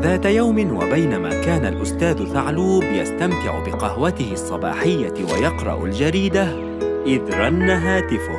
ذات يوم وبينما كان الأستاذ ثعلوب يستمتع بقهوته الصباحية ويقرأ الجريدة إذ رن هاتفه.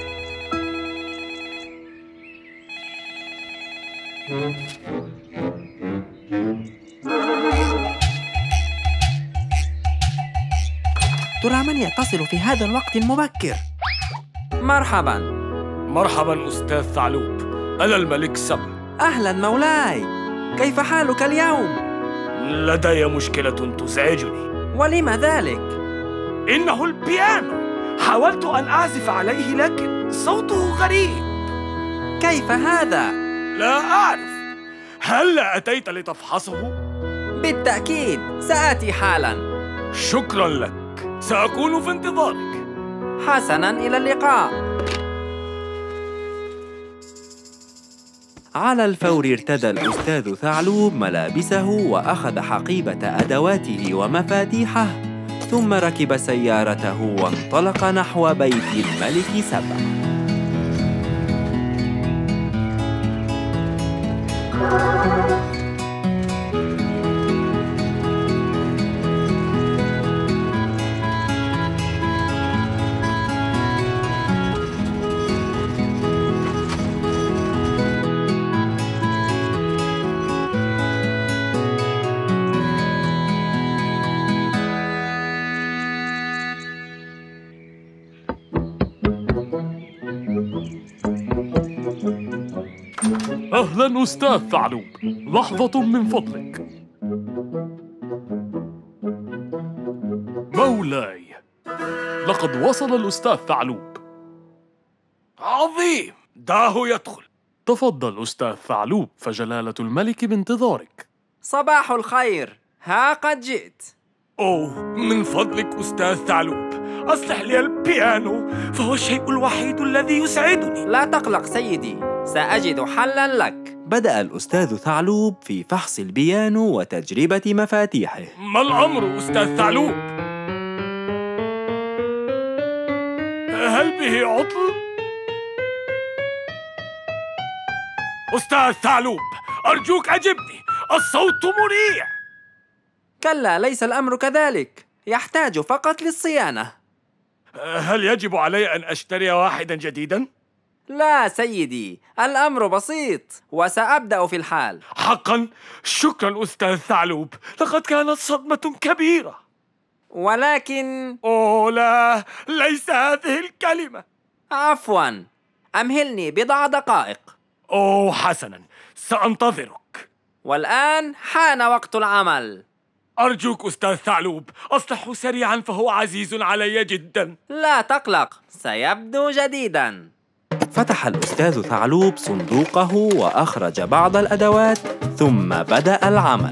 ترى من يتصل في هذا الوقت المبكر؟ مرحباً. مرحباً أستاذ ثعلوب، أنا الملك سبع. أهلاً مولاي، كيف حالك اليوم؟ لدي مشكلة تزعجني. ولم ذلك؟ إنه البيانو، حاولت أن أعزف عليه لكن صوته غريب. كيف هذا؟ لا أعرف، هل أتيت لتفحصه؟ بالتأكيد، سآتي حالاً. شكراً لك، سأكون في انتظارك. حسناً، إلى اللقاء. على الفور ارتدى الأستاذ ثعلوب ملابسه وأخذ حقيبة أدواته ومفاتيحه، ثم ركب سيارته وانطلق نحو بيت الملك سبع. أهلاً أستاذ ثعلوب، لحظة من فضلك. مولاي، لقد وصل الأستاذ ثعلوب. عظيم، دعه يدخل. تفضل أستاذ ثعلوب، فجلالة الملك بانتظارك. صباح الخير، ها قد جئت. أوه، من فضلك أستاذ ثعلوب، أصلح لي البيانو، فهو الشيء الوحيد الذي يسعدني. لا تقلق سيدي، سأجد حلاً لك. بدأ الأستاذ ثعلوب في فحص البيانو وتجربة مفاتيحه. ما الأمر أستاذ ثعلوب؟ هل به عطل؟ أستاذ ثعلوب، أرجوك أجبني، الصوت مريع. كلا، ليس الأمر كذلك، يحتاج فقط للصيانة. هل يجب علي أن أشتري واحداً جديداً؟ لا سيدي، الأمر بسيط وسأبدأ في الحال. حقاً؟ شكراً أستاذ ثعلوب، لقد كانت صدمة كبيرة. ولكن... أوه لا، ليس هذه الكلمة. عفواً، أمهلني بضع دقائق. أوه حسناً، سأنتظرك. والآن حان وقت العمل. أرجوك أستاذ ثعلوب، أصلحه سريعاً فهو عزيز علي جداً. لا تقلق، سيبدو جديداً. فتح الأستاذ ثعلوب صندوقه وأخرج بعض الأدوات، ثم بدأ العمل.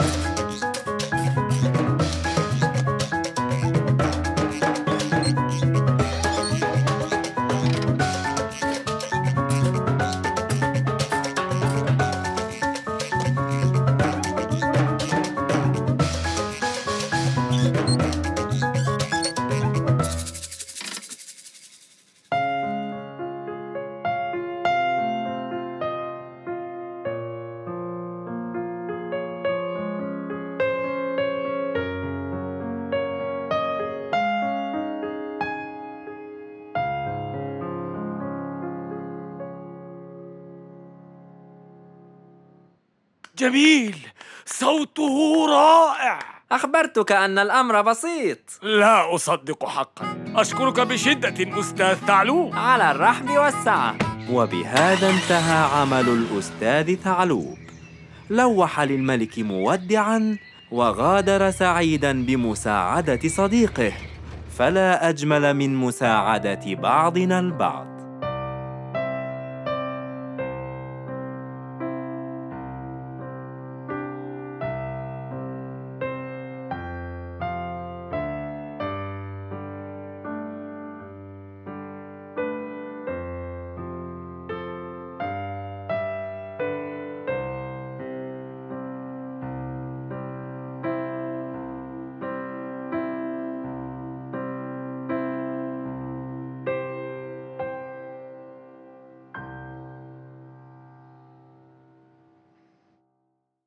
جميل، صوته رائع. أخبرتك أن الأمر بسيط. لا أصدق حقاً، أشكرك بشدة أستاذ ثعلوب. على الرحب والسعة. وبهذا انتهى عمل الأستاذ ثعلوب. لوح للملك مودعاً وغادر سعيداً بمساعدة صديقه، فلا أجمل من مساعدة بعضنا البعض.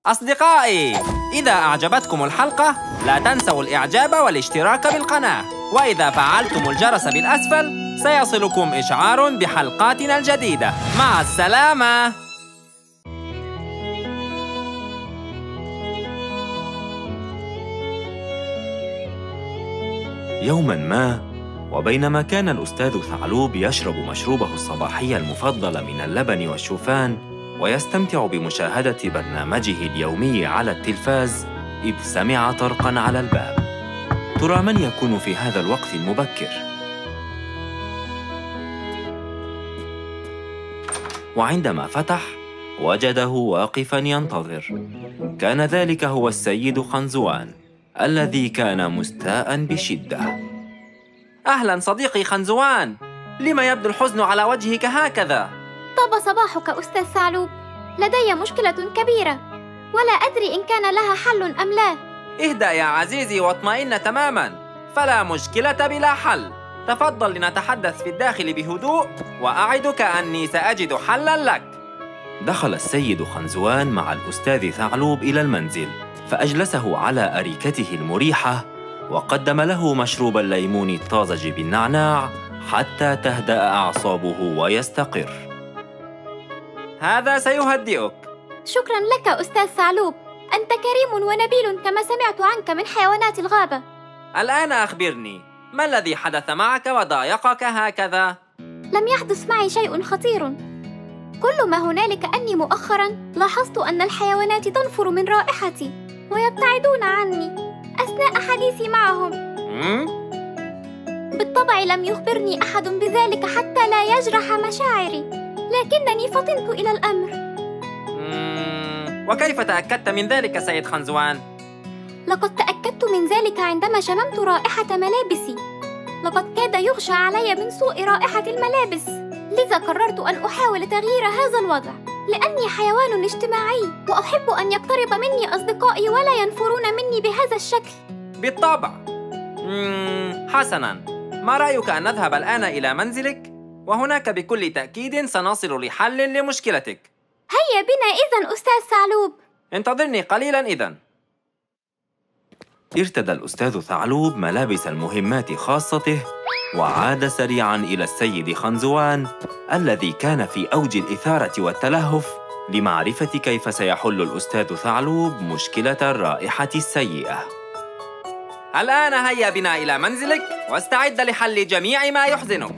أصدقائي، إذا أعجبتكم الحلقة لا تنسوا الإعجاب والاشتراك بالقناة، وإذا فعلتم الجرس بالأسفل سيصلكم إشعار بحلقاتنا الجديدة. مع السلامة. يوماً ما، وبينما كان الأستاذ ثعلوب يشرب مشروبه الصباحي المفضل من اللبن والشوفان ويستمتع بمشاهدة برنامجه اليومي على التلفاز، إذ سمع طرقاً على الباب. ترى من يكون في هذا الوقت المبكر؟ وعندما فتح وجده واقفاً ينتظر. كان ذلك هو السيد خنزوان الذي كان مستاءً بشدة. أهلاً صديقي خنزوان، لما يبدو الحزن على وجهك هكذا؟ طاب صباحك أستاذ ثعلوب، لدي مشكلة كبيرة ولا أدري إن كان لها حل أم لا. اهدأ يا عزيزي واطمئن تماماً، فلا مشكلة بلا حل. تفضل لنتحدث في الداخل بهدوء، وأعدك أني سأجد حلاً لك. دخل السيد خنزوان مع الأستاذ ثعلوب إلى المنزل، فأجلسه على أريكته المريحة وقدم له مشروب الليمون الطازج بالنعناع حتى تهدأ أعصابه ويستقر. هذا سيهدئك. شكراً لك أستاذ ثعلوب، أنت كريم ونبيل كما سمعت عنك من حيوانات الغابة. الآن أخبرني، ما الذي حدث معك وضايقك هكذا؟ لم يحدث معي شيء خطير، كل ما هنالك أني مؤخراً لاحظت أن الحيوانات تنفر من رائحتي ويبتعدون عني أثناء حديثي معهم. بالطبع لم يخبرني أحد بذلك حتى لا يجرح مشاعري، لكنني فطنت إلى الأمر. وكيف تأكدت من ذلك سيد خنزوان؟ لقد تأكدت من ذلك عندما شممت رائحة ملابسي. لقد كاد يغشى علي من سوء رائحة الملابس، لذا قررت أن أحاول تغيير هذا الوضع، لأني حيوان اجتماعي وأحب أن يقترب مني أصدقائي ولا ينفرون مني بهذا الشكل. بالطبع. حسناً، ما رأيك أن نذهب الآن إلى منزلك؟ وهناك بكل تأكيد سنصل لحل لمشكلتك. هيا بنا إذن أستاذ ثعلوب. انتظرني قليلاً إذن. ارتدى الأستاذ ثعلوب ملابس المهمات خاصته وعاد سريعاً إلى السيد خنزوان الذي كان في أوج الإثارة والتلهف لمعرفة كيف سيحل الأستاذ ثعلوب مشكلة الرائحة السيئة. الآن هيا بنا إلى منزلك واستعد لحل جميع ما يحزنك.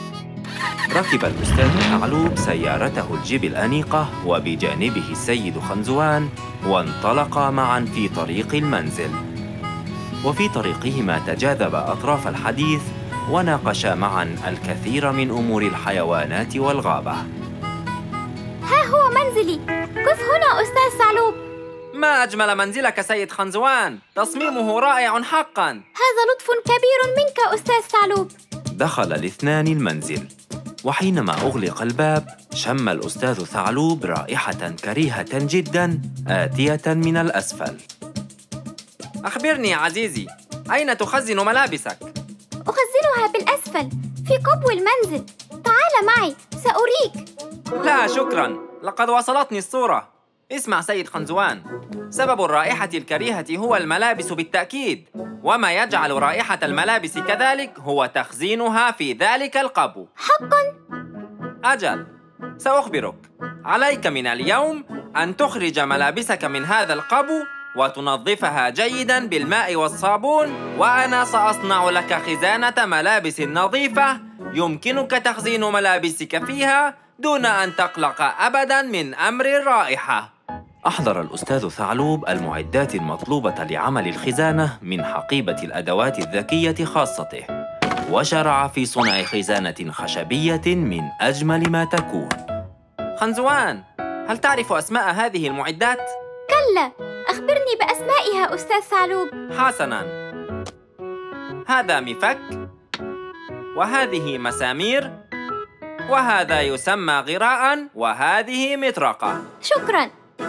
ركب الأستاذ ثعلوب سيارته الجيب الأنيقة وبجانبه السيد خنزوان، وانطلقا معاً في طريق المنزل. وفي طريقهما تجاذب أطراف الحديث وناقشا معاً الكثير من أمور الحيوانات والغابة. ها هو منزلي، قف هنا أستاذ ثعلوب. ما أجمل منزلك سيد خنزوان، تصميمه رائع حقاً. هذا لطف كبير منك أستاذ ثعلوب. دخل الاثنان المنزل، وحينما أغلق الباب شم الأستاذ ثعلوب رائحة كريهة جداً آتية من الأسفل. أخبرني يا عزيزي، أين تخزن ملابسك؟ أخزنها بالأسفل في قبو المنزل. تعال معي سأريك. لا شكراً، لقد وصلتني الصورة. اسمع سيد خنزوان، سبب الرائحة الكريهة هو الملابس بالتأكيد، وما يجعل رائحة الملابس كذلك هو تخزينها في ذلك القبو. حقاً؟ أجل، سأخبرك. عليك من اليوم أن تخرج ملابسك من هذا القبو وتنظفها جيداً بالماء والصابون، وأنا سأصنع لك خزانة ملابس نظيفة يمكنك تخزين ملابسك فيها دون أن تقلق أبداً من أمر الرائحة. أحضر الأستاذ ثعلوب المعدات المطلوبة لعمل الخزانة من حقيبة الأدوات الذكية خاصته، وشرع في صنع خزانة خشبية من أجمل ما تكون. خنزوان، هل تعرف أسماء هذه المعدات؟ كلا، أخبرني بأسمائها أستاذ ثعلوب. حسناً، هذا مفك، وهذه مسامير، وهذا يسمى غراءً، وهذه مطرقة. شكراً.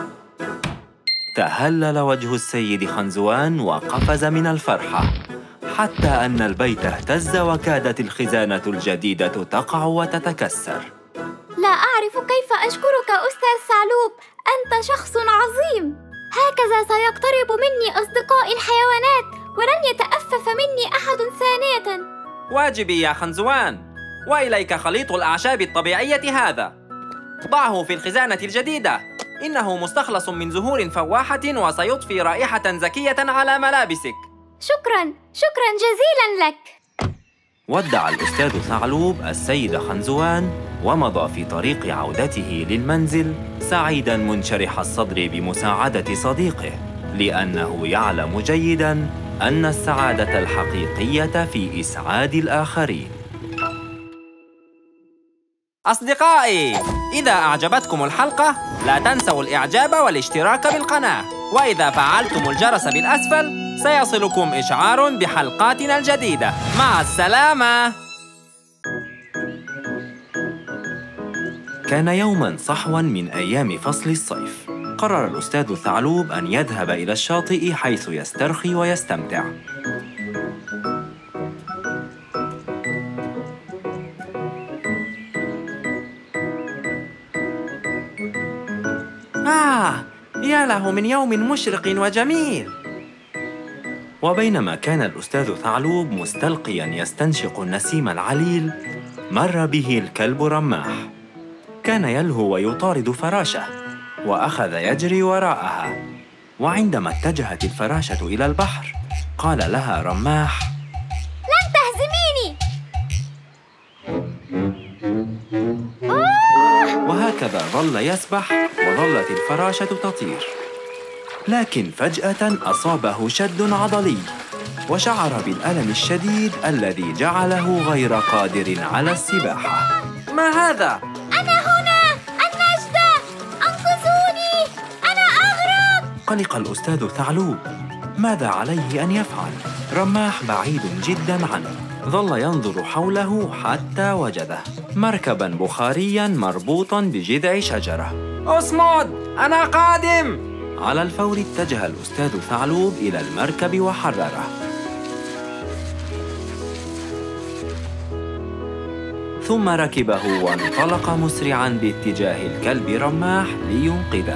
تهلل وجه السيد خنزوان وقفز من الفرحة، حتى أن البيت اهتز وكادت الخزانة الجديدة تقع وتتكسر. لا أعرف كيف أشكرك أستاذ ثعلوب، أنت شخص عظيم. هكذا سيقترب مني أصدقائي الحيوانات ولن يتأفف مني أحد ثانية. واجبي يا خنزوان، وإليك خليط الأعشاب الطبيعية هذا، ضعه في الخزانة الجديدة، إنه مستخلص من زهور فواحة وسيضفي رائحة زكية على ملابسك. شكراً جزيلاً لك. ودع الأستاذ ثعلوب السيد خنزوان ومضى في طريق عودته للمنزل سعيداً منشرح الصدر بمساعدة صديقه، لأنه يعلم جيداً أن السعادة الحقيقية في إسعاد الآخرين. أصدقائي، إذا أعجبتكم الحلقة لا تنسوا الإعجاب والاشتراك بالقناة، وإذا فعلتم الجرس بالأسفل سيصلكم إشعار بحلقاتنا الجديدة. مع السلامة. كان يوماً صحواً من أيام فصل الصيف. قرر الأستاذ ثعلوب أن يذهب إلى الشاطئ حيث يسترخي ويستمتع. يا له من يوم مشرق وجميل. وبينما كان الأستاذ ثعلوب مستلقياً يستنشق النسيم العليل، مر به الكلب رماح. كان يلهو ويطارد فراشة، وأخذ يجري وراءها. وعندما اتجهت الفراشة إلى البحر، قال لها رماح: لن تهزميني. وهكذا ظل يسبح، وظلت الفراشة تطير. لكن فجأة أصابه شد عضلي، وشعر بالألم الشديد الذي جعله غير قادر على السباحة. ما هذا؟ أنا هنا، النجدة، أنقذوني، أنا أغرق. قلق الأستاذ ثعلوب، ماذا عليه أن يفعل؟ رماح بعيد جداً عنه. ظل ينظر حوله حتى وجده مركباً بخارياً مربوطاً بجذع شجرة. أصمد، أنا قادم. على الفور اتجه الأستاذ ثعلوب إلى المركب وحرره. ثم ركبه وانطلق مسرعاً باتجاه الكلب رماح لينقذه.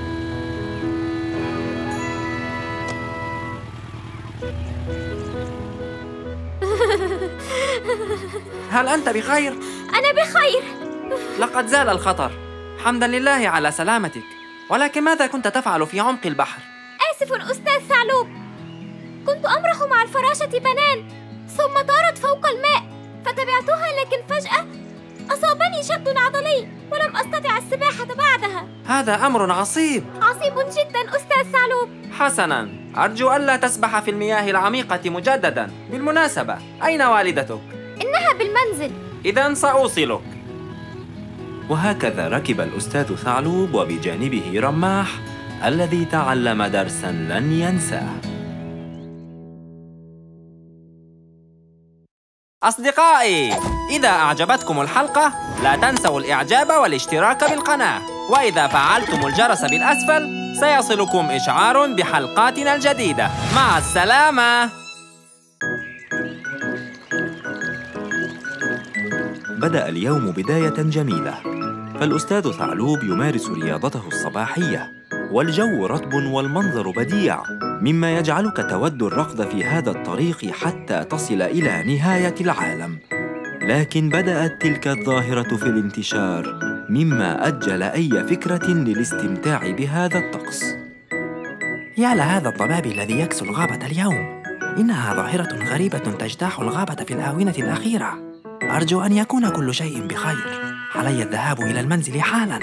هل أنت بخير؟ أنا بخير. لقد زال الخطر، حمداً لله على سلامتك. ولكن ماذا كنت تفعل في عمق البحر؟ آسف أستاذ ثعلوب، كنت أمرح مع الفراشة بنان، ثم طارت فوق الماء فتبعتها، لكن فجأة أصابني شد عضلي ولم أستطع السباحة بعدها. هذا أمر عصيب جدا أستاذ ثعلوب. حسناً، أرجو ألا تسبح في المياه العميقة مجدداً. بالمناسبة، أين والدتك؟ إنها بالمنزل. إذن سأوصلك. وهكذا ركب الأستاذ ثعلوب وبجانبه رماح الذي تعلم درساً لن ينساه. أصدقائي، إذا أعجبتكم الحلقة لا تنسوا الإعجاب والاشتراك بالقناة، وإذا فعلتم الجرس بالأسفل سيصلكم إشعار بحلقاتنا الجديدة. مع السلامة. بدأ اليوم بداية جميلة، فالأستاذ ثعلوب يمارس رياضته الصباحية، والجو رطب والمنظر بديع، مما يجعلك تود الركض في هذا الطريق حتى تصل إلى نهاية العالم. لكن بدأت تلك الظاهرة في الانتشار، مما أجل أي فكرة للاستمتاع بهذا الطقس. يا لهذا الضباب الذي يكسو الغابة اليوم، إنها ظاهرة غريبة تجتاح الغابة في الآونة الأخيرة. أرجو أن يكون كل شيء بخير. علي الذهاب إلى المنزل حالاً.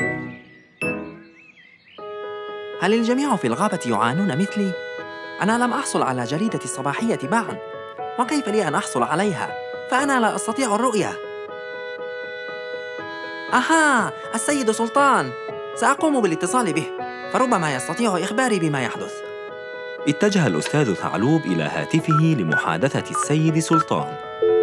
هل الجميع في الغابة يعانون مثلي؟ أنا لم أحصل على جريدة الصباحية معاً، وكيف لي أن أحصل عليها؟ فأنا لا أستطيع الرؤية. أها، السيد سلطان، سأقوم بالاتصال به، فربما يستطيع إخباري بما يحدث. اتجه الأستاذ ثعلوب إلى هاتفه لمحادثة السيد سلطان.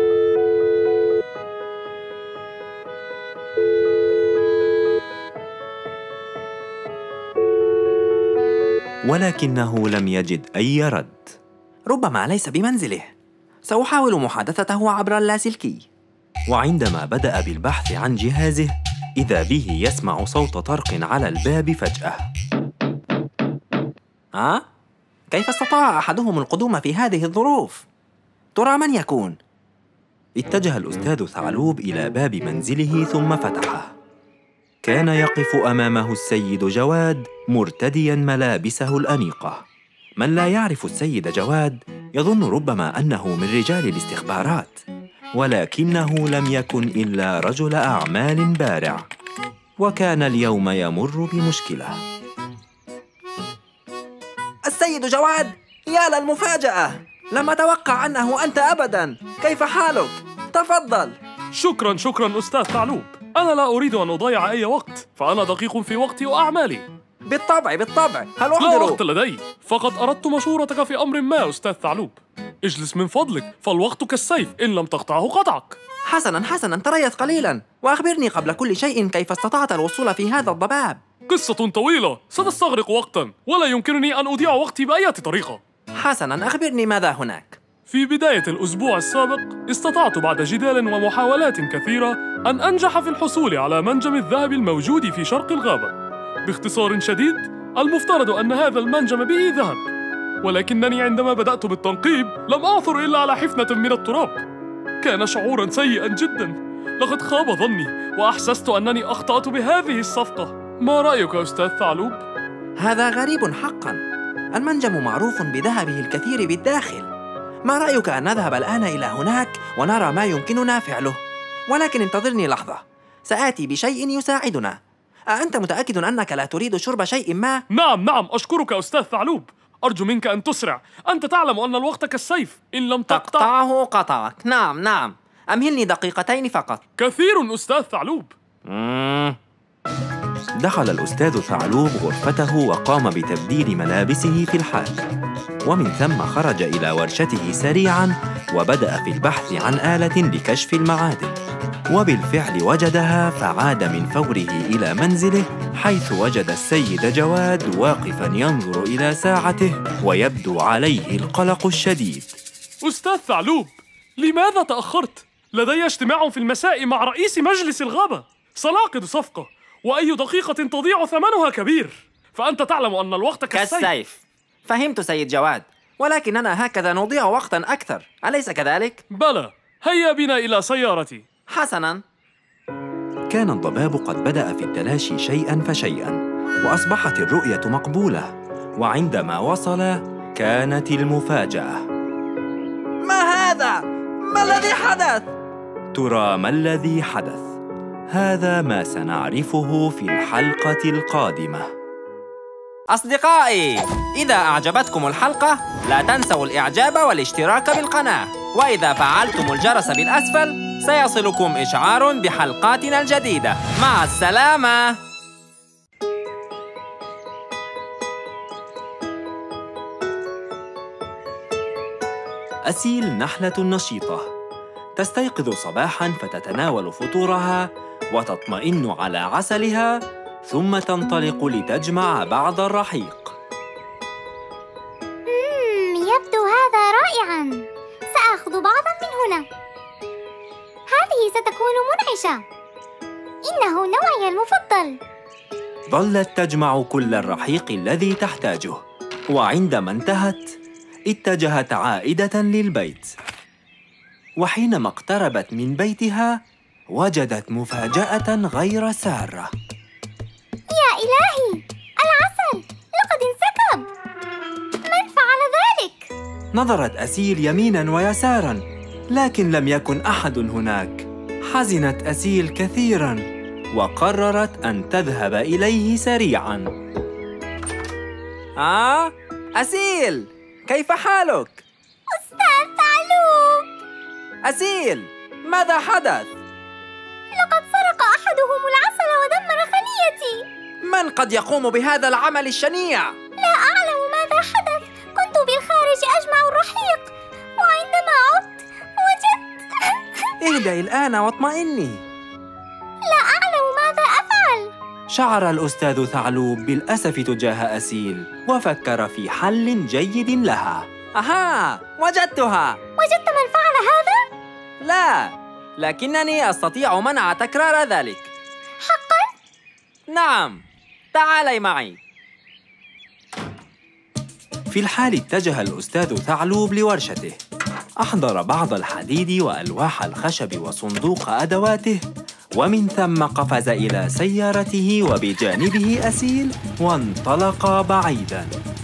ولكنه لم يجد أي رد. ربما ليس بمنزله، سأحاول محادثته عبر اللاسلكي. وعندما بدأ بالبحث عن جهازه، إذا به يسمع صوت طرق على الباب فجأة. كيف استطاع أحدهم القدوم في هذه الظروف؟ ترى من يكون؟ اتجه الأستاذ ثعلوب إلى باب منزله ثم فتحه. كان يقف أمامه السيد جواد مرتدياً ملابسه الأنيقة. من لا يعرف السيد جواد يظن ربما أنه من رجال الاستخبارات، ولكنه لم يكن إلا رجل أعمال بارع، وكان اليوم يمر بمشكلة. السيد جواد، يا للمفاجأة! لم أتوقع أنه أنت أبداً. كيف حالك؟ تفضل. شكراً أستاذ ثعلوب. أنا لا أريد أن أضيع أي وقت، فأنا دقيق في وقتي وأعمالي. بالطبع. هل أحضر؟ لا وقت لدي، فقد أردت مشورتك في أمر ما أستاذ ثعلوب. اجلس من فضلك، فالوقت كالسيف، إن لم تقطعه قطعك. حسناً، تريث قليلاً، وأخبرني قبل كل شيء كيف استطعت الوصول في هذا الضباب. قصة طويلة ستستغرق وقتاً، ولا يمكنني أن أضيع وقتي بأي طريقة. حسناً، أخبرني ماذا هناك؟ في بداية الأسبوع السابق استطعت بعد جدال ومحاولات كثيرة أن أنجح في الحصول على منجم الذهب الموجود في شرق الغابة. باختصار شديد، المفترض أن هذا المنجم به ذهب، ولكنني عندما بدأت بالتنقيب لم أعثر إلا على حفنة من التراب. كان شعوراً سيئاً جداً. لقد خاب ظني وأحسست أنني أخطأت بهذه الصفقة. ما رأيك أستاذ ثعلوب؟ هذا غريب حقاً. المنجم معروف بذهبه الكثير بالداخل. ما رأيك أن نذهب الآن إلى هناك ونرى ما يمكننا فعله؟ ولكن انتظرني لحظة، سآتي بشيء يساعدنا. أأنت متأكد أنك لا تريد شرب شيء ما؟ نعم، أشكرك أستاذ ثعلوب. أرجو منك أن تسرع، أنت تعلم أن الوقت كالسيف، إن لم تقطعه قطعك. نعم، أمهلني دقيقتين فقط. كثير أستاذ ثعلوب. دخل الأستاذ ثعلوب غرفته وقام بتبديل ملابسه في الحال، ومن ثم خرج إلى ورشته سريعاً وبدأ في البحث عن آلة لكشف المعادن. وبالفعل وجدها، فعاد من فوره إلى منزله، حيث وجد السيد جواد واقفاً ينظر إلى ساعته ويبدو عليه القلق الشديد. أستاذ ثعلوب، لماذا تأخرت؟ لدي اجتماع في المساء مع رئيس مجلس الغابة، سنعقد صفقة، وأي دقيقة تضيع ثمنها كبير، فأنت تعلم أن الوقت كالسيف. فهمت سيد جواد، ولكننا هكذا نضيع وقتاً أكثر، أليس كذلك؟ بلى، هيا بنا إلى سيارتي. حسناً. كان الضباب قد بدأ في التلاشي شيئاً فشيئاً، وأصبحت الرؤية مقبولة. وعندما وصل كانت المفاجأة. ما هذا؟ ما الذي حدث؟ ترى ما الذي حدث؟ هذا ما سنعرفه في الحلقة القادمة. أصدقائي، إذا أعجبتكم الحلقة لا تنسوا الإعجاب والاشتراك بالقناة، وإذا فعلتم الجرس بالأسفل سيصلكم إشعار بحلقاتنا الجديدة. مع السلامة. أسيل نحلة نشيطة، تستيقظ صباحاً فتتناول فطورها وتطمئن على عسلها، ثم تنطلق لتجمع بعض الرحيق. يبدو هذا رائعاً. سآخذ بعضاً من هنا. هذه ستكون منعشة. إنه نوعي المفضل. ظلت تجمع كل الرحيق الذي تحتاجه، وعندما انتهت اتجهت عائدة للبيت. وحينما اقتربت من بيتها وجدت مفاجأة غير سارة. يا إلهي، العسل لقد انسكب. من فعل ذلك؟ نظرت أسيل يميناً ويساراً، لكن لم يكن أحد هناك. حزنت أسيل كثيراً وقررت أن تذهب إليه سريعاً. أسيل، كيف حالك؟ أستاذ ثعلوب. أسيل، ماذا حدث؟ لقد سرق أحدهم العسل ودمر خليتي. من قد يقوم بهذا العمل الشنيع؟ لا أعلم ماذا حدث. كنت بالخارج أجمع الرحيق، وعندما عدت وجدت اهدئي الآن واطمئني. لا أعلم ماذا أفعل. شعر الأستاذ ثعلوب بالأسف تجاه أسيل، وفكر في حل جيد لها. وجدتها. وجدت من فعل هذا؟ لا، لكنني أستطيع منع تكرار ذلك. حقاً؟ نعم، تعالي معي. في الحال اتجه الأستاذ ثعلوب لورشته. أحضر بعض الحديد وألواح الخشب وصندوق أدواته، ومن ثم قفز إلى سيارته وبجانبه أسيل، وانطلقا بعيداً.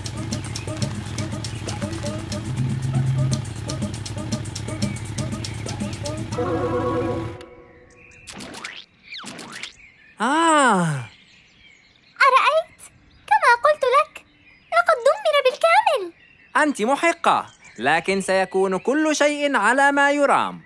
أرأيت؟ كما قلت لك، لقد دمر بالكامل. أنت محقة، لكن سيكون كل شيء على ما يرام.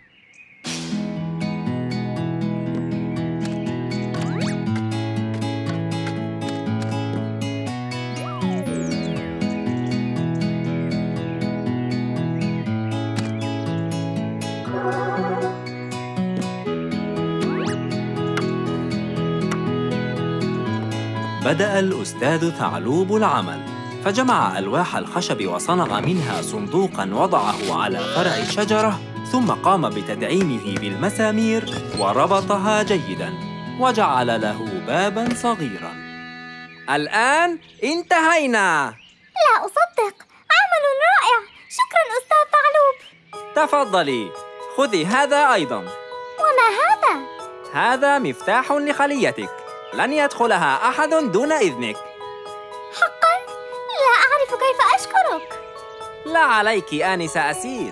بدأ الأستاذ ثعلوب العمل، فجمع ألواح الخشب وصنع منها صندوقاً وضعه على فرع الشجرة، ثم قام بتدعيمه بالمسامير وربطها جيداً، وجعل له باباً صغيراً. الآن انتهينا. لا أصدق، عمل رائع. شكراً أستاذ ثعلوب. تفضلي، خذي هذا أيضاً. وما هذا؟ هذا مفتاح لخليتك، لن يدخلها أحد دون إذنك. حقاً؟ لا أعرف كيف أشكرك. لا عليك آنسة أسيل.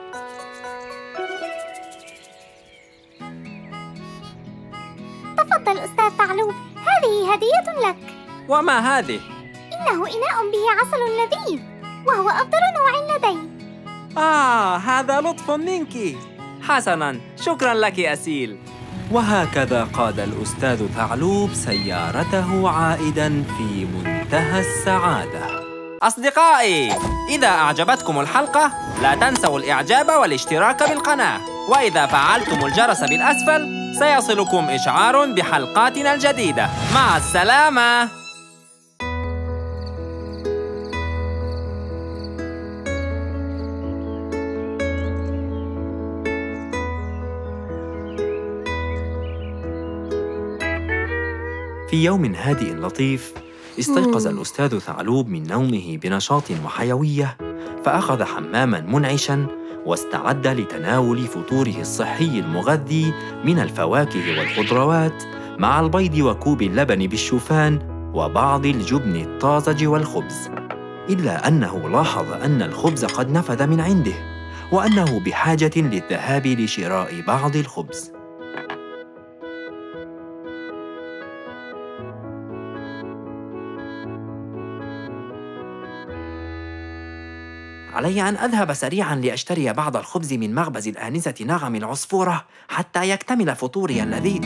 تفضل أستاذ ثعلوب، هذه هدية لك. وما هذه؟ إنه إناء به عسل لذيذ، وهو أفضل نوع لدي. هذا لطف منك. حسناً، شكراً لك أسيل. وهكذا قاد الأستاذ ثعلوب سيارته عائداً في منتهى السعادة. أصدقائي، إذا أعجبتكم الحلقة لا تنسوا الإعجاب والاشتراك بالقناة، وإذا فعلتم الجرس بالأسفل سيصلكم إشعار بحلقاتنا الجديدة. مع السلامة. في يوم هادئ لطيف، استيقظ الأستاذ ثعلوب من نومه بنشاط وحيوية، فأخذ حماماً منعشاً واستعد لتناول فطوره الصحي المغذي من الفواكه والخضروات مع البيض وكوب اللبن بالشوفان وبعض الجبن الطازج والخبز. إلا أنه لاحظ أن الخبز قد نفد من عنده، وأنه بحاجة للذهاب لشراء بعض الخبز. علي أن أذهب سريعاً لأشتري بعض الخبز من مخبز الآنسة نغم العصفورة حتى يكتمل فطوري اللذيذ.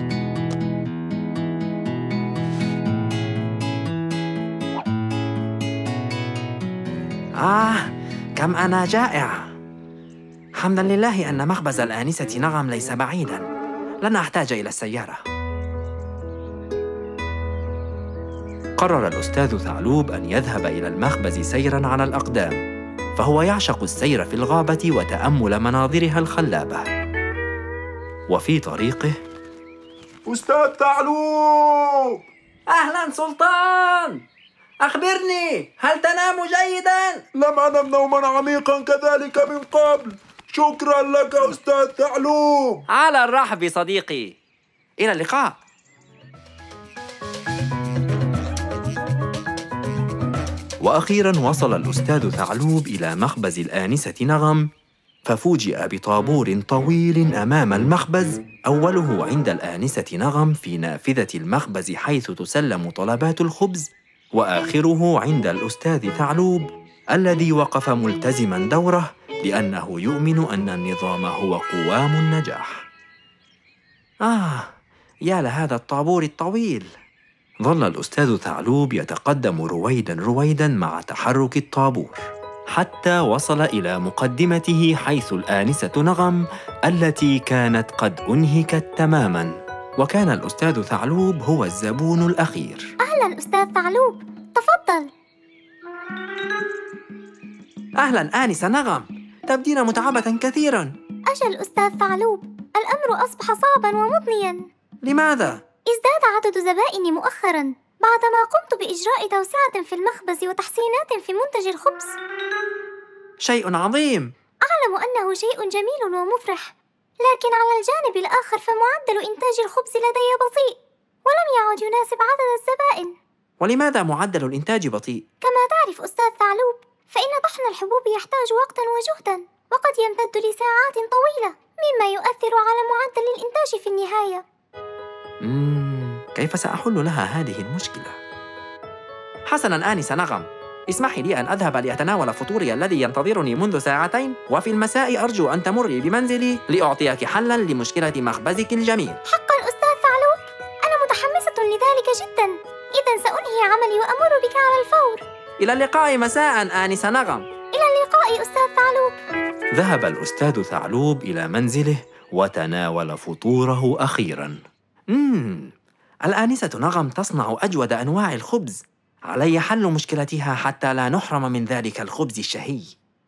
كم أنا جائع. حمداً لله أن مخبز الآنسة نغم ليس بعيداً، لن أحتاج إلى السيارة. قرر الأستاذ ثعلوب أن يذهب إلى المخبز سيراً على الأقدام، فهو يعشق السير في الغابة وتأمل مناظرها الخلابة. وفي طريقه: أستاذ ثعلوب! أهلاً سلطان! أخبرني، هل تنام جيداً؟ لم أنم نوماً عميقاً كذلك من قبل. شكراً لك أستاذ ثعلوب. على الرحب صديقي، إلى اللقاء. وأخيراً وصل الأستاذ ثعلوب إلى مخبز الآنسة نغم، ففوجئ بطابور طويل أمام المخبز، أوله عند الآنسة نغم في نافذة المخبز حيث تسلم طلبات الخبز، وآخره عند الأستاذ ثعلوب الذي وقف ملتزماً دوره، لأنه يؤمن أن النظام هو قوام النجاح. يا لهذا الطابور الطويل. ظل الأستاذ ثعلوب يتقدم رويداً مع تحرك الطابور، حتى وصل إلى مقدمته حيث الآنسة نغم التي كانت قد أنهكت تماماً، وكان الأستاذ ثعلوب هو الزبون الأخير. أهلاً أستاذ ثعلوب، تفضل. أهلاً آنسة نغم، تبدين متعبة كثيراً. أجل أستاذ ثعلوب، الأمر أصبح صعباً ومضنياً. لماذا؟ ازداد عدد زبائني مؤخراً بعدما قمت بإجراء توسعة في المخبز وتحسينات في منتج الخبز. شيء عظيم. أعلم أنه شيء جميل ومفرح، لكن على الجانب الآخر فمعدل إنتاج الخبز لدي بطيء، ولم يعد يناسب عدد الزبائن. ولماذا معدل الإنتاج بطيء؟ كما تعرف أستاذ ثعلوب، فإن طحن الحبوب يحتاج وقتاً وجهداً، وقد يمتد لساعات طويلة، مما يؤثر على معدل الإنتاج في النهاية. كيف سأحل لها هذه المشكلة؟ حسناً آنسة نغم، اسمحي لي أن أذهب لأتناول فطوري الذي ينتظرني منذ ساعتين، وفي المساء أرجو أن تمري بمنزلي لأعطيك حلاً لمشكلة مخبزك الجميل. حقاً أستاذ ثعلوب، أنا متحمسة لذلك جداً. إذن سأنهي عملي وأمر بك على الفور. إلى اللقاء مساء آنسة نغم. إلى اللقاء أستاذ ثعلوب. ذهب الأستاذ ثعلوب إلى منزله وتناول فطوره أخيراً. الآنسة نغم تصنع أجود أنواع الخبز. علي حل مشكلتها حتى لا نحرم من ذلك الخبز الشهي.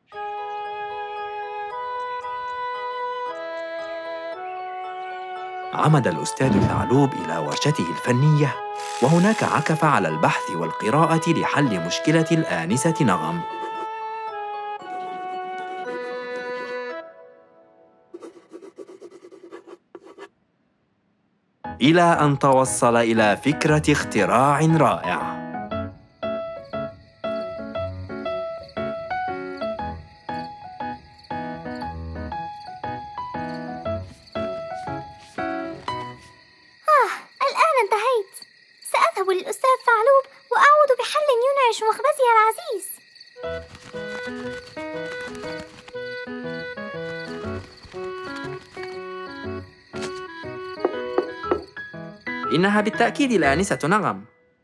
عمد الأستاذ ثعلوب إلى ورشته الفنية، وهناك عكف على البحث والقراءة لحل مشكلة الآنسة نغم. إلى أن توصل إلى فكرة اختراع رائع. الآن انتهيت. سأذهب للأستاذ ثعلوب وأعود بحل ينعش مخبزي العزيز. إنها بالتأكيد الآنسة نغم.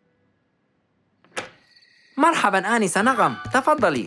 مرحباً آنسة نغم، تفضلي.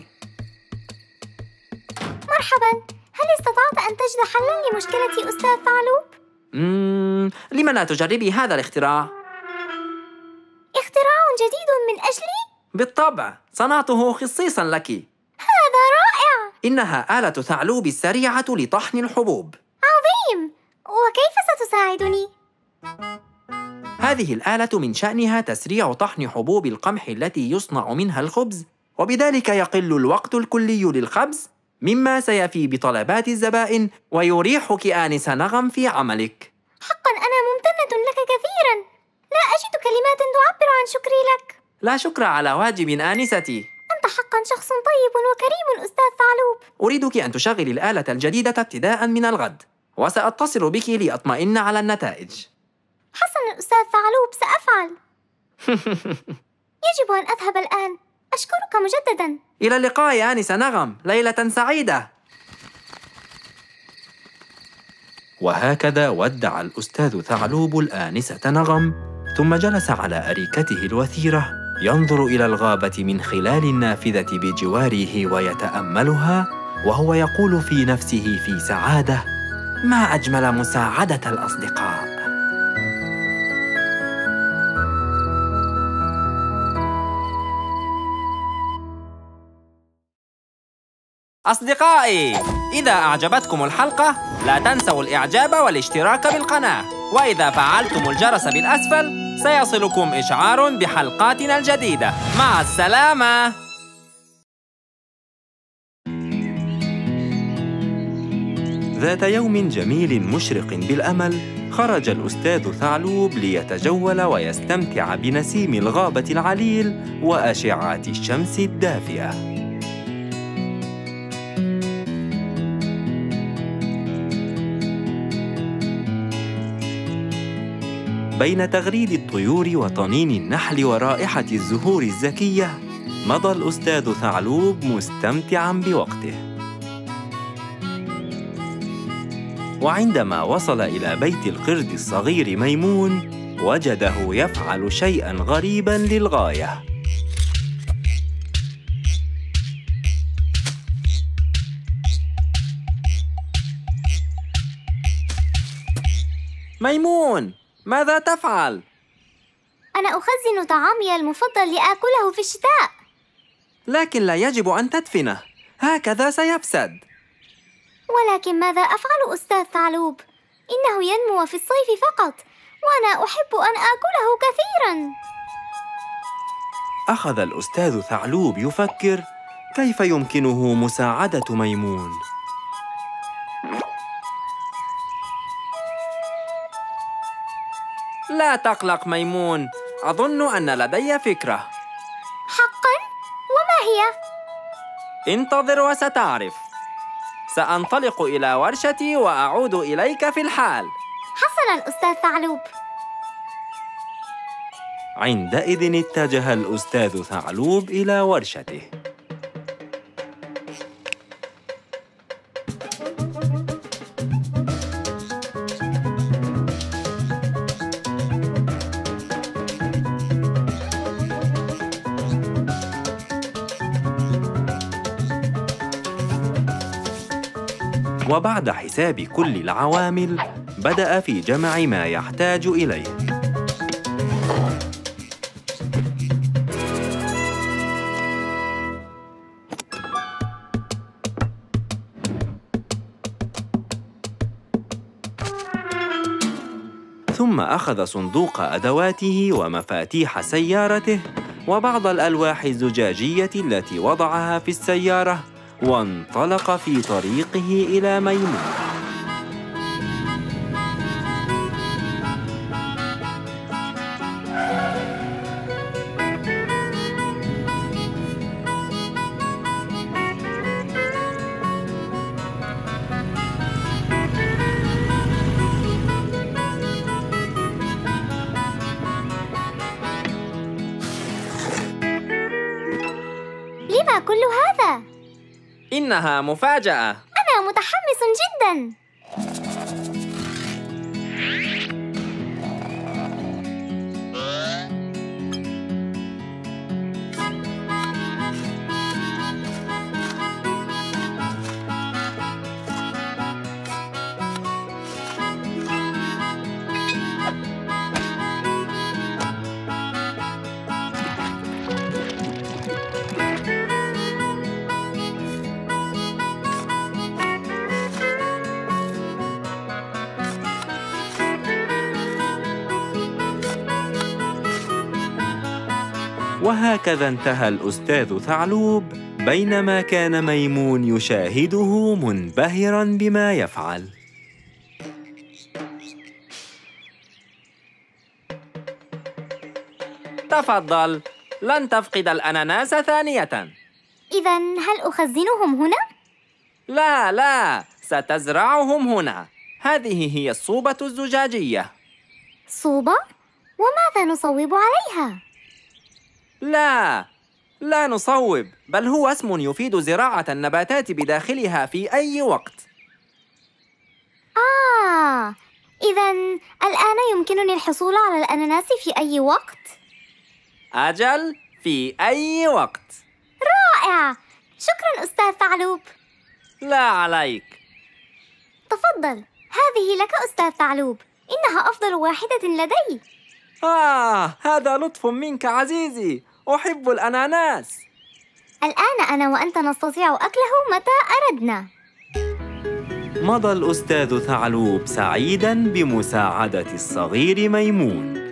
مرحباً، هل استطعت أن تجد حلاً لمشكلة أستاذ ثعلوب؟ لم لا تجربي هذا الاختراع؟ اختراع جديد من أجلي؟ بالطبع، صنعته خصيصاً لك. هذا رائع! إنها آلة ثعلوب السريعة لطحن الحبوب. عظيم! وكيف ستساعدني؟ هذه الآلة من شأنها تسريع طحن حبوب القمح التي يصنع منها الخبز، وبذلك يقل الوقت الكلي للخبز، مما سيفي بطلبات الزبائن ويريحك آنسة نغم في عملك. حقاً أنا ممتنة لك كثيراً. لا أجد كلمات تعبر عن شكري لك. لا شكر على واجب آنستي. أنت حقاً شخص طيب وكريم أستاذ ثعلوب. أريدك أن تشغلي الآلة الجديدة ابتداءً من الغد، وسأتصل بك لأطمئن على النتائج. حسناً أستاذ ثعلوب، سأفعل. يجب أن أذهب الآن. أشكرك مجدداً. إلى اللقاء آنسة نغم، ليلة سعيدة. وهكذا ودع الأستاذ ثعلوب الآنسة نغم، ثم جلس على أريكته الوثيرة ينظر إلى الغابة من خلال النافذة بجواره ويتأملها، وهو يقول في نفسه في سعادة: ما أجمل مساعدة الأصدقاء. أصدقائي، إذا أعجبتكم الحلقة لا تنسوا الإعجاب والاشتراك بالقناة، وإذا فعلتم الجرس بالأسفل سيصلكم إشعار بحلقاتنا الجديدة. مع السلامة. ذات يوم جميل مشرق بالأمل، خرج الأستاذ ثعلوب ليتجول ويستمتع بنسيم الغابة العليل وأشعة الشمس الدافئة. بين تغريد الطيور وطنين النحل ورائحة الزهور الزكية، مضى الأستاذ ثعلوب مستمتعاً بوقته. وعندما وصل إلى بيت القرد الصغير ميمون، وجده يفعل شيئاً غريباً للغاية. ميمون، ماذا تفعل؟ أنا أخزن طعامي المفضل لآكله في الشتاء. لكن لا يجب أن تدفنه، هكذا سيفسد. ولكن ماذا أفعل أستاذ ثعلوب؟ إنه ينمو في الصيف فقط، وأنا أحب أن آكله كثيراً. أخذ الأستاذ ثعلوب يفكر كيف يمكنه مساعدة ميمون. لا تقلق ميمون، أظن أن لدي فكرة. حقاً؟ وما هي؟ انتظر وستعرف. سأنطلق إلى ورشتي وأعود إليك في الحال. حسناً أستاذ ثعلوب. عندئذ اتجه الأستاذ ثعلوب إلى ورشته. وبعد حساب كل العوامل بدأ في جمع ما يحتاج إليه. ثم أخذ صندوق أدواته ومفاتيح سيارته وبعض الألواح الزجاجية التي وضعها في السيارة وانطلق في طريقه إلى ميمون. لما كل هذا؟ إنها مفاجأة. أنا متحمس جداً. وهكذا انتهى الأستاذ ثعلوب بينما كان ميمون يشاهده منبهراً بما يفعل. تفضل، لن تفقد الأناناس ثانية. إذن هل أخزنهم هنا؟ لا، ستزرعهم هنا. هذه هي الصوبة الزجاجية. صوبة؟ وماذا نصوب عليها؟ لا نصوب، بل هو اسم يفيد زراعة النباتات بداخلها في أي وقت. إذن الآن يمكنني الحصول على الأناناس في أي وقت؟ أجل، في أي وقت. رائع! شكراً أستاذ ثعلوب. لا عليك. تفضل، هذه لك أستاذ ثعلوب، إنها أفضل واحدة لدي. هذا لطف منك عزيزي، أحب الأناناس. الآن أنا وأنت نستطيع أكله متى أردنا. مضى الأستاذ ثعلوب سعيداً بمساعدة الصغير ميمون.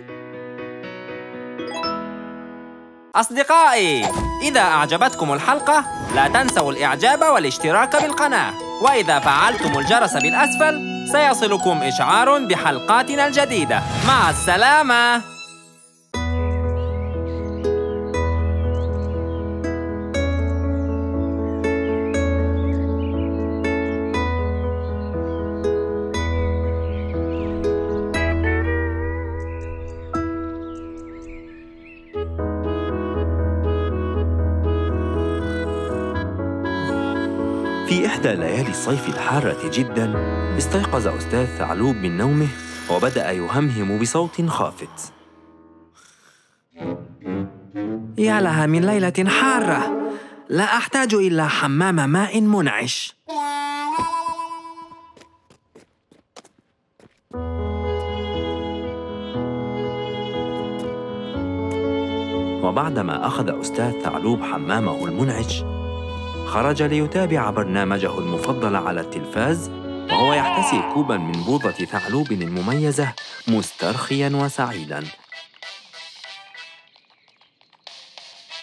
أصدقائي، إذا أعجبتكم الحلقة لا تنسوا الإعجاب والاشتراك بالقناة، وإذا فعلتم الجرس بالأسفل سيصلكم إشعار بحلقاتنا الجديدة. مع السلامة. في إحدى ليالي الصيف الحارة جداً استيقظ أستاذ ثعلوب من نومه وبدأ يهمهم بصوت خافت. يا لها من ليلة حارة، لا أحتاج إلا حمام ماء منعش. وبعدما أخذ أستاذ ثعلوب حمامه المنعش خرج ليتابع برنامجه المفضل على التلفاز وهو يحتسي كوباً من بوضة ثعلوب المميزة مسترخياً وسعيداً.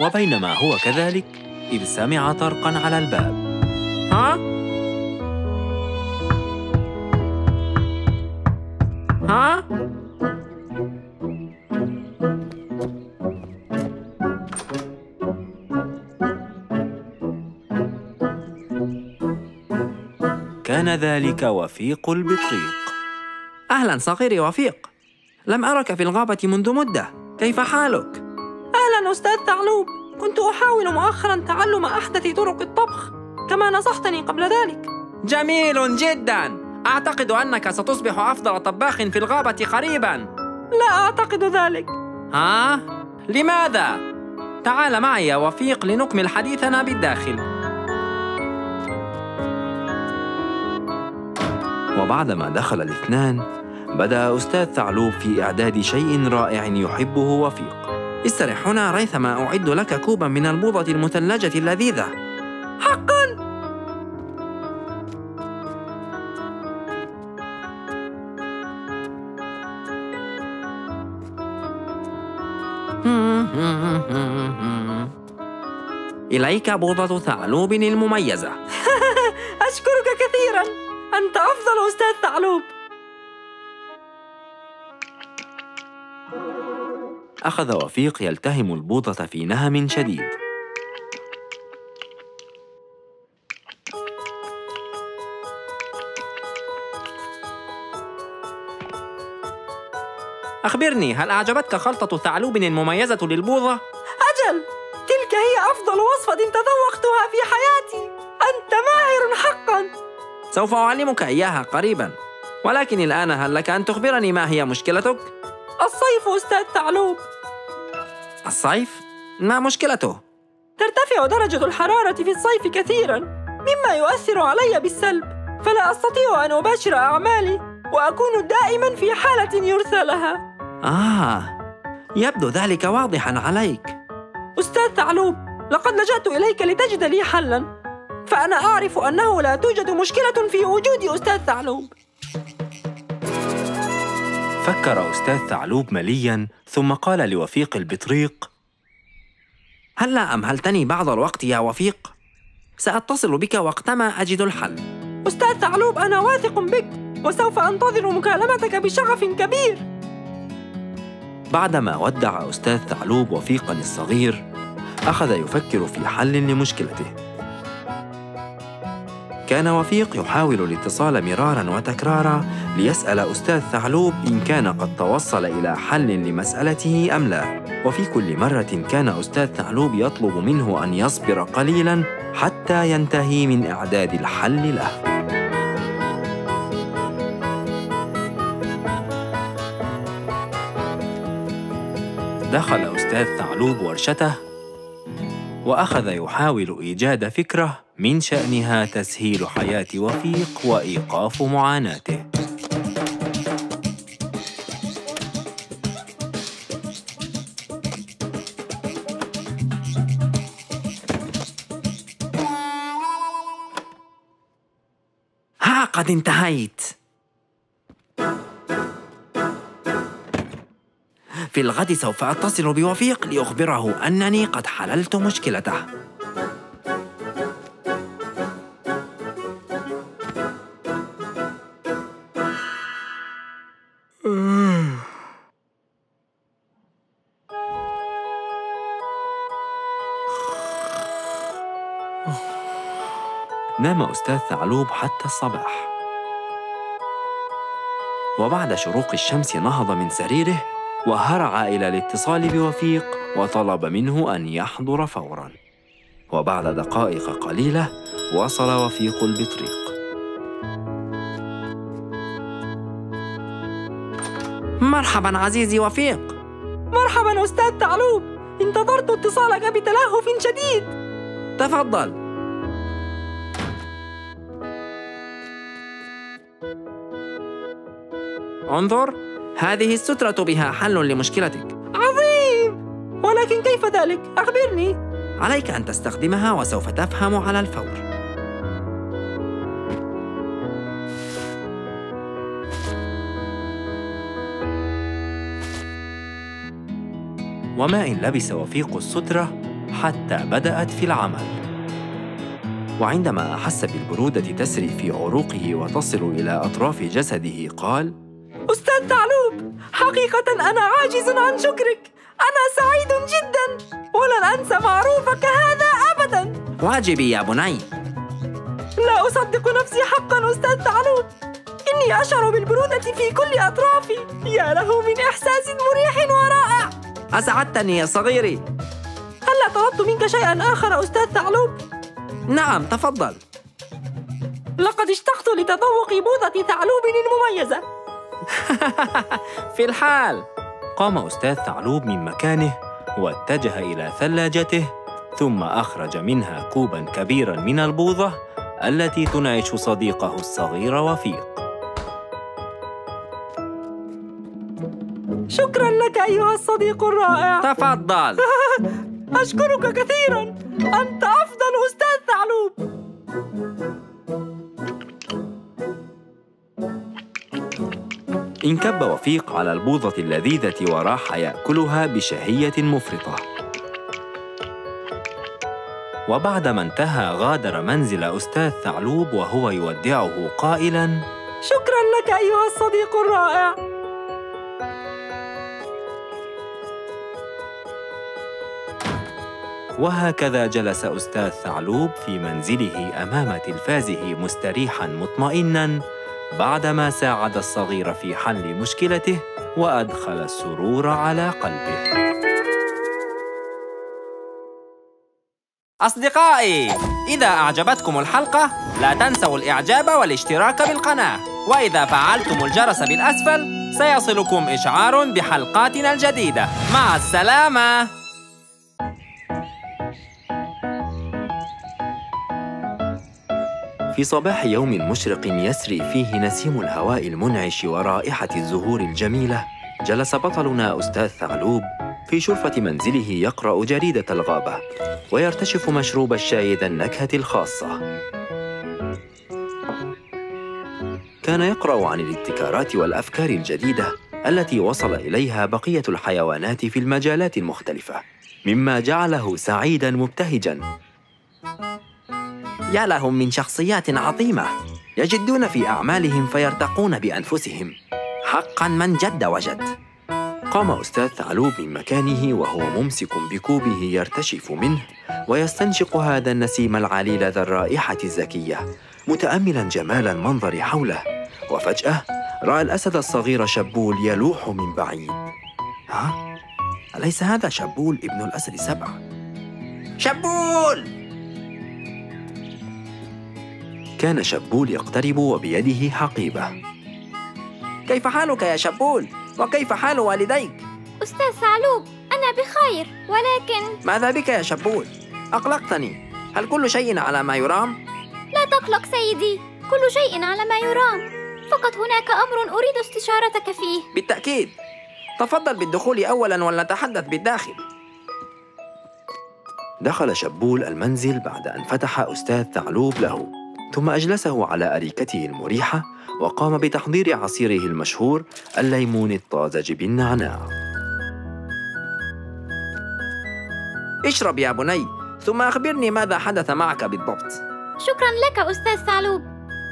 وبينما هو كذلك إذ سمع طرقاً على الباب. ها؟ ها؟ كان ذلك وفيق البطريق. أهلاً صغيري وفيق، لم أرك في الغابة منذ مدة، كيف حالك؟ أهلاً أستاذ ثعلوب، كنت أحاول مؤخراً تعلم أحدث طرق الطبخ كما نصحتني قبل ذلك. جميل جداً، أعتقد أنك ستصبح أفضل طباخ في الغابة قريباً. لا أعتقد ذلك. ها؟ لماذا؟ تعال معي يا وفيق لنكمل حديثنا بالداخل. وبعدما دخل الاثنان، بدأ أستاذ ثعلوب في إعداد شيء رائع يحبه وفيق. استرح هنا ريثما أعد لك كوباً من البوظة المثلجة اللذيذة. حقاً؟ إليك بوظة ثعلوب المميزة. أشكرك كثيراً، أنت أفضل أستاذ ثعلوب. أخذ وفيق يلتهم البوظة في نهم شديد. أخبرني، هل أعجبتك خلطة ثعلوب المميزة للبوظة؟ أجل، تلك هي أفضل وصفة تذوقتها في حياتي. أنت ماهر حقاً. سوف أعلمك إياها قريباً، ولكن الآن هل لك أن تخبرني ما هي مشكلتك؟ الصيف أستاذ ثعلوب. الصيف؟ ما مشكلته؟ ترتفع درجة الحرارة في الصيف كثيراً، مما يؤثر علي بالسلب، فلا أستطيع أن أباشر أعمالي وأكون دائماً في حالة يرثى لها. يبدو ذلك واضحاً عليك. أستاذ ثعلوب، لقد لجأت إليك لتجد لي حلاً، فأنا أعرف أنه لا توجد مشكلة في وجود أستاذ ثعلوب. فكر أستاذ ثعلوب ملياً ثم قال لوفيق البطريق: هلّا أمهلتني بعض الوقت يا وفيق؟ سأتصل بك وقتما أجد الحل. أستاذ ثعلوب، أنا واثق بك وسوف أنتظر مكالمتك بشغف كبير. بعدما ودع أستاذ ثعلوب وفيقاً الصغير، أخذ يفكر في حل لمشكلته. كان وفيق يحاول الاتصال مراراً وتكراراً ليسأل أستاذ ثعلوب إن كان قد توصل إلى حل لمسألته أم لا، وفي كل مرة كان أستاذ ثعلوب يطلب منه أن يصبر قليلاً حتى ينتهي من إعداد الحل له. دخل أستاذ ثعلوب ورشته وأخذ يحاول إيجاد فكرة من شأنها تسهيل حياة وفيق وإيقاف معاناته. ها قد انتهيت. في الغد سوف أتصل بوفيق لأخبره أنني قد حللت مشكلته. نام أستاذ ثعلوب حتى الصباح، وبعد شروق الشمس نهض من سريره وهرع إلى الاتصال بوفيق وطلب منه أن يحضر فوراً. وبعد دقائق قليلة وصل وفيق البطريق. مرحباً عزيزي وفيق. مرحباً أستاذ ثعلوب، انتظرت اتصالك بتلهف شديد. تفضل. انظر، هذه السترة بها حل لمشكلتك. عظيم! ولكن كيف ذلك؟ أخبرني. عليك أن تستخدمها وسوف تفهم على الفور. وما إن لبس وفيق السترة حتى بدأت في العمل. وعندما أحس بالبرودة تسري في عروقه وتصل إلى أطراف جسده قال: أستاذ ثعلوب، حقيقة أنا عاجز عن شكرك. أنا سعيد جداً ولن أنسى معروفك هذا أبداً. واجبي يا بني. لا أصدق نفسي حقاً أستاذ ثعلوب. إني أشعر بالبرودة في كل أطرافي. يا له من إحساس مريح ورائع. أسعدتني يا صغيري. هل طلبت منك شيئاً آخر أستاذ ثعلوب؟ نعم، تفضل. لقد اشتقت لتذوق بوظة ثعلوب المميزة. في الحال. قام أستاذ ثعلوب من مكانه واتجه إلى ثلاجته، ثم أخرج منها كوباً كبيراً من البوظة التي تنعش صديقه الصغير وفيق. شكراً لك أيها الصديق الرائع. تفضل. أشكرك كثيراً. أنت أفضل أستاذ ثعلوب. انكب وفيق على البوظة اللذيذة وراح يأكلها بشهية مفرطة. وبعدما انتهى غادر منزل أستاذ ثعلوب وهو يودعه قائلاً: شكراً لك أيها الصديق الرائع. وهكذا جلس أستاذ ثعلوب في منزله أمام تلفازه مستريحاً مطمئناً، بعدما ساعد الصغير في حل مشكلته وأدخل السرور على قلبه. أصدقائي، إذا أعجبتكم الحلقة لا تنسوا الإعجاب والاشتراك بالقناة، وإذا فعلتم الجرس بالأسفل سيصلكم إشعار بحلقاتنا الجديدة. مع السلامة. في صباح يوم مشرق يسري فيه نسيم الهواء المنعش ورائحة الزهور الجميلة، جلس بطلنا أستاذ ثعلوب في شرفة منزله يقرأ جريدة الغابة ويرتشف مشروب الشاي ذا النكهة الخاصة. كان يقرأ عن الابتكارات والأفكار الجديدة التي وصل إليها بقية الحيوانات في المجالات المختلفة، مما جعله سعيداً مبتهجاً. يا لهم من شخصيات عظيمة، يجدون في أعمالهم فيرتقون بأنفسهم. حقاً من جد وجد. قام أستاذ ثعلوب من مكانه وهو ممسك بكوبه يرتشف منه ويستنشق هذا النسيم العليل ذا الرائحة الزكية، متأملاً جمال المنظر حوله. وفجأة رأى الأسد الصغير شبول يلوح من بعيد. ها؟ أليس هذا شبول ابن الأسد 7؟ شبول! كان شبول يقترب وبيده حقيبة. كيف حالك يا شبول؟ وكيف حال والديك؟ أستاذ ثعلوب، أنا بخير، ولكن... ماذا بك يا شبول؟ أقلقتني. هل كل شيء على ما يرام؟ لا تقلق سيدي، كل شيء على ما يرام، فقط هناك أمر أريد استشارتك فيه. بالتأكيد. تفضل بالدخول أولاً ولنتحدث بالداخل. دخل شبول المنزل بعد أن فتح أستاذ ثعلوب له، ثم أجلسه على أريكته المريحة وقام بتحضير عصيره المشهور الليمون الطازج بالنعناع. اشرب يا بني، ثم أخبرني ماذا حدث معك بالضبط. شكراً لك أستاذ ثعلوب.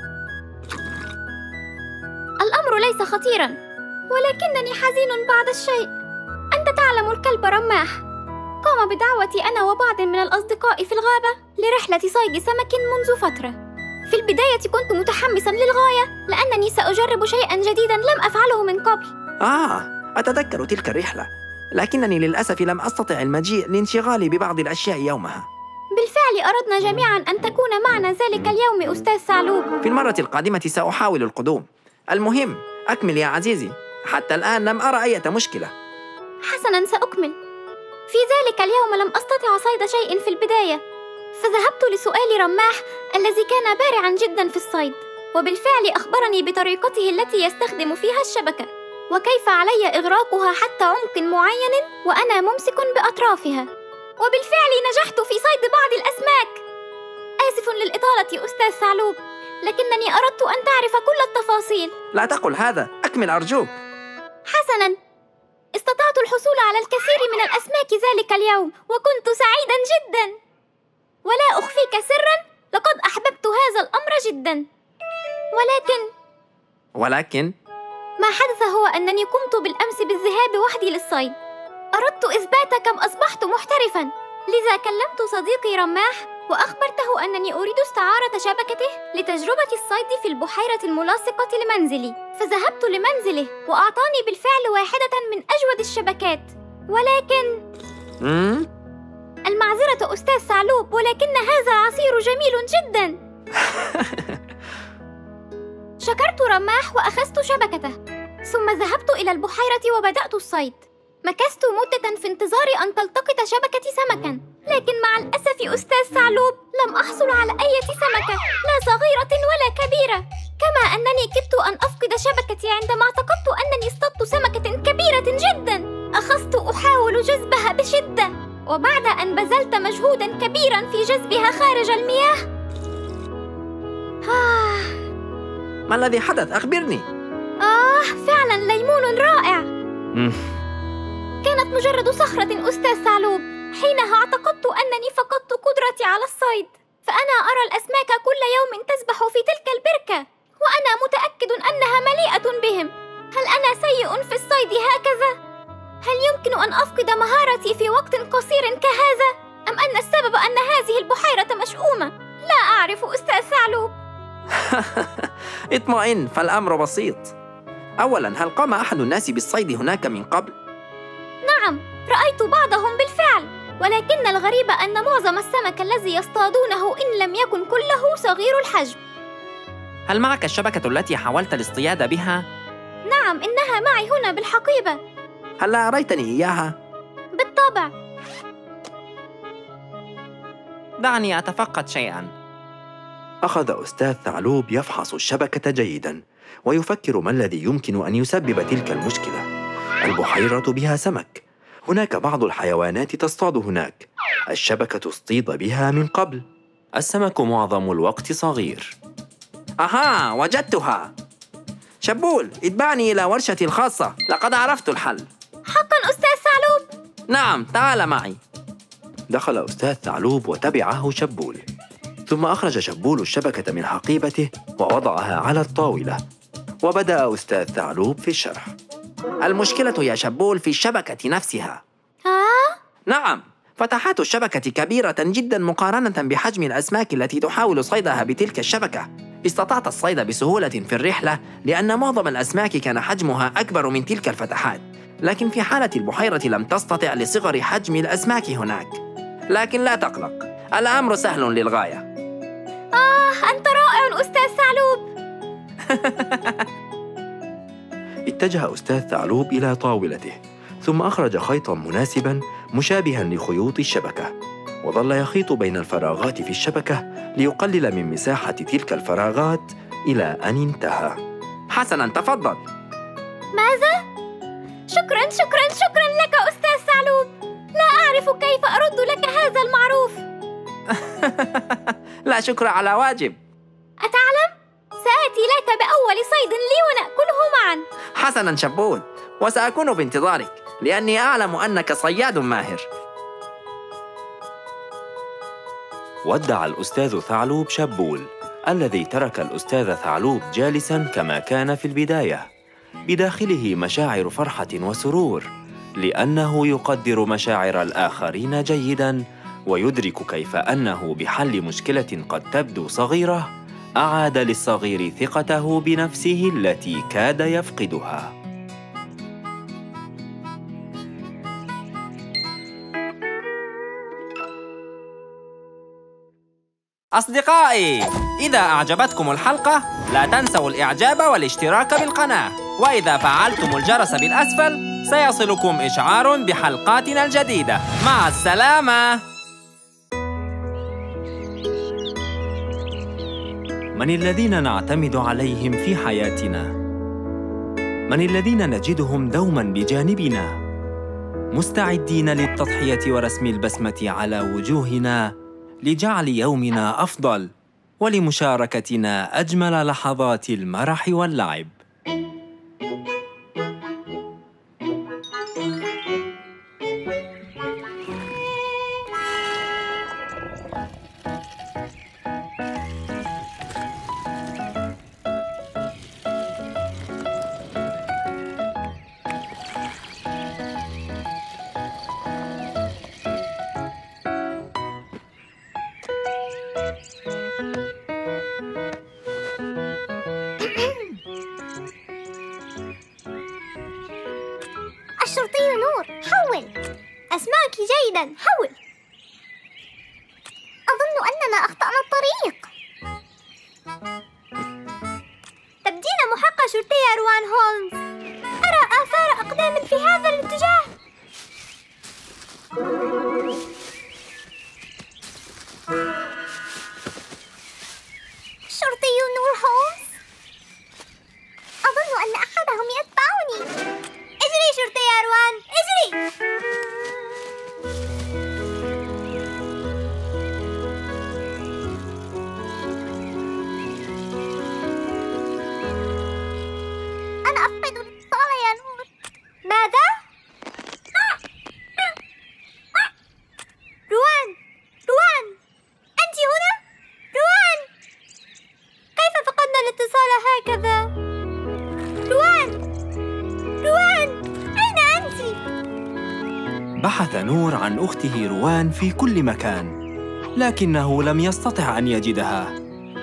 الأمر ليس خطيراً، ولكنني حزين بعض الشيء. أنت تعلم الكلب رماح قام بدعوتي أنا وبعض من الأصدقاء في الغابة لرحلة صيد سمك منذ فترة. في البداية كنت متحمساً للغاية لأنني سأجرب شيئاً جديداً لم أفعله من قبل. أتذكر تلك الرحلة، لكنني للأسف لم أستطع المجيء لانشغالي ببعض الأشياء يومها. بالفعل أردنا جميعاً أن تكون معنا ذلك اليوم أستاذ ثعلوب. في المرة القادمة سأحاول القدوم. المهم أكمل يا عزيزي، حتى الآن لم أرى أي مشكلة. حسناً، سأكمل. في ذلك اليوم لم أستطع صيد شيء في البداية، فذهبت لسؤال رماح الذي كان بارعاً جداً في الصيد، وبالفعل أخبرني بطريقته التي يستخدم فيها الشبكة وكيف علي إغراقها حتى عمق معين وأنا ممسك بأطرافها، وبالفعل نجحت في صيد بعض الأسماك. آسف للإطالة أستاذ ثعلوب، لكنني أردت أن تعرف كل التفاصيل. لا تقل هذا، أكمل أرجوك. حسناً، استطعت الحصول على الكثير من الأسماك ذلك اليوم، وكنت سعيداً جداً. ولا أخفيك سراً، لقد أحببت هذا الأمر جداً. ولكن ما حدث هو أنني قمت بالأمس بالذهاب وحدي للصيد. أردت إثبات كم أصبحت محترفاً، لذا كلمت صديقي رماح وأخبرته أنني أريد استعارة شبكته لتجربة الصيد في البحيرة الملاصقة لمنزلي. فذهبت لمنزله وأعطاني بالفعل واحدة من أجود الشبكات. ولكن المعذرة أستاذ ثعلوب، ولكن هذا عصير جميل جداً. شكرت رماح وأخذت شبكته، ثم ذهبت إلى البحيرة وبدأت الصيد. مكثت مدة في انتظار أن تلتقط شبكتي سمكاً، لكن مع الأسف أستاذ ثعلوب لم أحصل على أي سمكة، لا صغيرة ولا كبيرة. كما أنني كدت أن أفقد شبكتي عندما اعتقدت أنني اصطدت سمكة كبيرة جداً. أخذت أحاول جذبها بشدة، وبعد أن بذلت مجهوداً كبيراً في جذبها خارج المياه. ما الذي حدث؟ أخبرني. فعلاً ليمون رائع. كانت مجرد صخرة أستاذ ثعلوب. حينها اعتقدت أنني فقدت قدرتي على الصيد، فأنا أرى الأسماك كل يوم تسبح في تلك البركة، وأنا متأكد أنها مليئة بهم. هل أنا سيء في الصيد هكذا؟ هل يمكن أن أفقد مهارتي في وقت قصير كهذا؟ أم أن السبب أن هذه البحيرة مشؤومة؟ لا أعرف أستاذ ثعلوب. اطمئن، فالأمر بسيط. أولاً، هل قام أحد الناس بالصيد هناك من قبل؟ نعم، رأيت بعضهم بالفعل، ولكن الغريب أن معظم السمك الذي يصطادونه إن لم يكن كله صغير الحجم. هل معك الشبكة التي حاولت الاصطياد بها؟ نعم، إنها معي هنا بالحقيبة. هل أريتني إياها؟ بالطبع. دعني أتفقد شيئاً. أخذ أستاذ ثعلوب يفحص الشبكة جيداً، ويفكر ما الذي يمكن أن يسبب تلك المشكلة. البحيرة بها سمك، هناك بعض الحيوانات تصطاد هناك، الشبكة اصطيد بها من قبل، السمك معظم الوقت صغير. وجدتها. شبول، اتبعني إلى ورشتي الخاصة، لقد عرفت الحل. حقاً أستاذ ثعلوب؟ نعم، تعال معي. دخل أستاذ ثعلوب وتبعه شبول، ثم أخرج شبول الشبكة من حقيبته ووضعها على الطاولة، وبدأ أستاذ ثعلوب في الشرح. المشكلة يا شبول في الشبكة نفسها. نعم، فتحات الشبكة كبيرة جدا مقارنة بحجم الأسماك التي تحاول صيدها بتلك الشبكة. استطعت الصيد بسهولة في الرحلة لأن معظم الأسماك كان حجمها أكبر من تلك الفتحات، لكن في حالة البحيرة لم تستطع لصغر حجم الأسماك هناك. لكن لا تقلق، الأمر سهل للغاية. أنت رائع أستاذ ثعلوب. اتجه أستاذ ثعلوب إلى طاولته، ثم أخرج خيطاً مناسباً مشابهاً لخيوط الشبكة، وظل يخيط بين الفراغات في الشبكة ليقلل من مساحة تلك الفراغات إلى أن انتهى. حسناً، تفضل. ماذا؟ شكراً لك أستاذ ثعلوب. لا أعرف كيف أرد لك هذا المعروف. لا شكر على واجب. أتعلم؟ سآتي لك بأول صيد لي ونأكله معاً. حسناً شبول، وسأكون بانتظارك لأني أعلم أنك صياد ماهر. ودع الأستاذ ثعلوب شبول، الذي ترك الأستاذ ثعلوب جالساً كما كان في البداية، بداخله مشاعر فرحة وسرور، لأنه يقدر مشاعر الآخرين جيداً، ويدرك كيف أنه بحل مشكلة قد تبدو صغيرة أعاد للصغير ثقته بنفسه التي كاد يفقدها. أصدقائي، إذا أعجبتكم الحلقة لا تنسوا الإعجاب والاشتراك بالقناة، وإذا فعلتم الجرس بالأسفل سيصلكم إشعار بحلقاتنا الجديدة. مع السلامة. من الذين نعتمد عليهم في حياتنا؟ من الذين نجدهم دوماً بجانبنا، مستعدين للتضحية ورسم البسمة على وجوهنا لجعل يومنا أفضل ولمشاركتنا أجمل لحظات المرح واللعب؟ الشرطي نور، حول. أسمعك جيداً، حول. أظن أننا أخطأنا الطريق. تبدين محقة شرطية روان هولمز. أرى آثار أقدام في هذا الاتجاه. شرطي نور هولمز، أظن أن أحدهم يتبعني. اجري شرطي أروان، اجري! أنا أفقد الاتصال يا نور. ماذا؟ روان، روان، أنت هنا؟ روان، كيف فقدنا الاتصال هكذا؟ روان، روان، أين أنت؟ بحث نور عن أخته روان في كل مكان، لكنه لم يستطع أن يجدها.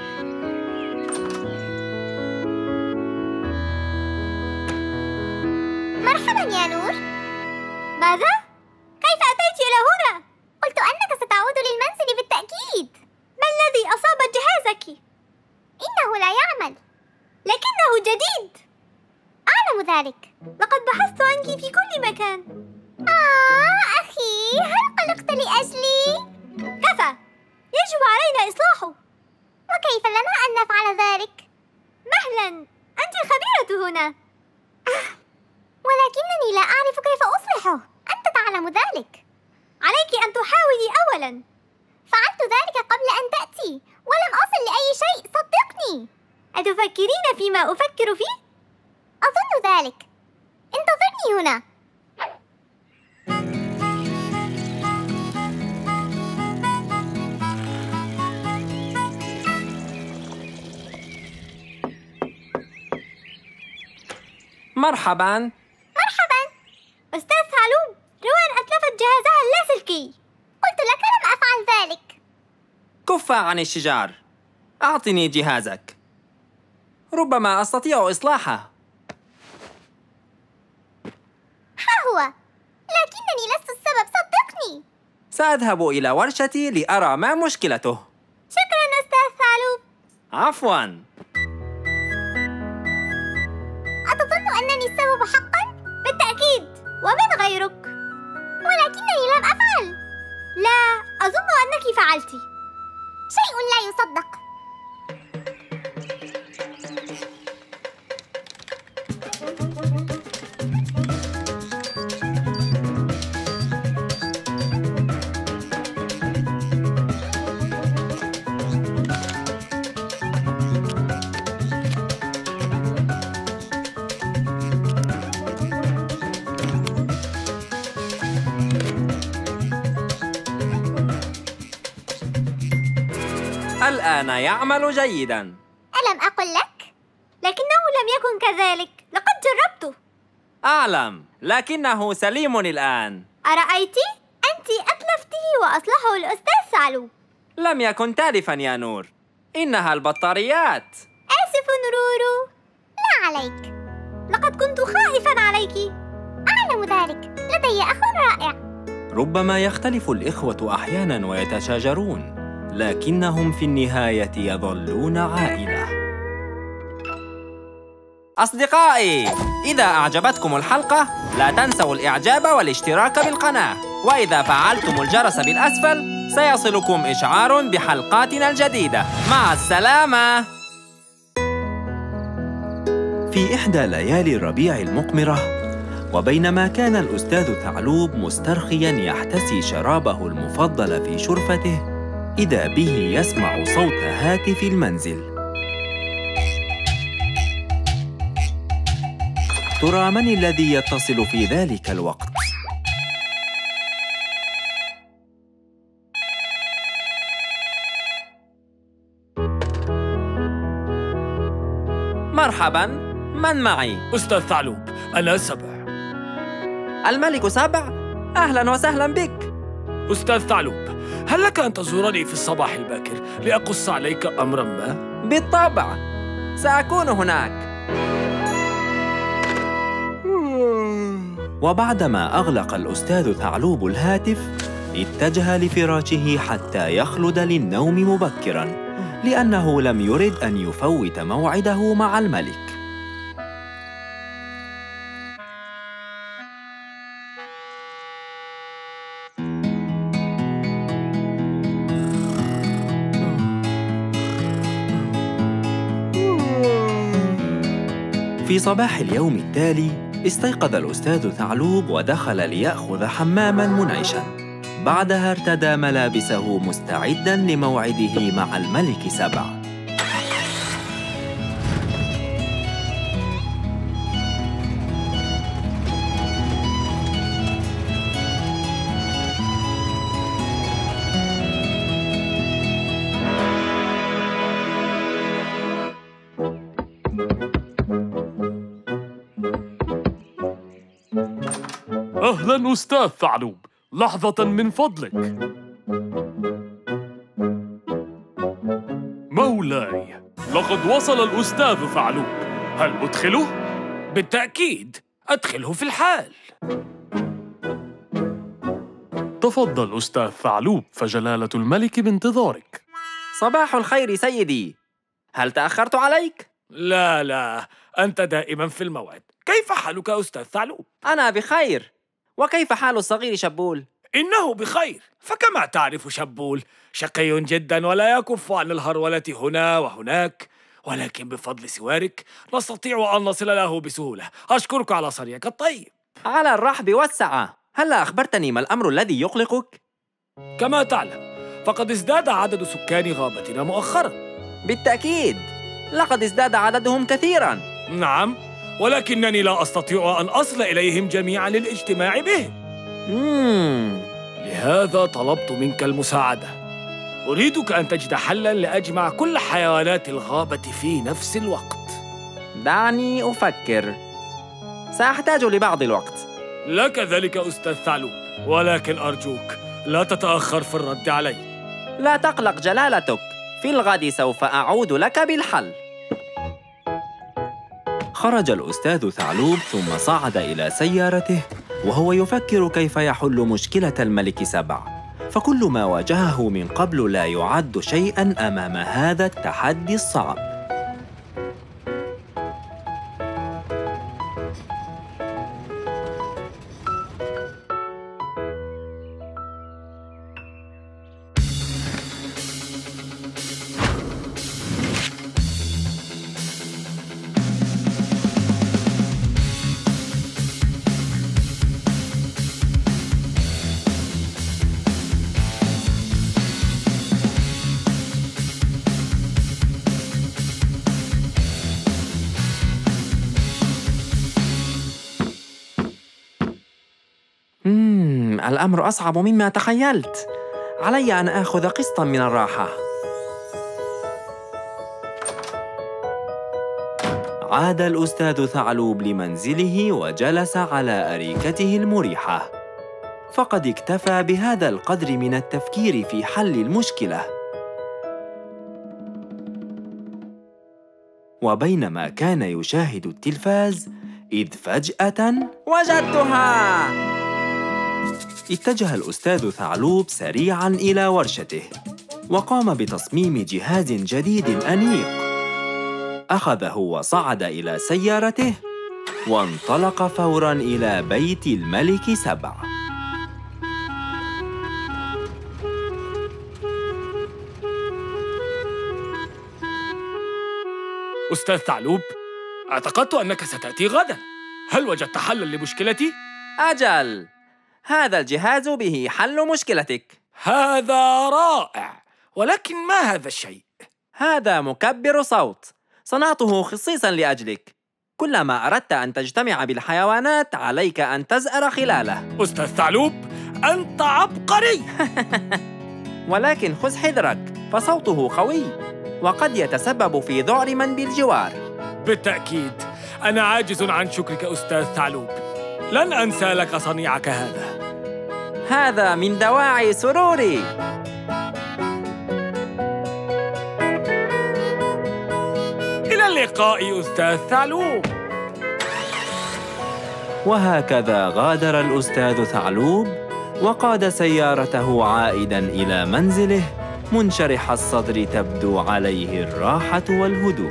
مرحباً يا نور. ماذا؟ كيف أتيت إلى هنا؟ قلت أنك ستعود للمنزل بالتأكيد. ما الذي أصاب جهازك؟ إنه لا يعمل. لكنه جديد. أعلم ذلك. لقد بحثت عنك في كل مكان. أخي، هل قلقت لأجلي؟ كفى. يجب علينا إصلاحه. وكيف لنا أن نفعل ذلك؟ مهلاً، أنت الخبيرة هنا. ولكنني لا أعرف كيف أصلحه. أنت تعلم ذلك. عليك أن تحاولي أولاً. فعلت ذلك قبل أن تأتي، ولم أصل لأي شيء، صدقني. أتفكرين فيما أفكر فيه؟ أظن ذلك. انتظرني هنا. مرحباً. مرحباً. أستاذ ثعلوب، روان أتلفت جهازها اللاسلكي. قلت لك لم أفعل ذلك. كف عن الشجار. أعطني جهازك. ربما أستطيع إصلاحه. ها هو. لكنني لست السبب، صدقني. سأذهب إلى ورشتي لأرى ما مشكلته. شكراً أستاذ ثعلوب. عفواً. أتظن أنني السبب حقاً؟ بالتأكيد، ومن غيرك. ولكنني لم أفعل. لا، أظن أنك فعلت. شيء لا يصدق. الآن يعمل جيداً. ألم أقل لك؟ لكنه لم يكن كذلك. لقد جربته. أعلم، لكنه سليم الآن. أرأيت؟ أنت أتلفته وأصلحه الأستاذ ثعلوب. لم يكن تالفاً يا نور، إنها البطاريات. آسف رورو. لا عليك. لقد كنت خائفاً عليك. أعلم ذلك. لدي أخ رائع. ربما يختلف الإخوة أحياناً ويتشاجرون، لكنهم في النهاية يظلون عائلة. أصدقائي، إذا أعجبتكم الحلقة لا تنسوا الإعجاب والاشتراك بالقناة، وإذا فعلتم الجرس بالأسفل سيصلكم إشعار بحلقاتنا الجديدة. مع السلامة. في إحدى ليالي الربيع المقمرة، وبينما كان الأستاذ ثعلوب مسترخياً يحتسي شرابه المفضل في شرفته، إذا به يسمع صوت هاتف المنزل. ترى من الذي يتصل في ذلك الوقت؟ مرحباً، من معي؟ أستاذ ثعلوب، أنا سبع. الملك سبع؟ أهلاً وسهلاً بك. أستاذ ثعلوب، هل لك أن تزورني في الصباح الباكر لأقص عليك أمراً ما؟ بالطبع، سأكون هناك. وبعدما أغلق الأستاذ ثعلوب الهاتف، اتجه لفراشه حتى يخلد للنوم مبكراً، لأنه لم يرد أن يفوت موعده مع الملك. في صباح اليوم التالي، استيقظ الأستاذ ثعلوب ودخل ليأخذ حماماً منعشاً. بعدها ارتدى ملابسه مستعداً لموعده مع الملك سبع. أهلاً أستاذ ثعلوب، لحظة من فضلك. مولاي، لقد وصل الأستاذ ثعلوب، هل أدخله؟ بالتأكيد، أدخله في الحال. تفضل أستاذ ثعلوب، فجلالة الملك بانتظارك. صباح الخير سيدي، هل تأخرت عليك؟ لا، أنت دائماً في الموعد. كيف حالك أستاذ ثعلوب؟ أنا بخير، وكيف حال الصغير شبول؟ إنه بخير، فكما تعرف شبول شقي جداً ولا يكف عن الهرولة هنا وهناك، ولكن بفضل سوارك نستطيع أن نصل له بسهولة. أشكرك على صنيعك الطيب. على الرحب والسعة. هلا أخبرتني ما الأمر الذي يقلقك؟ كما تعلم، فقد ازداد عدد سكان غابتنا مؤخراً. بالتأكيد، لقد ازداد عددهم كثيراً. نعم، ولكنني لا أستطيع أن أصل إليهم جميعاً للاجتماع بهم. لهذا طلبت منك المساعدة. أريدك أن تجد حلاً لأجمع كل حيوانات الغابة في نفس الوقت. دعني أفكر، سأحتاج لبعض الوقت. لك ذلك أستاذ ثعلوب، ولكن أرجوك لا تتأخر في الرد علي. لا تقلق جلالتك، في الغد سوف أعود لك بالحل. خرج الأستاذ ثعلوب ثم صعد إلى سيارته، وهو يفكر كيف يحل مشكلة الملك سبع، فكل ما واجهه من قبل لا يعد شيئاً أمام هذا التحدي الصعب. الأمر أصعب مما تخيلت. علي أن آخذ قسطاً من الراحة. عاد الأستاذ ثعلوب لمنزله وجلس على أريكته المريحة، فقد اكتفى بهذا القدر من التفكير في حل المشكلة. وبينما كان يشاهد التلفاز، إذ فجأة وجدتها! اتجه الأستاذ ثعلوب سريعاً إلى ورشته، وقام بتصميم جهاز جديد أنيق. أخذه وصعد إلى سيارته، وانطلق فوراً إلى بيت الملك سبع. أستاذ ثعلوب، اعتقدت أنك ستأتي غداً. هل وجدت حلاً لمشكلتي؟ أجل، هذا الجهاز به حل مشكلتك. هذا رائع، ولكن ما هذا الشيء؟ هذا مكبر صوت، صنعته خصيصاً لأجلك. كلما أردت أن تجتمع بالحيوانات عليك أن تزأر خلاله. أستاذ ثعلوب، أنت عبقري! ولكن خذ حذرك، فصوته قوي وقد يتسبب في ذعر من بالجوار. بالتأكيد، أنا عاجز عن شكرك أستاذ ثعلوب. لن أنسى لك صنيعك هذا. هذا من دواعي سروري. إلى اللقاء أستاذ ثعلوب. وهكذا غادر الأستاذ ثعلوب وقاد سيارته عائداً إلى منزله منشرح الصدر، تبدو عليه الراحة والهدوء.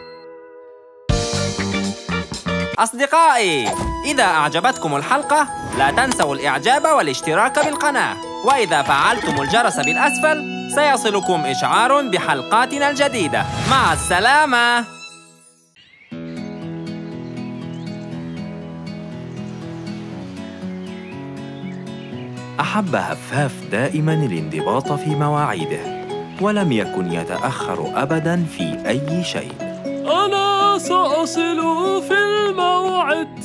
أصدقائي، إذا أعجبتكم الحلقة لا تنسوا الإعجاب والاشتراك بالقناة، وإذا فعلتم الجرس بالأسفل سيصلكم إشعار بحلقاتنا الجديدة. مع السلامة. أحب هفاف دائماً الانضباط في مواعيده، ولم يكن يتأخر أبداً في أي شيء. أنا سأصل في الموعد.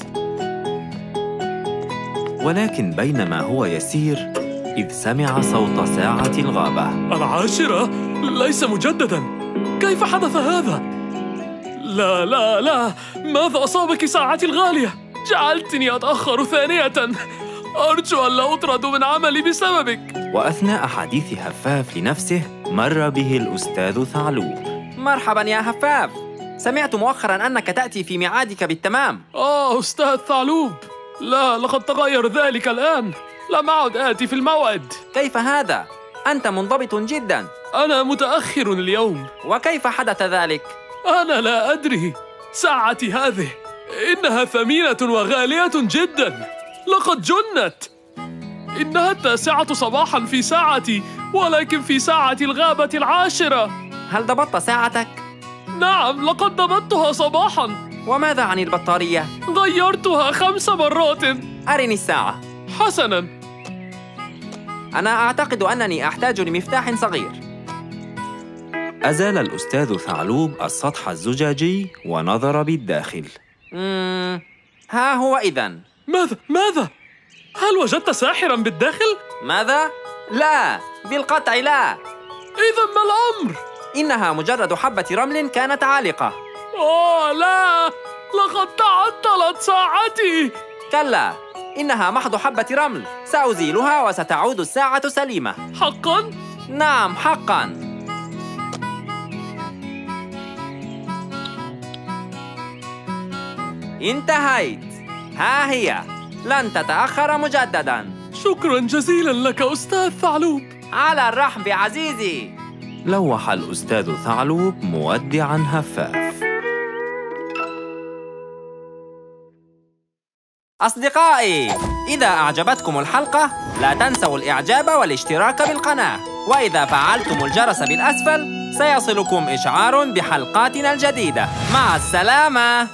ولكن بينما هو يسير إذ سمع صوت ساعة الغابة. 10 ليس مجدداً. كيف حدث هذا؟ لا لا لا، ماذا أصابك ساعتي الغالية؟ جعلتني أتأخر ثانية. أرجو أن لا أطرد من عملي بسببك. وأثناء حديث هفاف لنفسه مر به الأستاذ ثعلوب. مرحباً يا هفاف، سمعت مؤخراً أنك تأتي في ميعادك بالتمام. أستاذ ثعلوب، لا، لقد تغير ذلك الآن. لم أعد آتي في الموعد. كيف هذا؟ أنت منضبط جداً. أنا متأخر اليوم. وكيف حدث ذلك؟ أنا لا أدري. ساعتي هذه إنها ثمينة وغالية جداً. لقد جنت. إنها 9 صباحاً في ساعتي، ولكن في ساعة الغابة 10. هل ضبطت ساعتك؟ نعم، لقد ضبطتها صباحاً. وماذا عن البطارية؟ غيرتها 5 مرات. أرني الساعة. حسناً. أنا أعتقد أنني أحتاج لمفتاح صغير. أزال الأستاذ ثعلوب السطح الزجاجي ونظر بالداخل. ها هو إذن. ماذا؟ هل وجدت ساحراً بالداخل؟ ماذا؟ لا، بالقطع لا. إذن ما الأمر؟ إنها مجرد حبة رمل كانت عالقة. لا، لقد تعطلت ساعتي. كلا، إنها محض حبة رمل. سأزيلها وستعود الساعة سليمة. حقاً؟ نعم، حقاً. انتهيت. ها هي، لن تتأخر مجدداً. شكراً جزيلاً لك أستاذ ثعلوب. على الرحب عزيزي. لوح الأستاذ ثعلوب مودعاً هفاف. أصدقائي، إذا أعجبتكم الحلقة لا تنسوا الإعجاب والاشتراك بالقناة، وإذا فعلتم الجرس بالأسفل سيصلكم إشعار بحلقاتنا الجديدة. مع السلامة.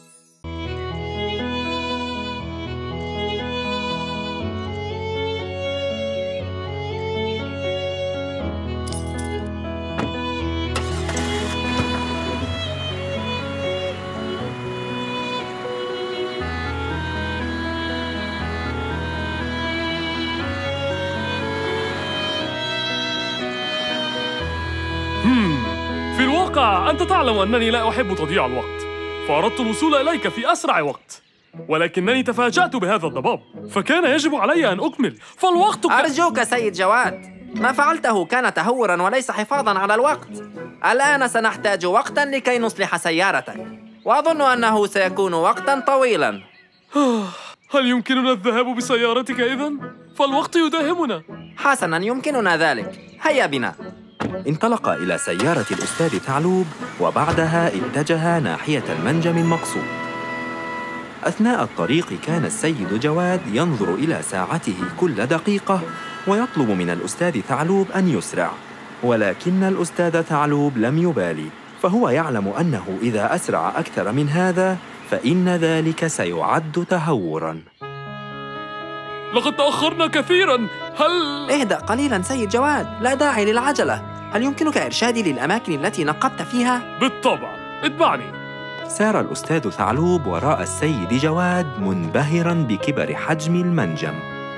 في الواقع أنت تعلم أنني لا أحب تضييع الوقت، فأردت الوصول إليك في أسرع وقت، ولكنني تفاجأت بهذا الضباب، فكان يجب علي أن أكمل، فالوقت أرجوك سيد جواد، ما فعلته كان تهورا وليس حفاظا على الوقت. الآن سنحتاج وقتا لكي نصلح سيارتك، وأظن أنه سيكون وقتا طويلا. هل يمكننا الذهاب بسيارتك إذن؟ فالوقت يداهمنا. حسنا، يمكننا ذلك، هيا بنا. انطلق إلى سيارة الأستاذ ثعلوب، وبعدها اتجه ناحية المنجم المقصود. أثناء الطريق كان السيد جواد ينظر إلى ساعته كل دقيقة ويطلب من الأستاذ ثعلوب أن يسرع، ولكن الأستاذ ثعلوب لم يبالي، فهو يعلم أنه إذا أسرع أكثر من هذا فإن ذلك سيعد تهوراً. لقد تأخرنا كثيراً. هل... اهدأ قليلاً سيد جواد، لا داعي للعجلة. هل يمكنك إرشادي للأماكن التي نقبت فيها؟ بالطبع، اتبعني. سار الأستاذ ثعلوب وراء السيد جواد منبهراً بكبر حجم المنجم.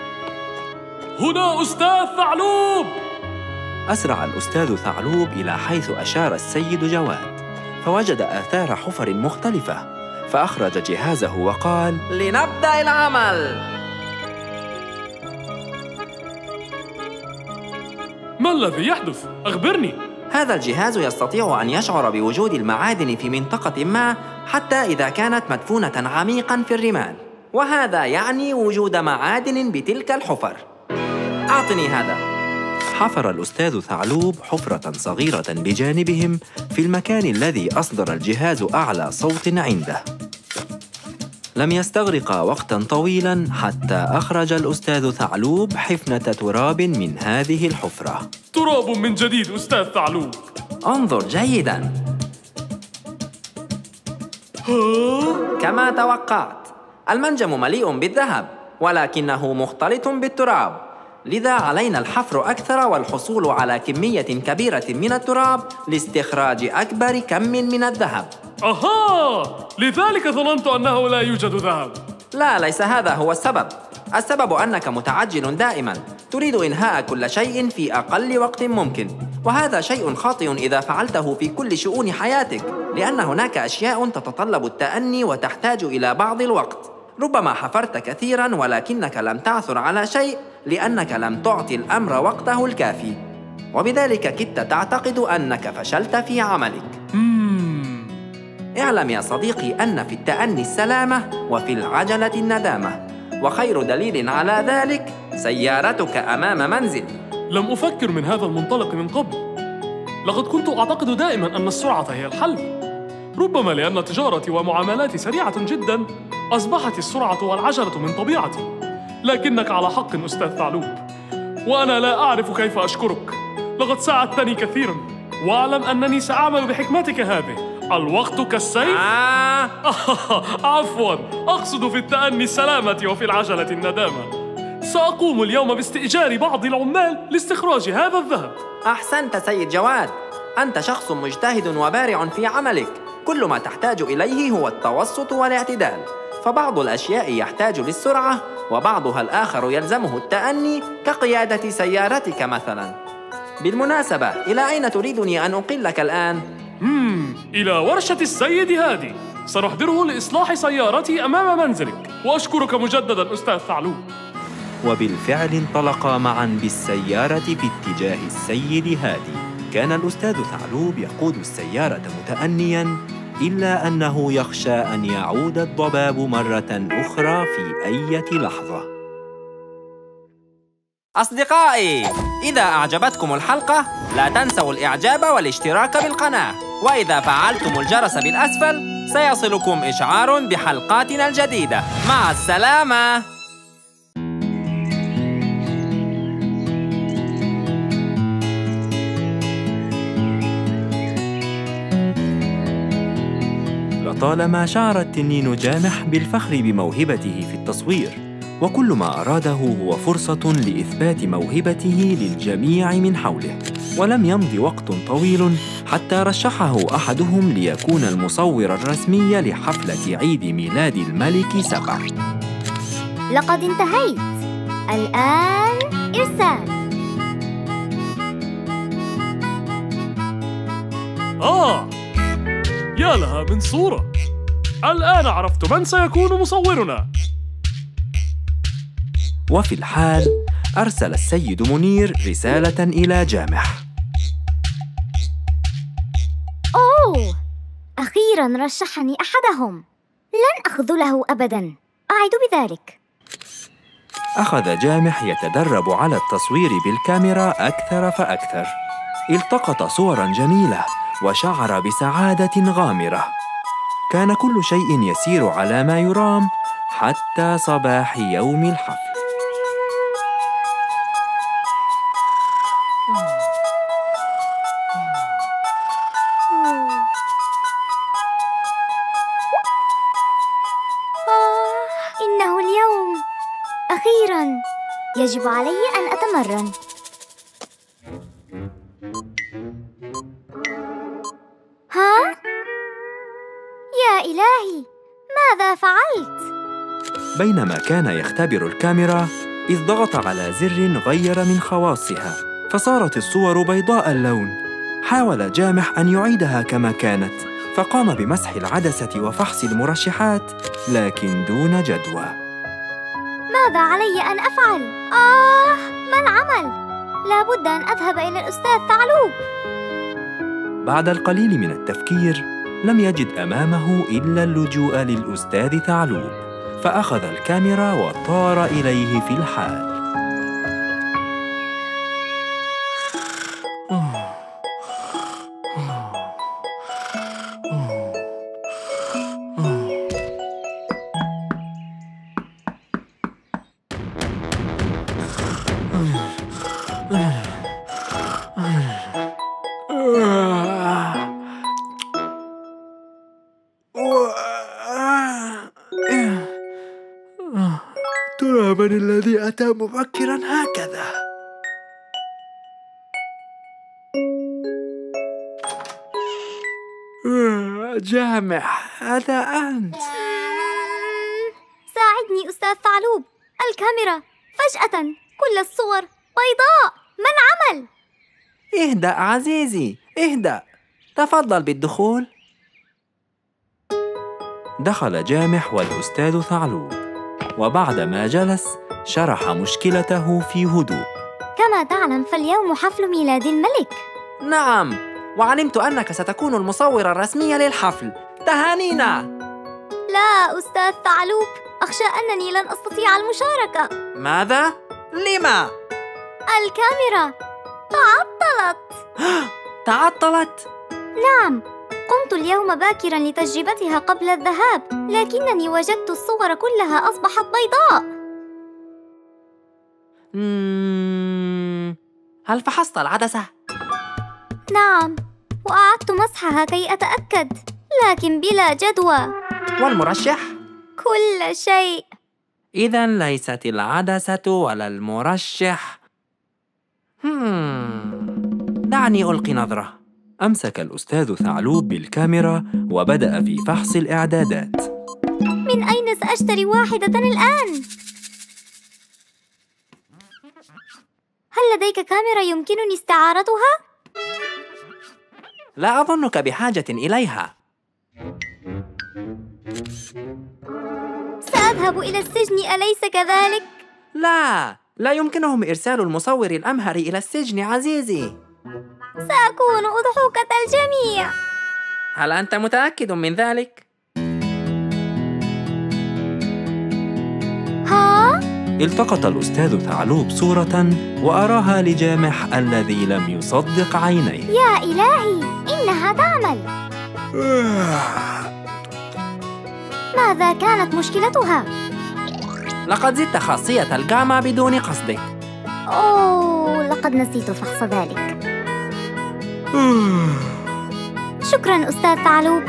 هنا أستاذ ثعلوب! أسرع الأستاذ ثعلوب إلى حيث أشار السيد جواد، فوجد آثار حفر مختلفة، فأخرج جهازه وقال: لنبدأ العمل. ما الذي يحدث؟ أخبرني. هذا الجهاز يستطيع أن يشعر بوجود المعادن في منطقة ما حتى إذا كانت مدفونة عميقاً في الرمال، وهذا يعني وجود معادن بتلك الحفر. أعطني هذا. حفر الأستاذ ثعلوب حفرة صغيرة بجانبهم في المكان الذي أصدر الجهاز أعلى صوت عنده. لم يستغرق وقتاً طويلاً حتى أخرج الأستاذ ثعلوب حفنة تراب من هذه الحفرة. تراب من جديد أستاذ ثعلوب. انظر جيداً. كما توقعت، المنجم مليء بالذهب، ولكنه مختلط بالتراب، لذا علينا الحفر أكثر والحصول على كمية كبيرة من التراب لاستخراج أكبر كم من الذهب. لذلك ظننت أنه لا يوجد ذهب. لا، ليس هذا هو السبب. السبب أنك متعجل دائماً، تريد إنهاء كل شيء في أقل وقت ممكن، وهذا شيء خاطئ إذا فعلته في كل شؤون حياتك، لأن هناك أشياء تتطلب التأني وتحتاج إلى بعض الوقت. ربما حفرت كثيراً ولكنك لم تعثر على شيء لأنك لم تعطي الأمر وقته الكافي، وبذلك كدت تعتقد أنك فشلت في عملك. اعلم يا صديقي أن في التأني السلامة وفي العجلة الندامة، وخير دليل على ذلك سيارتك أمام منزلي. لم أفكر من هذا المنطلق من قبل. لقد كنت أعتقد دائماً أن السرعة هي الحل. ربما لأن تجارتي ومعاملاتي سريعة جداً أصبحت السرعة والعجلة من طبيعتي. لكنك على حق أستاذ ثعلوب، وأنا لا أعرف كيف أشكرك. لقد ساعدتني كثيراً، واعلم أنني سأعمل بحكمتك هذه. الوقت كالسيف. عفواً، أقصد في التأني السلامة وفي العجلة الندامة. سأقوم اليوم باستئجار بعض العمال لاستخراج هذا الذهب. أحسنت سيد جواد، أنت شخص مجتهد وبارع في عملك. كل ما تحتاج إليه هو التوسط والاعتدال، فبعض الأشياء يحتاج للسرعة وبعضها الآخر يلزمه التأني، كقيادة سيارتك مثلاً. بالمناسبة، إلى أين تريدني أن أقلك الآن؟ إلى ورشة السيد هادي. سنحضره لإصلاح سيارتي أمام منزلك، وأشكرك مجدداً أستاذ ثعلوب. وبالفعل انطلقا معاً بالسيارة في اتجاه السيد هادي. كان الأستاذ ثعلوب يقود السيارة متأنياً، إلا أنه يخشى أن يعود الضباب مرة أخرى في أي لحظة. أصدقائي، إذا أعجبتكم الحلقة لا تنسوا الإعجاب والاشتراك بالقناة، وإذا فعلتم الجرس بالأسفل سيصلكم إشعار بحلقاتنا الجديدة. مع السلامة. لطالما شعر التنين جامح بالفخر بموهبته في التصوير، وكل ما أراده هو فرصة لإثبات موهبته للجميع من حوله. ولم يمض وقت طويل حتى رشحه أحدهم ليكون المصور الرسمي لحفلة عيد ميلاد الملك سبع. لقد انتهيت. الآن إرسال. يا لها من صورة! الآن عرفت من سيكون مصورنا. وفي الحال أرسل السيد منير رسالة إلى جامح. أوه، أخيراً رشحني أحدهم. لن أخذله أبداً، أعد بذلك. أخذ جامح يتدرب على التصوير بالكاميرا أكثر فأكثر. التقط صوراً جميلة وشعر بسعادة غامرة. كان كل شيء يسير على ما يرام حتى صباح يوم الحفل. إنه اليوم. أخيراً يجب علي أن أتمرن. يا إلهي، ماذا فعلت؟ بينما كان يختبر الكاميرا إذ ضغط على زر غير من خواصها، فصارت الصور بيضاء اللون. حاول جامح أن يعيدها كما كانت، فقام بمسح العدسة وفحص المرشحات، لكن دون جدوى. ماذا علي أن أفعل؟ ما العمل؟ لابد أن أذهب إلى الأستاذ ثعلوب. وبعد القليل من التفكير لم يجد أمامه إلا اللجوء للأستاذ ثعلوب، فأخذ الكاميرا وطار إليه في الحال. ترى من الذي أتى مبكرا هكذا؟ جامح، هذا أنت. ساعدني أستاذ ثعلوب، الكاميرا فجأة كل الصور بيضاء، ما العمل؟ اهدأ عزيزي، اهدأ، تفضل بالدخول. دخل جامح والأستاذ ثعلوب، وبعدما جلس شرح مشكلته في هدوء. كما تعلم فاليوم حفل ميلاد الملك. نعم، وعلمت أنك ستكون المصورة الرسمية للحفل. تهانينا. لا أستاذ ثعلوب، أخشى أنني لن أستطيع المشاركة. ماذا؟ لما؟ الكاميرا تعطلت. تعطلت؟ نعم، قمت اليوم باكراً لتجربتها قبل الذهاب، لكنني وجدت الصور كلها أصبحت بيضاء. هل فحصت العدسة؟ نعم، وأعدت مسحها كي أتأكد، لكن بلا جدوى. والمرشح؟ كل شيء. إذا ليست العدسة ولا المرشح. دعني ألقي نظرة. أمسك الأستاذ ثعلوب بالكاميرا وبدأ في فحص الإعدادات. من أين سأشتري واحدة الآن؟ هل لديك كاميرا يمكنني استعارتها؟ لا أظنك بحاجة إليها. سأذهب إلى السجن، أليس كذلك؟ لا يمكنهم إرسال المصور الأمهر إلى السجن عزيزي. سأكون أضحوكة الجميع. هل أنت متأكد من ذلك؟ ها؟ التقط الأستاذ ثعلوب صورة وأراها لجامح الذي لم يصدق عينيه. يا إلهي، إنها تعمل. ماذا كانت مشكلتها؟ لقد زدت خاصية الجاما بدون قصدك. أوه، لقد نسيت فحص ذلك. شكراً أستاذ ثعلوب.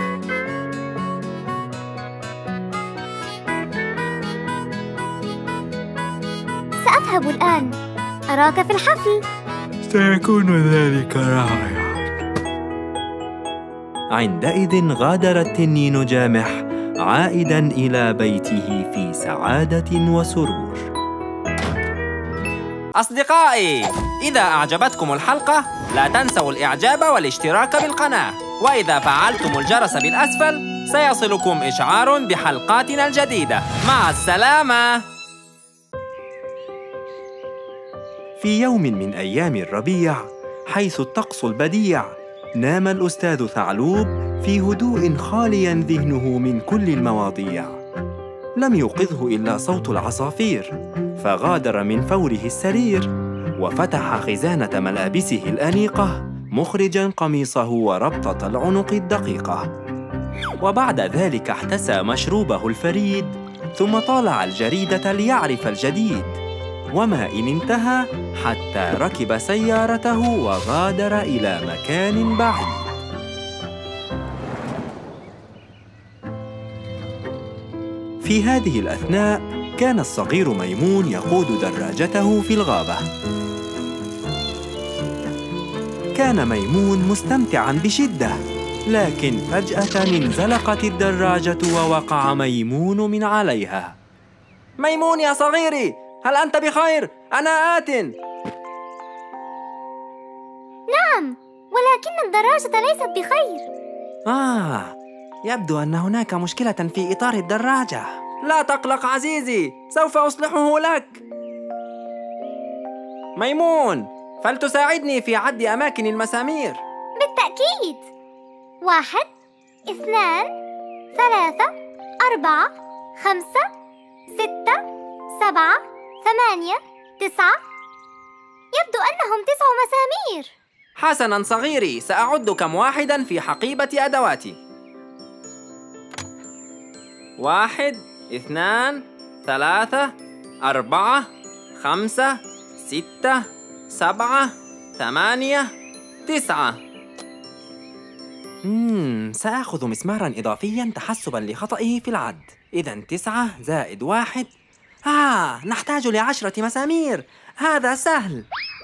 سأذهب الآن، أراك في الحفل. سيكون ذلك رائعا. عندئذ غادر التنين جامح عائداً إلى بيته في سعادة وسرور. أصدقائي، إذا أعجبتكم الحلقة لا تنسوا الإعجاب والاشتراك بالقناة، وإذا فعلتم الجرس بالأسفل سيصلكم إشعار بحلقاتنا الجديدة. مع السلامة. في يوم من أيام الربيع، حيث الطقس البديع، نام الأستاذ ثعلوب في هدوء خالياً ذهنه من كل المواضيع. لم يوقظه إلا صوت العصافير، فغادر من فوره السرير وفتح خزانة ملابسه الأنيقة، مخرجاً قميصه وربطة العنق الدقيقة. وبعد ذلك احتسى مشروبه الفريد، ثم طالع الجريدة ليعرف الجديد، وما إن انتهى حتى ركب سيارته وغادر إلى مكان بعيد. في هذه الأثناء كان الصغير ميمون يقود دراجته في الغابة. كان ميمون مستمتعاً بشدة، لكن فجأة انزلقت الدراجة ووقع ميمون من عليها. ميمون يا صغيري، هل أنت بخير؟ أنا آت. نعم، ولكن الدراجة ليست بخير. يبدو أن هناك مشكلة في إطار الدراجة. لا تقلق عزيزي، سوف أصلحه لك. ميمون، فلتساعدني في عد أماكن المسامير. بالتأكيد بالتأكيد. 1 2 3 4 5 6 7 8 9. يبدو أنهم 9 مسامير. حسناً صغيري، سأعد كم واحداً في حقيبة أدواتي. 1 2 3 4 5 6 7 8 9. سأخذ مسماراً إضافياً تحسباً لخطئه في العد. إذن 9 زائد 1. نحتاج ل10 مسامير. هذا سهل.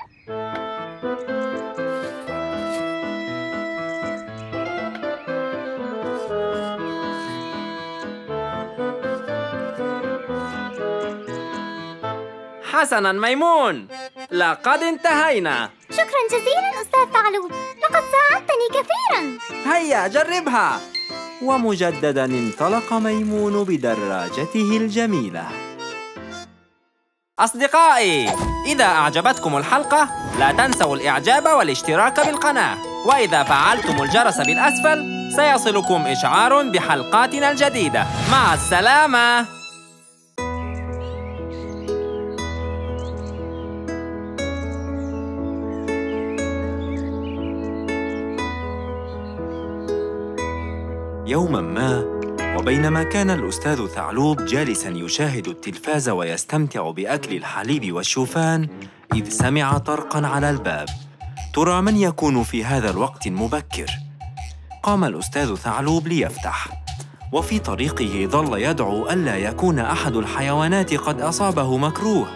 حسناً ميمون، لقد انتهينا. شكراً جزيلاً أستاذ ثعلوب، لقد ساعدتني كثيراً. هيا جربها. ومجدداً انطلق ميمون بدراجته الجميلة. أصدقائي، إذا أعجبتكم الحلقة لا تنسوا الإعجاب والاشتراك بالقناة، وإذا فعلتم الجرس بالأسفل سيصلكم إشعار بحلقاتنا الجديدة. مع السلامة. يوماً ما، وبينما كان الأستاذ ثعلوب جالساً يشاهد التلفاز ويستمتع بأكل الحليب والشوفان، إذ سمع طرقاً على الباب. ترى من يكون في هذا الوقت المبكر؟ قام الأستاذ ثعلوب ليفتح، وفي طريقه ظل يدعو ألا يكون أحد الحيوانات قد أصابه مكروه.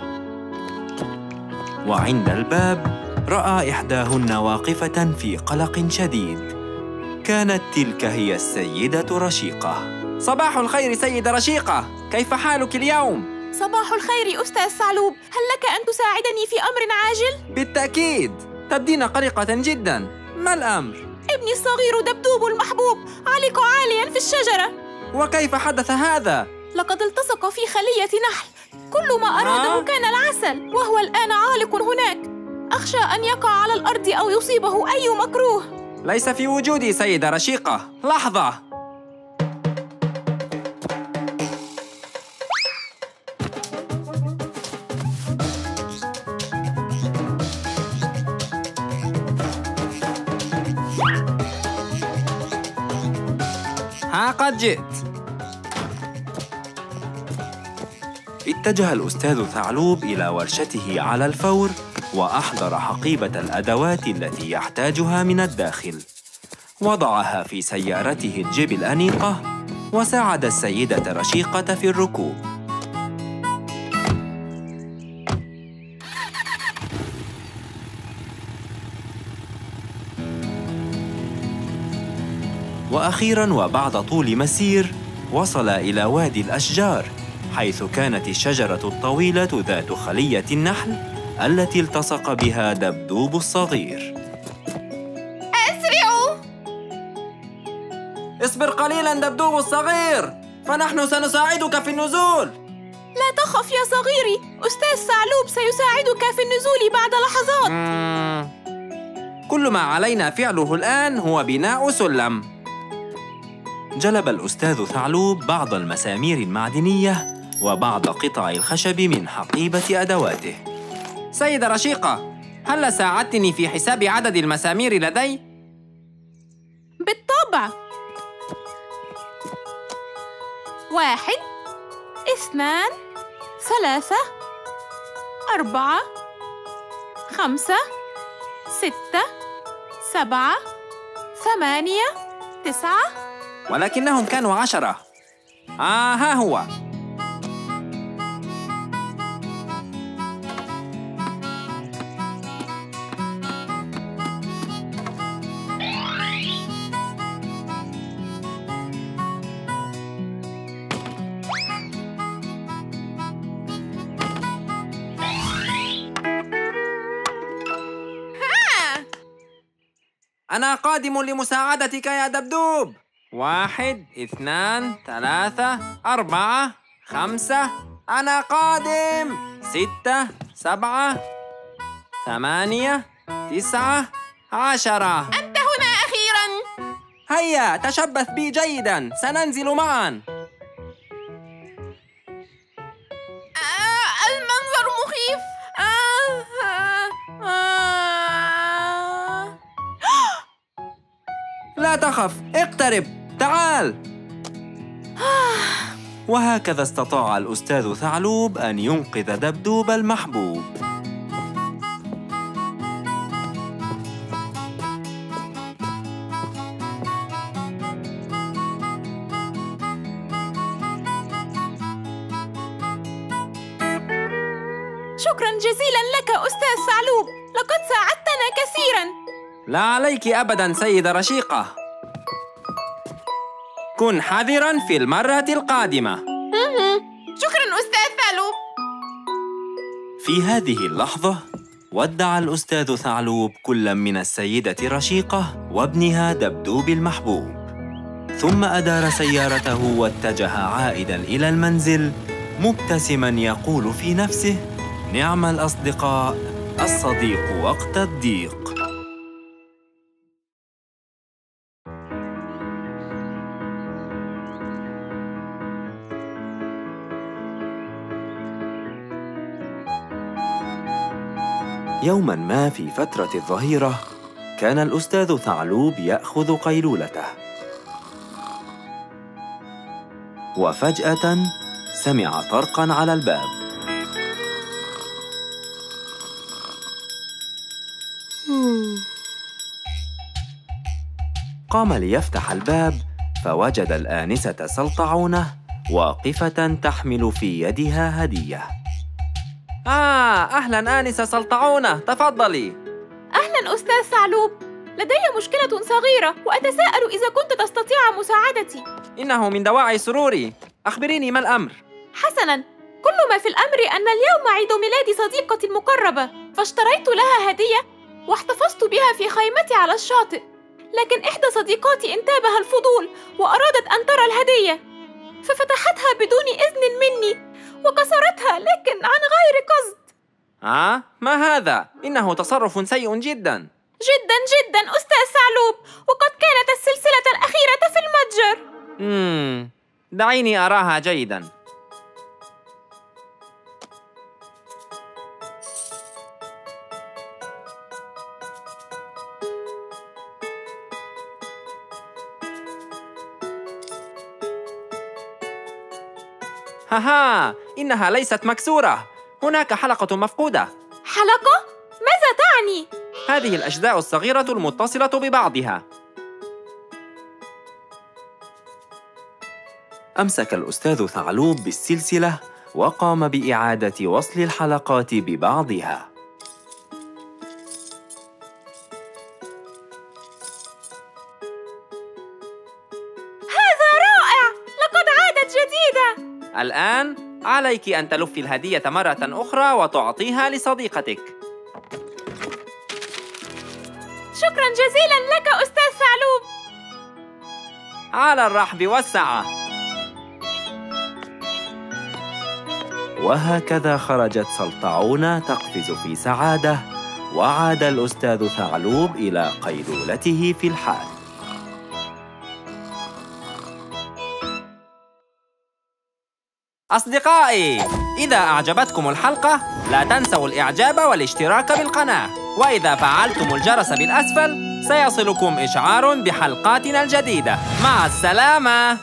وعند الباب رأى إحداهن واقفة في قلق شديد. كانت تلك هي السيدة رشيقة. صباح الخير سيدة رشيقة، كيف حالك اليوم؟ صباح الخير أستاذ ثعلوب، هل لك أن تساعدني في أمر عاجل؟ بالتأكيد، تبدين قلقة جداً. ما الأمر؟ ابني الصغير دبدوب المحبوب علق عالياً في الشجرة. وكيف حدث هذا؟ لقد التصق في خلية نحل، كل ما أراده كان العسل، وهو الآن عالق هناك. أخشى أن يقع على الأرض أو يصيبه أي مكروه. ليس في وجودي سيدة رشيقة. لحظة. قد جئت. اتجه الأستاذ ثعلوب إلى ورشته على الفور، وأحضر حقيبة الأدوات التي يحتاجها من الداخل. وضعها في سيارته الجيب الأنيقة، وساعد السيدة رشيقة في الركوب. وأخيراً وبعد طول مسير، وصل إلى وادي الأشجار، حيث كانت الشجرة الطويلة ذات خلية النحل التي التصق بها دبدوب الصغير. أسرعوا! اصبر قليلاً دبدوب الصغير، فنحن سنساعدك في النزول. لا تخف يا صغيري، أستاذ ثعلوب سيساعدك في النزول بعد لحظات. كل ما علينا فعله الآن هو بناء سلم. جلب الأستاذ ثعلوب بعض المسامير المعدنية وبعض قطع الخشب من حقيبة أدواته. سيدة رشيقة، هل ساعدتني في حساب عدد المسامير لدي؟ بالطبع. 1 2 3 4 5 6 7 8 9. ولكنهم كانوا 10. ها هو. أنا قادم لمساعدتك يا دبدوب. 1 2 3 4 5. أنا قادم. 6 7 8 9 10. أنت هنا أخيراً. هيا تشبث بي جيداً، سننزل معاً. المنظر مخيف. لا تخف، اقترب، تعال. وهكذا استطاع الأستاذ ثعلوب أن ينقذ دبدوب المحبوب. شكراً جزيلاً لك أستاذ ثعلوب، لقد ساعدتنا كثيراً. لا عليك أبداً سيدة رشيقة. كن حذراً في المرة القادمة. شكراً أستاذ ثعلوب. في هذه اللحظة ودع الأستاذ ثعلوب كل من السيدة رشيقة وابنها دبدوب المحبوب، ثم أدار سيارته واتجه عائداً إلى المنزل مبتسماً يقول في نفسه: نعم الأصدقاء، الصديق وقت الضيق. يوماً ما في فترة الظهيرة كان الأستاذ ثعلوب يأخذ قيلولته، وفجأة سمع طرقاً على الباب. قام ليفتح الباب فوجد الآنسة سلطعونة واقفة تحمل في يدها هدية. أهلاً آنسة سلطعونة، تفضلي. أهلاً أستاذ ثعلوب، لدي مشكلة صغيرة وأتساءل إذا كنت تستطيع مساعدتي. إنه من دواعي سروري، أخبريني ما الأمر؟ حسناً، كل ما في الأمر أن اليوم عيد ميلاد صديقتي المقربة، فاشتريت لها هدية واحتفظت بها في خيمتي على الشاطئ، لكن إحدى صديقاتي انتابها الفضول وأرادت أن ترى الهدية، ففتحتها بدون إذن مني وكسرتها، لكن عن غير قصد. ما هذا؟ إنه تصرف سيء جداً. جداً جداً أستاذ ثعلوب، وقد كانت السلسلة الأخيرة في المتجر. دعيني أراها جيداً. إنها ليست مكسورة، هناك حلقة مفقودة. حلقة؟ ماذا تعني؟ هذه الأجزاء الصغيرة المتصلة ببعضها. أمسك الأستاذ ثعلوب بالسلسلة وقام بإعادة وصل الحلقات ببعضها. هذا رائع! لقد عادت جديدة. الآن عليك أن تلفي الهدية مرة أخرى وتعطيها لصديقتك. شكراً جزيلاً لك أستاذ ثعلوب. على الرحب والسعة. وهكذا خرجت سلطعونة تقفز في سعادة، وعاد الأستاذ ثعلوب إلى قيلولته في الحال. أصدقائي، إذا أعجبتكم الحلقة لا تنسوا الإعجاب والاشتراك بالقناة، وإذا فعلتم الجرس بالأسفل سيصلكم إشعار بحلقاتنا الجديدة. مع السلامة.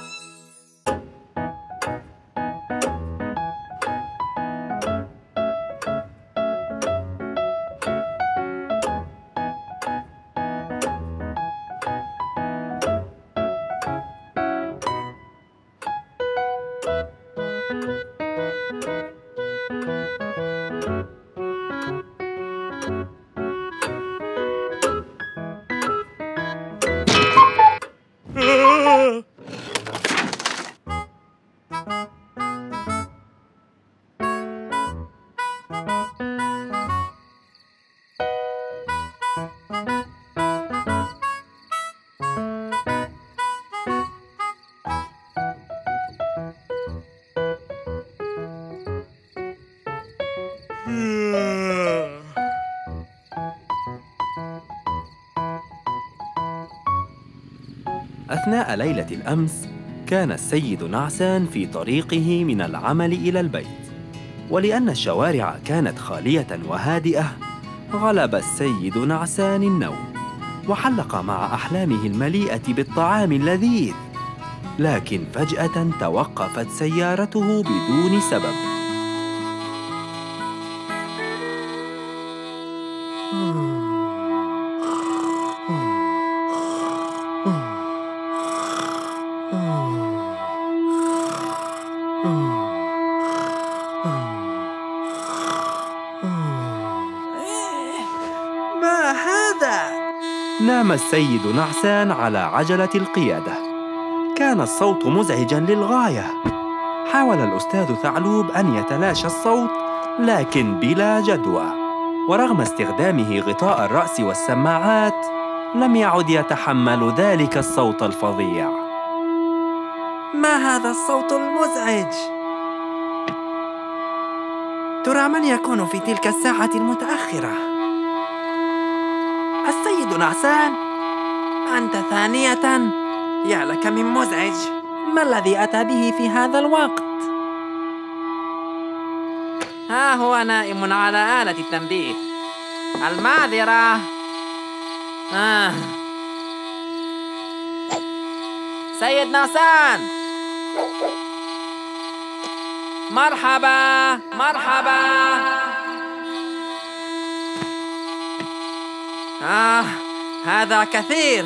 أثناء ليلة الأمس كان السيد نعسان في طريقه من العمل إلى البيت، ولأن الشوارع كانت خالية وهادئة غلب السيد نعسان النوم وحلق مع أحلامه المليئة بالطعام اللذيذ، لكن فجأة توقفت سيارته بدون سبب. ما هذا؟ نام السيد نعسان على عجلة القيادة. كان الصوت مزعجاً للغاية. حاول الأستاذ ثعلوب أن يتلاشى الصوت لكن بلا جدوى، ورغم استخدامه غطاء الرأس والسماعات لم يعد يتحمل ذلك الصوت الفظيع. ما هذا الصوت المزعج؟ ترى من يكون في تلك الساعة المتأخرة؟ السيد نعسان؟ أنت ثانية؟ يا لك من مزعج، ما الذي أتى به في هذا الوقت؟ ها هو نائم على آلة التنبيه. المعذرة. سيد نعسان، مرحبا مرحبا. هذا كثير.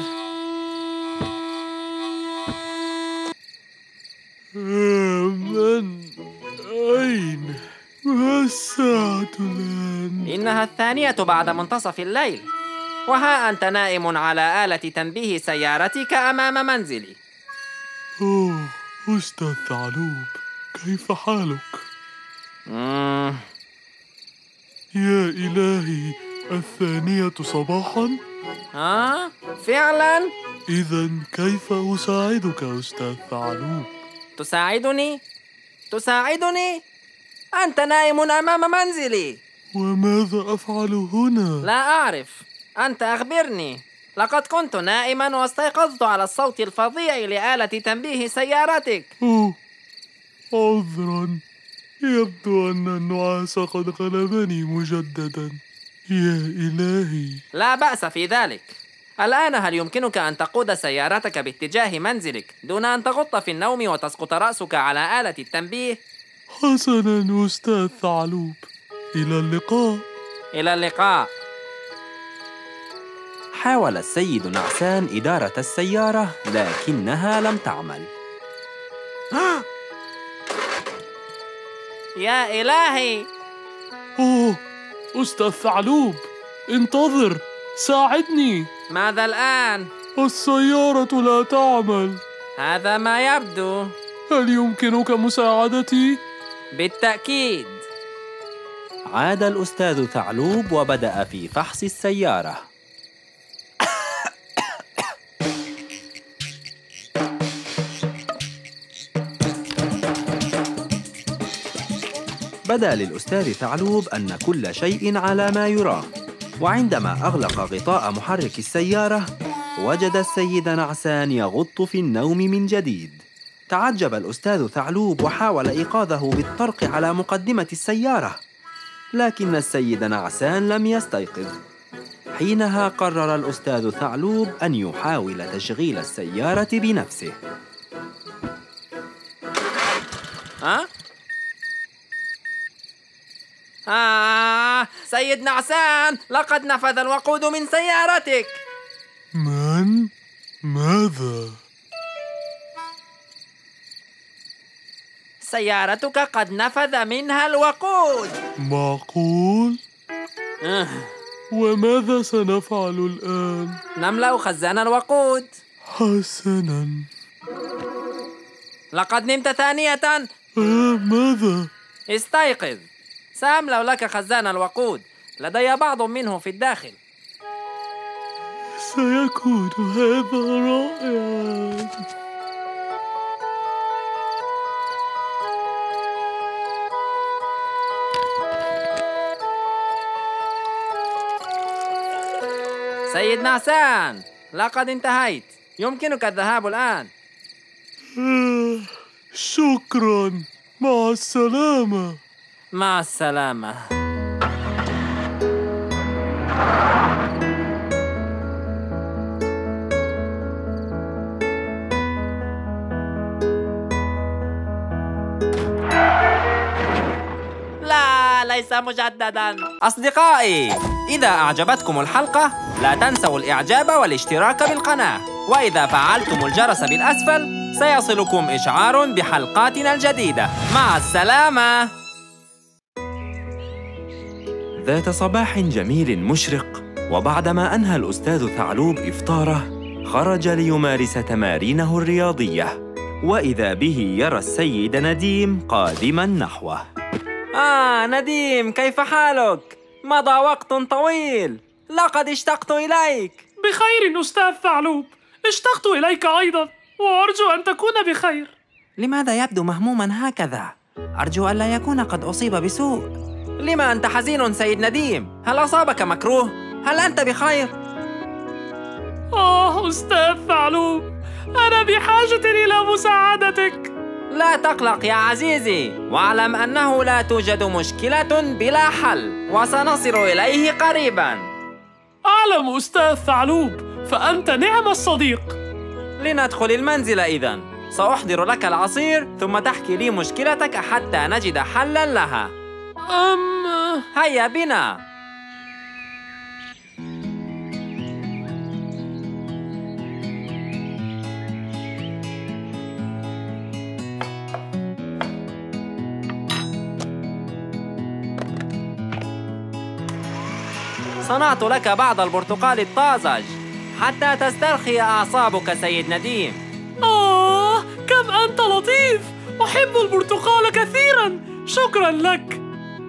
من أين؟ ما الساعة الآن؟ إنها 2 بعد منتصف الليل، وها أنت نائم على آلة تنبيه سيارتك أمام منزلي. أوه، أستاذ ثعلوب، كيف حالك؟ يا إلهي، 2 صباحاً؟ فعلاً؟ إذن كيف أساعدك أستاذ ثعلوب؟ تساعدني؟ أنت نائم أمام منزلي. وماذا أفعل هنا؟ لا أعرف، أنت أخبرني. لقد كنت نائماً واستيقظت على الصوت الفظيع لآلة تنبيه سيارتك. عذراً، يبدو أن النعاس قد غلبني مجدداً. يا إلهي. لا بأس في ذلك. الآن هل يمكنك أن تقود سيارتك باتجاه منزلك دون أن تغط في النوم وتسقط رأسك على آلة التنبيه؟ حسناً أستاذ ثعلوب، إلى اللقاء. إلى اللقاء. حاول السيد نعسان إدارة السيارة لكنها لم تعمل. يا إلهي. أستاذ ثعلوب، انتظر، ساعدني. ماذا الآن؟ السيارة لا تعمل. هذا ما يبدو. هل يمكنك مساعدتي؟ بالتأكيد. عاد الأستاذ ثعلوب وبدأ في فحص السيارة. بدا للأستاذ ثعلوب أن كل شيء على ما يرام، وعندما أغلق غطاء محرك السيارة وجد السيد نعسان يغط في النوم من جديد. تعجب الأستاذ ثعلوب وحاول إيقاظه بالطرق على مقدمة السيارة، لكن السيد نعسان لم يستيقظ. حينها قرر الأستاذ ثعلوب أن يحاول تشغيل السيارة بنفسه. سيد نعسان، لقد نفذ الوقود من سيارتك. من؟ ماذا؟ سيارتك قد نفذ منها الوقود. معقول؟ وماذا سنفعل الآن؟ نملأ خزان الوقود. حسناً. لقد نمت ثانية. ماذا؟ استيقظ، سأملأ لك خزان الوقود، لدي بعض منه في الداخل. سيكون هذا رائعاً. سيد نعسان، لقد انتهيت. يمكنك الذهاب الآن. شكراً. مع السلامة. مع السلامة. لا، ليس مجدداً. أصدقائي، إذا أعجبتكم الحلقة لا تنسوا الإعجاب والاشتراك بالقناة، وإذا فعلتم الجرس بالأسفل سيصلكم إشعار بحلقاتنا الجديدة. مع السلامة. ذات صباح جميل مشرق، وبعدما أنهى الأستاذ ثعلوب إفطاره خرج ليمارس تمارينه الرياضية، وإذا به يرى السيد نديم قادماً نحوه. نديم، كيف حالك؟ مضى وقت طويل، لقد اشتقت إليك. بخير أستاذ ثعلوب، اشتقت إليك أيضاً، وأرجو أن تكون بخير. لماذا يبدو مهموماً هكذا؟ أرجو ألا يكون قد أصيب بسوء. لما أنت حزين سيد نديم؟ هل أصابك مكروه؟ هل أنت بخير؟ أستاذ ثعلوب، أنا بحاجة إلى مساعدتك. لا تقلق يا عزيزي، واعلم أنه لا توجد مشكلة بلا حل، وسنصل إليه قريباً. أعلم أستاذ ثعلوب، فأنت نعم الصديق. لندخل المنزل إذن، سأحضر لك العصير ثم تحكي لي مشكلتك حتى نجد حلاً لها. هيا بنا. صنعت لك بعض البرتقال الطازج حتى تسترخي أعصابك سيد نديم. كم أنت لطيف، أحب البرتقال كثيراً، شكراً لك.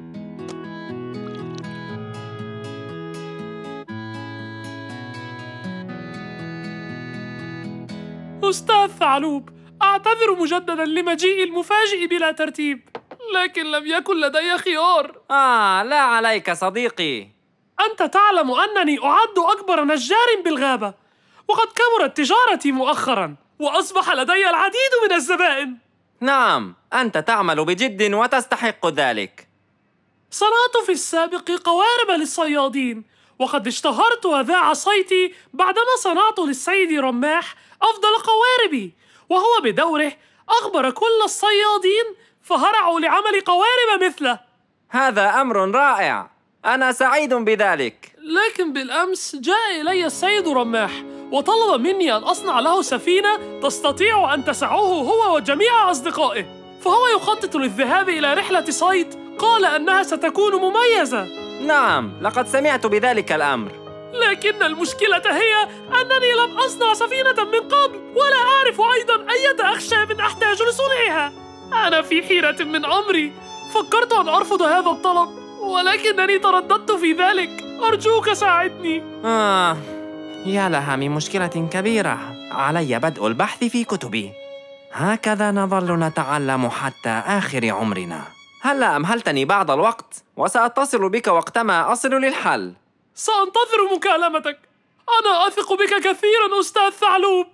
أستاذ ثعلوب، أعتذر مجدداً لمجيئي المفاجئ بلا ترتيب، لكن لم يكن لدي خيار. لا عليك صديقي. أنت تعلم أنني أعد أكبر نجار بالغابة، وقد كبرت تجارتي مؤخراً، وأصبح لدي العديد من الزبائن. نعم، أنت تعمل بجد وتستحق ذلك. صنعت في السابق قوارب للصيادين، وقد اشتهرت وذاع صيتي بعدما صنعت للسيد رماح أفضل قواربي، وهو بدوره أخبر كل الصيادين فهرعوا لعمل قوارب مثله. هذا أمر رائع، أنا سعيد بذلك. لكن بالأمس جاء إلي السيد رماح وطلب مني أن أصنع له سفينة تستطيع أن تسعه هو وجميع أصدقائه، فهو يخطط للذهاب إلى رحلة صيد، قال أنها ستكون مميزة. نعم، لقد سمعت بذلك الأمر. لكن المشكلة هي أنني لم أصنع سفينة من قبل، ولا أعرف أيضاً أية أخشاب أحتاج لصنعها. أنا في حيرة من أمري، فكرت أن أرفض هذا الطلب، ولكنني ترددت في ذلك. أرجوك ساعدني. يا لها من مشكلة كبيرة، علي بدء البحث في كتبي. هكذا نظل نتعلم حتى آخر عمرنا. هلا أمهلتني بعض الوقت، وسأتصل بك وقتما أصل للحل. سأنتظر مكالمتك، أنا أثق بك كثيراً أستاذ ثعلوب.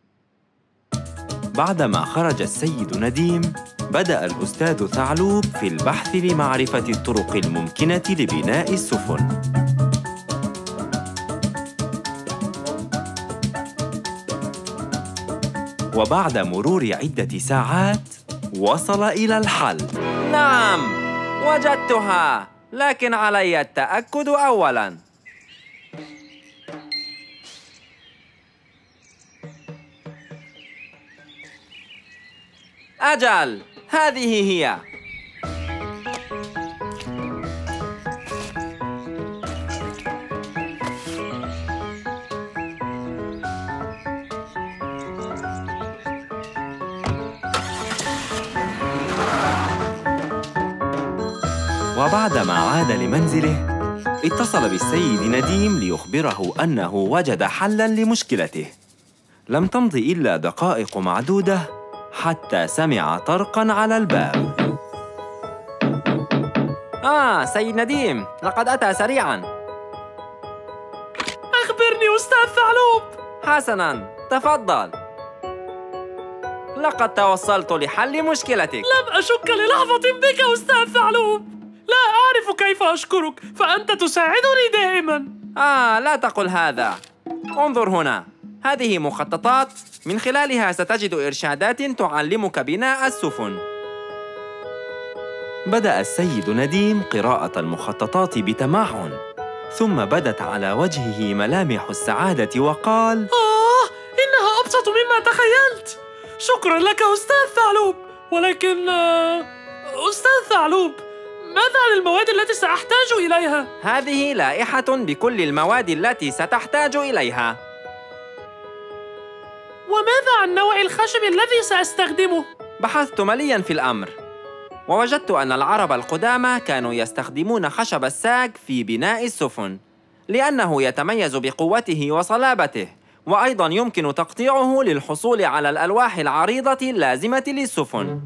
بعدما خرج السيد نديم، بدأ الأستاذ ثعلوب في البحث لمعرفة الطرق الممكنة لبناء السفن. وبعد مرور عدة ساعات وصل إلى الحل. نعم، وجدتها، لكن علي التأكد أولاً. أجل، هذه هي. وبعدما عاد لمنزله، اتصل بالسيد نديم ليخبره أنه وجد حلاً لمشكلته. لم تمض إلا دقائق معدودة حتى سمع طرقاً على الباب. سيد نديم، لقد أتى سريعاً. أخبرني أستاذ ثعلوب. حسناً، تفضل. لقد توصلت لحل مشكلتك. لم أشك للحظة بك أستاذ ثعلوب. لا أعرف كيف أشكرك، فأنت تساعدني دائما. لا تقل هذا. انظر هنا، هذه مخططات من خلالها ستجد إرشادات تعلمك بناء السفن. بدأ السيد نديم قراءة المخططات بتمعن، ثم بدت على وجهه ملامح السعادة وقال: إنها أبسط مما تخيلت. شكرا لك أستاذ ثعلوب. ولكن أستاذ ثعلوب، ماذا عن المواد التي سأحتاج إليها؟ هذه لائحة بكل المواد التي ستحتاج إليها. وماذا عن نوع الخشب الذي سأستخدمه؟ بحثت ملياً في الأمر، ووجدت أن العرب القدامى كانوا يستخدمون خشب الساج في بناء السفن، لأنه يتميز بقوته وصلابته، وأيضاً يمكن تقطيعه للحصول على الألواح العريضة اللازمة للسفن.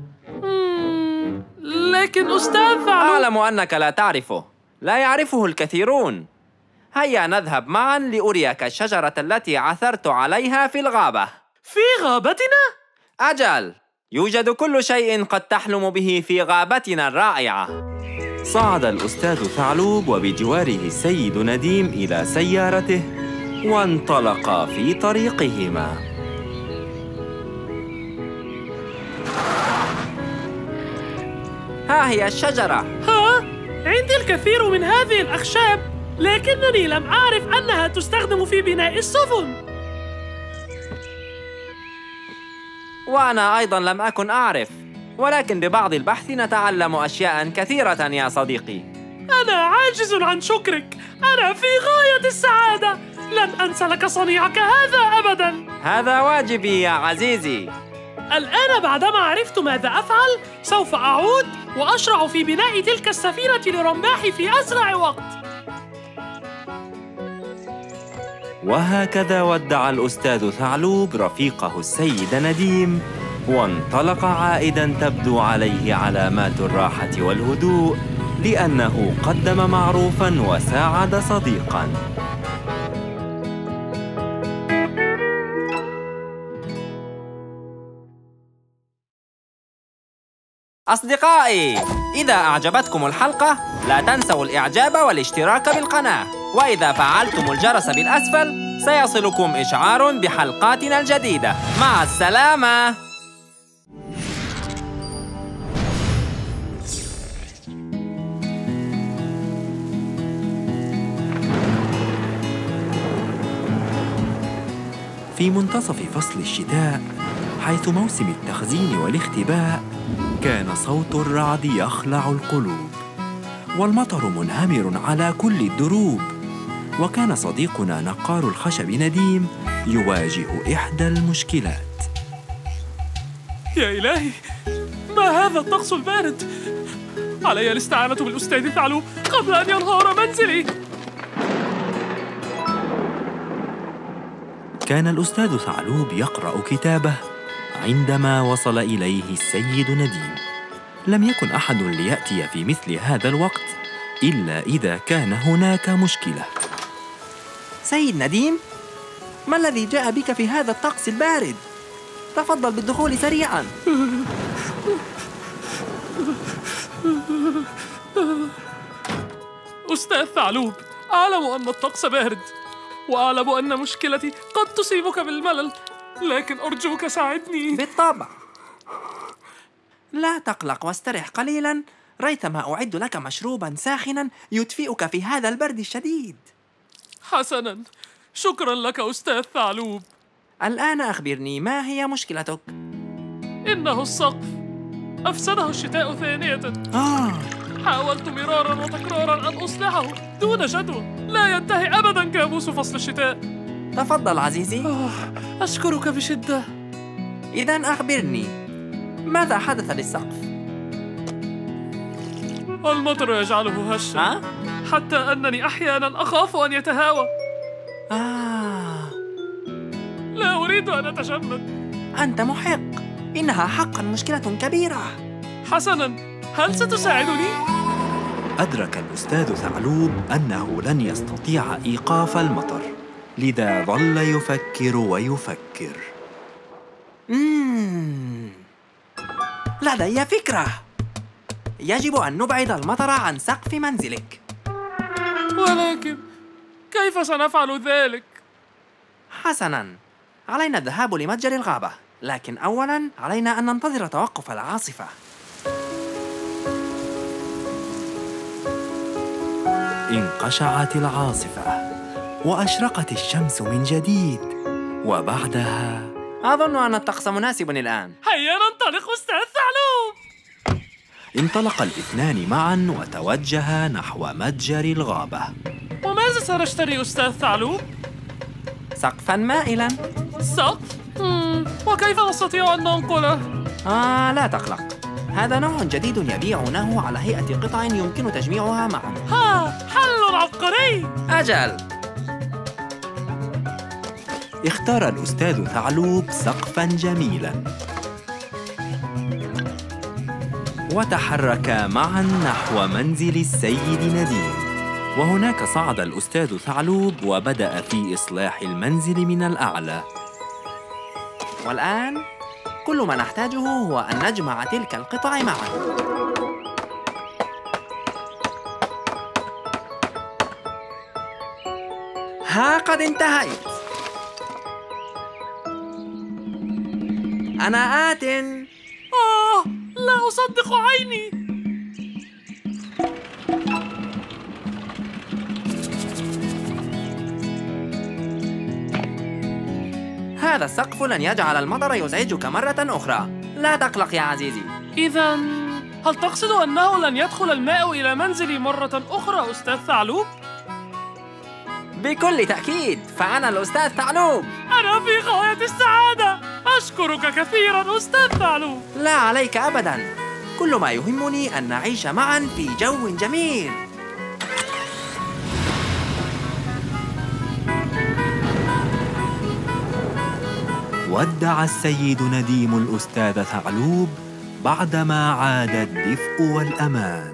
لكن أستاذ ثعلوب، أعلم أنك لا تعرفه، لا يعرفه الكثيرون. هيا نذهب معاً لأريك الشجرة التي عثرت عليها في الغابة. في غابتنا؟ أجل، يوجد كل شيء قد تحلم به في غابتنا الرائعة. صعد الأستاذ ثعلوب وبجواره السيد نديم إلى سيارته، وانطلقا في طريقهما. ها هي الشجرة. عندي الكثير من هذه الأخشاب، لكنني لم أعرف أنها تستخدم في بناء السفن. وأنا أيضاً لم أكن أعرف، ولكن ببعض البحث نتعلم أشياء كثيرة يا صديقي. أنا عاجز عن شكرك، أنا في غاية السعادة. لن أنسى لك صنيعك هذا أبداً. هذا واجبي يا عزيزي. الآن بعدما عرفت ماذا أفعل، سوف أعود وأشرع في بناء تلك السفينة لرماحي في أسرع وقت. وهكذا ودع الأستاذ ثعلوب رفيقه السيد نديم، وانطلق عائداً تبدو عليه علامات الراحة والهدوء، لأنه قدم معروفاً وساعد صديقاً. أصدقائي، إذا أعجبتكم الحلقة لا تنسوا الإعجاب والاشتراك بالقناة، وإذا فعلتم الجرس بالأسفل سيصلكم إشعار بحلقاتنا الجديدة. مع السلامة. في منتصف فصل الشتاء، حيث موسم التخزين والاختباء، كان صوت الرعد يخلع القلوب، والمطر منهمر على كل الدروب. وكان صديقنا نقار الخشب نديم يواجه إحدى المشكلات. يا إلهي، ما هذا الطقس البارد؟ علي الاستعانة بالأستاذ ثعلوب قبل أن ينهار منزلي. كان الأستاذ ثعلوب يقرأ كتابه عندما وصل إليه السيد نديم. لم يكن أحد ليأتي في مثل هذا الوقت إلا إذا كان هناك مشكلة. سيد نديم، ما الذي جاء بك في هذا الطقس البارد؟ تفضل بالدخول سريعاً. أستاذ ثعلوب، أعلم أن الطقس بارد، وأعلم أن مشكلتي قد تصيبك بالملل، لكن أرجوك ساعدني. بالطبع. لا تقلق واسترح قليلاً، ريثما أعد لك مشروباً ساخناً يدفئك في هذا البرد الشديد. حسناً، شكراً لك أستاذ ثعلوب. الآن أخبرني، ما هي مشكلتك؟ إنه السقف، أفسده الشتاء ثانية. حاولت مراراً وتكراراً أن أصلحه دون جدوى، لا ينتهي أبداً كابوس فصل الشتاء. تفضل عزيزي. أشكرك بشدة. إذن أخبرني، ماذا حدث للسقف؟ المطر يجعله هشاً، حتى أنني أحياناً أخاف أن يتهاوى. لا أريد أن أتجمد. أنت محق، إنها حقاً مشكلة كبيرة. حسناً، هل ستساعدني؟ أدرك الأستاذ ثعلوب أنه لن يستطيع إيقاف المطر، لذا ظل يفكر ويفكر. لدي فكرة. يجب أن نبعد المطر عن سقف منزلك. ولكن كيف سنفعل ذلك؟ حسناً، علينا الذهاب لمتجر الغابة، لكن أولاً علينا أن ننتظر توقف العاصفة. انقشعت العاصفة وأشرقت الشمس من جديد، وبعدها أظن أن الطقس مناسب الآن. هيا ننطلق أستاذ ثعلوب. انطلق الاثنان معاً وتوجها نحو متجر الغابة. وماذا سنشتري أستاذ ثعلوب؟ سقفاً مائلاً. سقف؟ وكيف نستطيع أن ننقله؟ لا تقلق، هذا نوع جديد يبيعونه على هيئة قطع يمكن تجميعها معاً. حل عبقري! أجل. اختار الأستاذ ثعلوب سقفاً جميلاً، وتحركا معاً نحو منزل السيد نديم. وهناك صعد الأستاذ ثعلوب وبدأ في إصلاح المنزل من الأعلى. والآن كل ما نحتاجه هو أن نجمع تلك القطع معاً. ها قد انتهيت. أنا آت. لا أصدق عيني. هذا السقف لن يجعل المطر يزعجك مرة أخرى. لا تقلق يا عزيزي. إذا هل تقصد أنه لن يدخل الماء إلى منزلي مرة أخرى أستاذ ثعلوب؟ بكل تأكيد، فأنا الأستاذ ثعلوب. أنا في غاية السعادة. أشكرك كثيراً أستاذ ثعلوب. لا عليك أبداً، كل ما يهمني أن نعيش معاً في جو جميل. ودع السيد نديم الأستاذ ثعلوب بعدما عاد الدفء والأمان.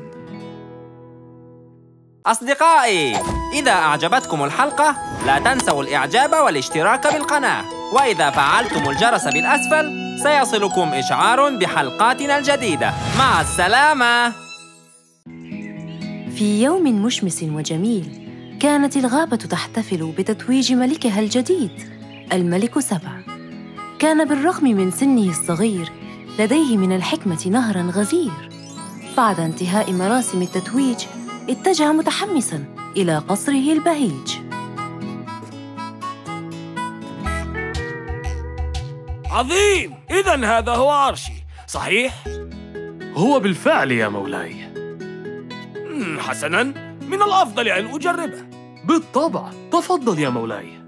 أصدقائي، إذا أعجبتكم الحلقة لا تنسوا الإعجاب والاشتراك بالقناة، وإذا فعلتم الجرس بالأسفل سيصلكم إشعار بحلقاتنا الجديدة. مع السلامة. في يوم مشمس وجميل كانت الغابة تحتفل بتتويج ملكها الجديد الملك سبع. كان بالرغم من سنه الصغير لديه من الحكمة نهراً غزير. بعد انتهاء مراسم التتويج اتجه متحمساً إلى قصره البهيج. عظيم! إذن هذا هو عرشي، صحيح؟ هو بالفعل يا مولاي. حسناً، من الأفضل أن أجربه. بالطبع، تفضل يا مولاي.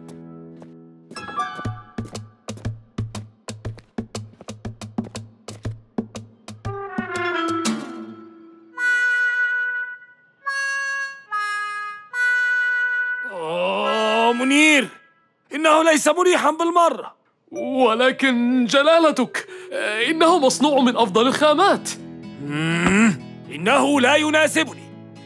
منير، إنه ليس مريحاً بالمرة. ولكن جلالتك، إنه مصنوع من أفضل الخامات. إنه لا يناسبني.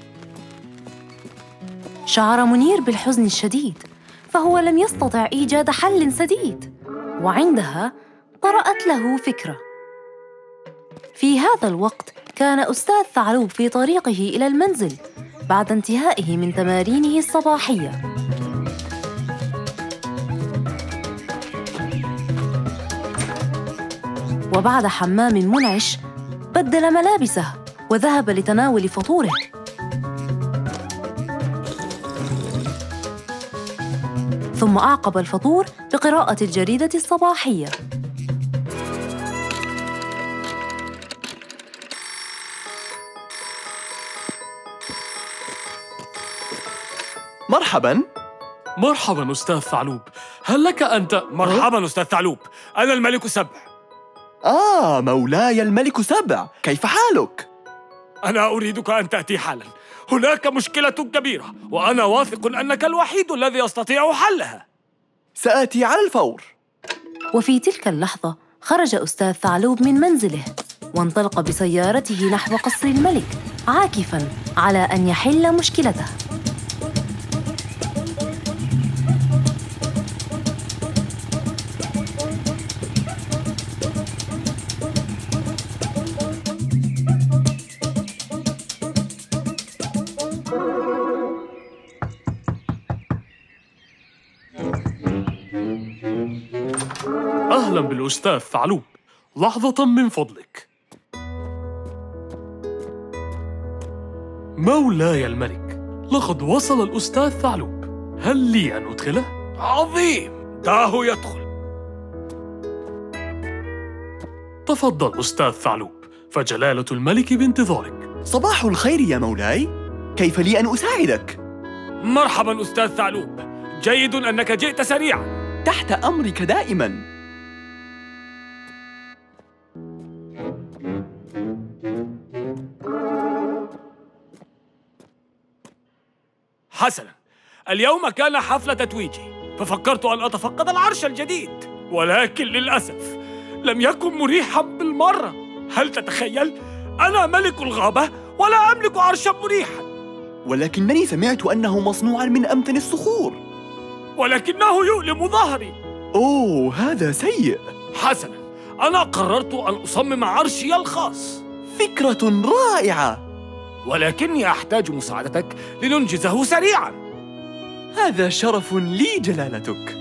شعر منير بالحزن الشديد، فهو لم يستطع إيجاد حل سديد. وعندها طرأت له فكرة. في هذا الوقت كان أستاذ ثعلوب في طريقه إلى المنزل بعد انتهائه من تمارينه الصباحية. وبعد حمام منعش بدل ملابسه وذهب لتناول فطوره. ثم أعقب الفطور بقراءة الجريدة الصباحية. مرحباً. مرحباً أستاذ ثعلوب، هل لك أنت؟ مرحباً أستاذ ثعلوب، أنا الملك سبع. مولاي الملك سبع، كيف حالك؟ أنا أريدك أن تأتي حالاً. هناك مشكلة كبيرة، وأنا واثق أنك الوحيد الذي يستطيع حلها. سآتي على الفور. وفي تلك اللحظة خرج أستاذ ثعلوب من منزله وانطلق بسيارته نحو قصر الملك عاكفاً على أن يحل مشكلته. أهلا بالأستاذ ثعلوب. لحظة من فضلك. مولاي الملك، لقد وصل الأستاذ ثعلوب. هل لي أن أدخله؟ عظيم، دعه يدخل. تفضل أستاذ ثعلوب، فجلالة الملك بانتظارك. صباح الخير يا مولاي، كيف لي أن أساعدك؟ مرحبا أستاذ ثعلوب، جيد أنك جئت سريعا. تحت أمرك دائما. حسنا، اليوم كان حفل تتويجي، ففكرت أن أتفقد العرش الجديد، ولكن للأسف لم يكن مريحا بالمرة. هل تتخيل؟ أنا ملك الغابة ولا أملك عرشا مريحا. ولكنني سمعت أنه مصنوعا من أمتن الصخور. ولكنه يؤلم ظهري. أوه، هذا سيء. حسنا، أنا قررت أن أصمم عرشي الخاص. فكرة رائعة، ولكني أحتاج مساعدتك لننجزه سريعا. هذا شرف لي جلالتك.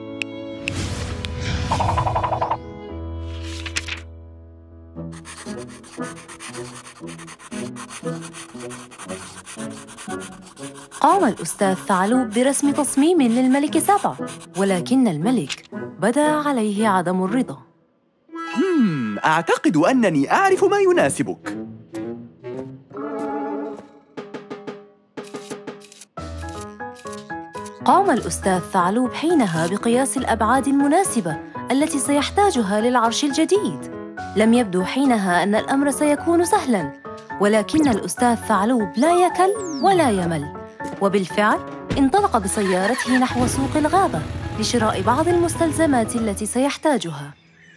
قام الأستاذ ثعلوب برسم تصميم للملك سبع، ولكن الملك بدا عليه عدم الرضا. أعتقد أنني أعرف ما يناسبك. قام الأستاذ ثعلوب حينها بقياس الأبعاد المناسبة التي سيحتاجها للعرش الجديد. لم يبدو حينها أن الأمر سيكون سهلاً، ولكن الأستاذ ثعلوب لا يكل ولا يمل، وبالفعل انطلق بسيارته نحو سوق الغابة لشراء بعض المستلزمات التي سيحتاجها.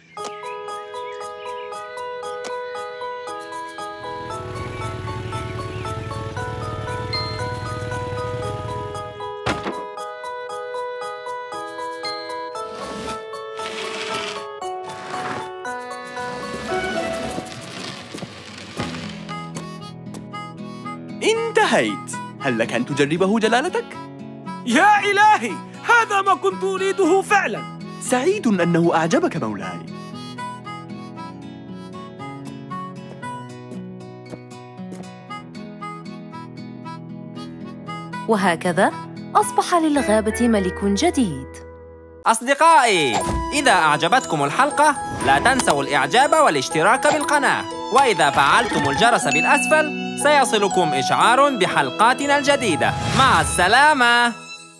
انتهيت. هل لك أن تجربه جلالتك؟ يا إلهي، هذا ما كنت أريده فعلا. سعيد أنه أعجبك مولاي. وهكذا أصبح للغابة ملك جديد. أصدقائي، إذا أعجبتكم الحلقة لا تنسوا الإعجاب والاشتراك بالقناة، وإذا فعلتم الجرس بالأسفل سيصلكم إشعار بحلقاتنا الجديدة. مع السلامة.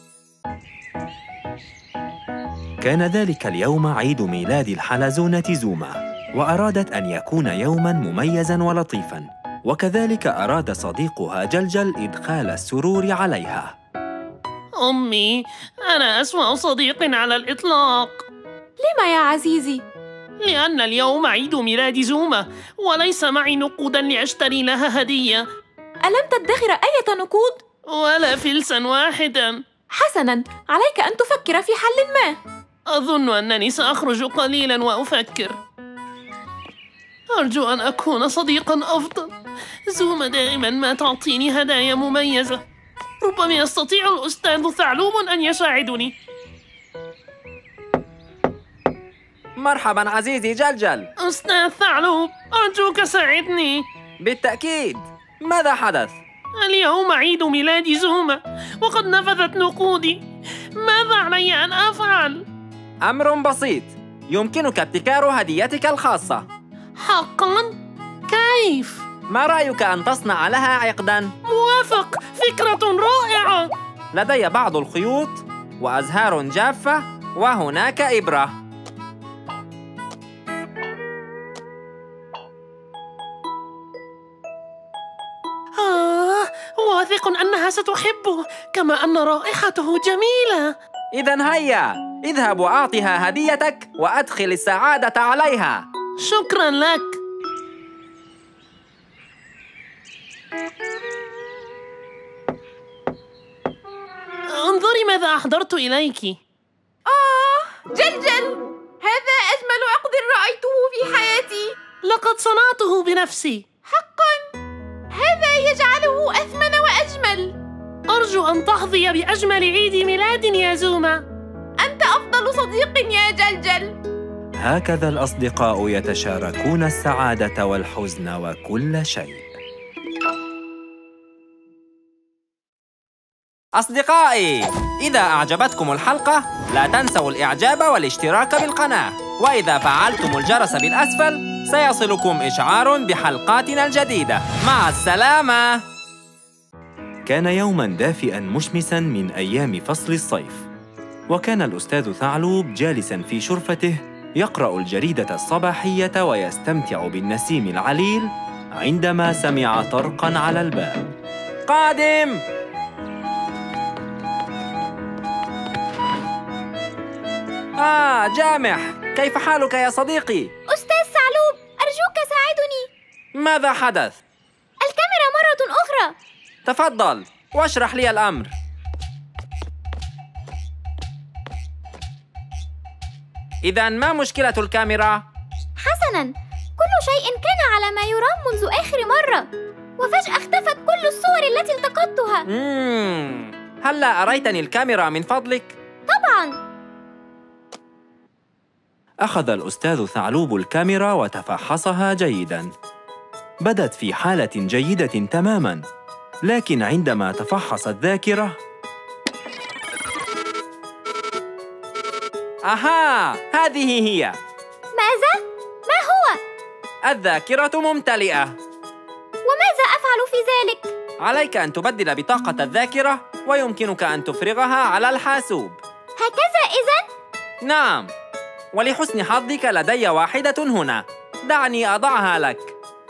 كان ذلك اليوم عيد ميلاد الحلزونة زوما، وأرادت أن يكون يوماً مميزاً ولطيفاً، وكذلك أراد صديقها جلجل إدخال السرور عليها. أمي، أنا أسوأ صديق على الإطلاق. لما يا عزيزي؟ لأن اليوم عيد ميلاد زوما، وليس معي نقوداً لأشتري لها هدية. ألم تدخر أي نقود؟ ولا فلساً واحداً. حسناً، عليك أن تفكر في حل ما. أظن أنني سأخرج قليلاً وأفكر. أرجو أن أكون صديقاً أفضل. زوما دائماً ما تعطيني هدايا مميزة. ربما يستطيع الأستاذ ثعلوب أن يساعدني. مرحباً عزيزي جلجل. أستاذ ثعلوب، أرجوك ساعدني. بالتأكيد، ماذا حدث؟ اليوم عيد ميلاد زوما، وقد نفذت نقودي. ماذا علي أن أفعل؟ أمر بسيط، يمكنك ابتكار هديتك الخاصة. حقاً؟ كيف؟ ما رأيك أن تصنع لها عقداً؟ موافق، فكرة رائعة. لدي بعض الخيوط وأزهار جافة، وهناك إبرة. واثق أنها ستحبه، كما أن رائحته جميلة. إذن هيا، اذهب وأعطها هديتك وأدخل السعادة عليها. شكراً لك. انظري ماذا أحضرت إليك. جلجل، هذا أجمل عقد رأيته في حياتي. لقد صنعته بنفسي. حقاً، هذا يجعله أثمن وأجمل. أرجو أن تحظي بأجمل عيد ميلاد يا زوما. أنت أفضل صديق يا جلجل. هكذا الأصدقاء يتشاركون السعادة والحزن وكل شيء. أصدقائي، إذا أعجبتكم الحلقة لا تنسوا الإعجاب والاشتراك بالقناة، وإذا فعلتم الجرس بالأسفل سيصلكم إشعار بحلقاتنا الجديدة. مع السلامة. كان يوماً دافئاً مشمساً من أيام فصل الصيف، وكان الأستاذ ثعلوب جالساً في شرفته يقرأ الجريدة الصباحية ويستمتع بالنسيم العليل عندما سمع طرقاً على الباب. قادم! جامح، كيف حالك يا صديقي؟ أستاذ ثعلوب، أرجوك ساعدني. ماذا حدث؟ الكاميرا مرة أخرى. تفضل واشرح لي الأمر. إذن ما مشكلة الكاميرا؟ حسناً، كل شيء كان على ما يرام منذ آخر مرة، وفجأة اختفت كل الصور التي التقطتها. هلّا أريتني الكاميرا من فضلك؟ طبعاً. أخذ الأستاذ ثعلوب الكاميرا وتفحصها جيداً. بدت في حالة جيدة تماماً، لكن عندما تفحص الذاكرة هذه هي. ماذا؟ ما هو؟ الذاكرة ممتلئة. وماذا أفعل في ذلك؟ عليك أن تبدل بطاقة الذاكرة ويمكنك أن تفرغها على الحاسوب. هكذا إذن؟ نعم، ولحسن حظك لدي واحدة هنا. دعني أضعها لك.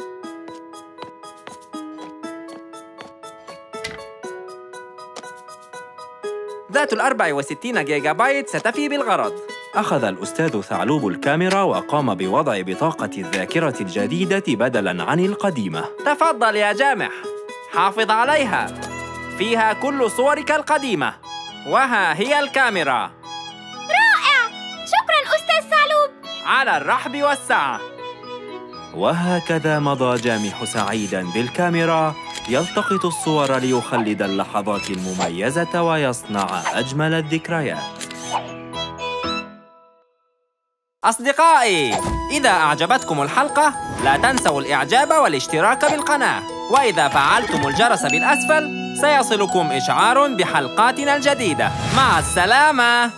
ذات 64 جيجا بايت ستفي بالغرض. أخذ الأستاذ ثعلوب الكاميرا وقام بوضع بطاقة الذاكرة الجديدة بدلاً عن القديمة. تفضل يا جامح، حافظ عليها، فيها كل صورك القديمة، وها هي الكاميرا. رائع! شكراً أستاذ ثعلوب. على الرحب والسعة. وهكذا مضى جامح سعيداً بالكاميرا يلتقط الصور ليخلد اللحظات المميزة ويصنع أجمل الذكريات. أصدقائي، إذا أعجبتكم الحلقة لا تنسوا الإعجاب والاشتراك بالقناة، وإذا فعلتم الجرس بالأسفل سيصلكم إشعار بحلقاتنا الجديدة. مع السلامة.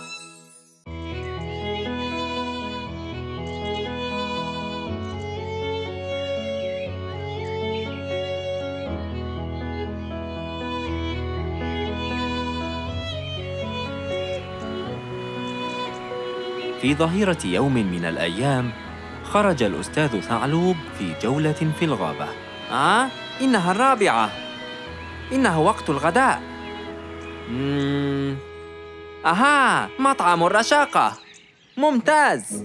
في ظهيرة يوم من الأيام، خرج الأستاذ ثعلوب في جولة في الغابة. إنها الرابعة. إنه وقت الغداء. مطعم الرشاقة. ممتاز.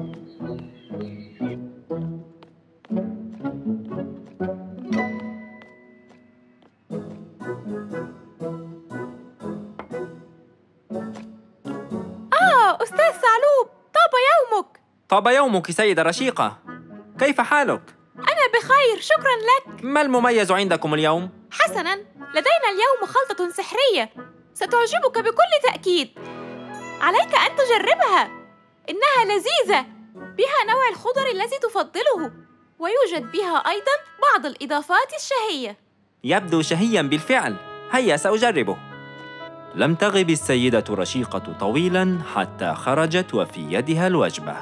أستاذ ثعلوب، طاب يومك. طاب يومك سيدة رشيقة، كيف حالك؟ أنا بخير، شكراً لك. ما المميز عندكم اليوم؟ حسناً، لدينا اليوم خلطة سحرية ستعجبك بكل تأكيد. عليك أن تجربها، إنها لذيذة، بها نوع الخضر الذي تفضله، ويوجد بها أيضاً بعض الإضافات الشهية. يبدو شهياً بالفعل، هيا سأجربه. لم تغب السيدة رشيقة طويلاً حتى خرجت وفي يدها الوجبة.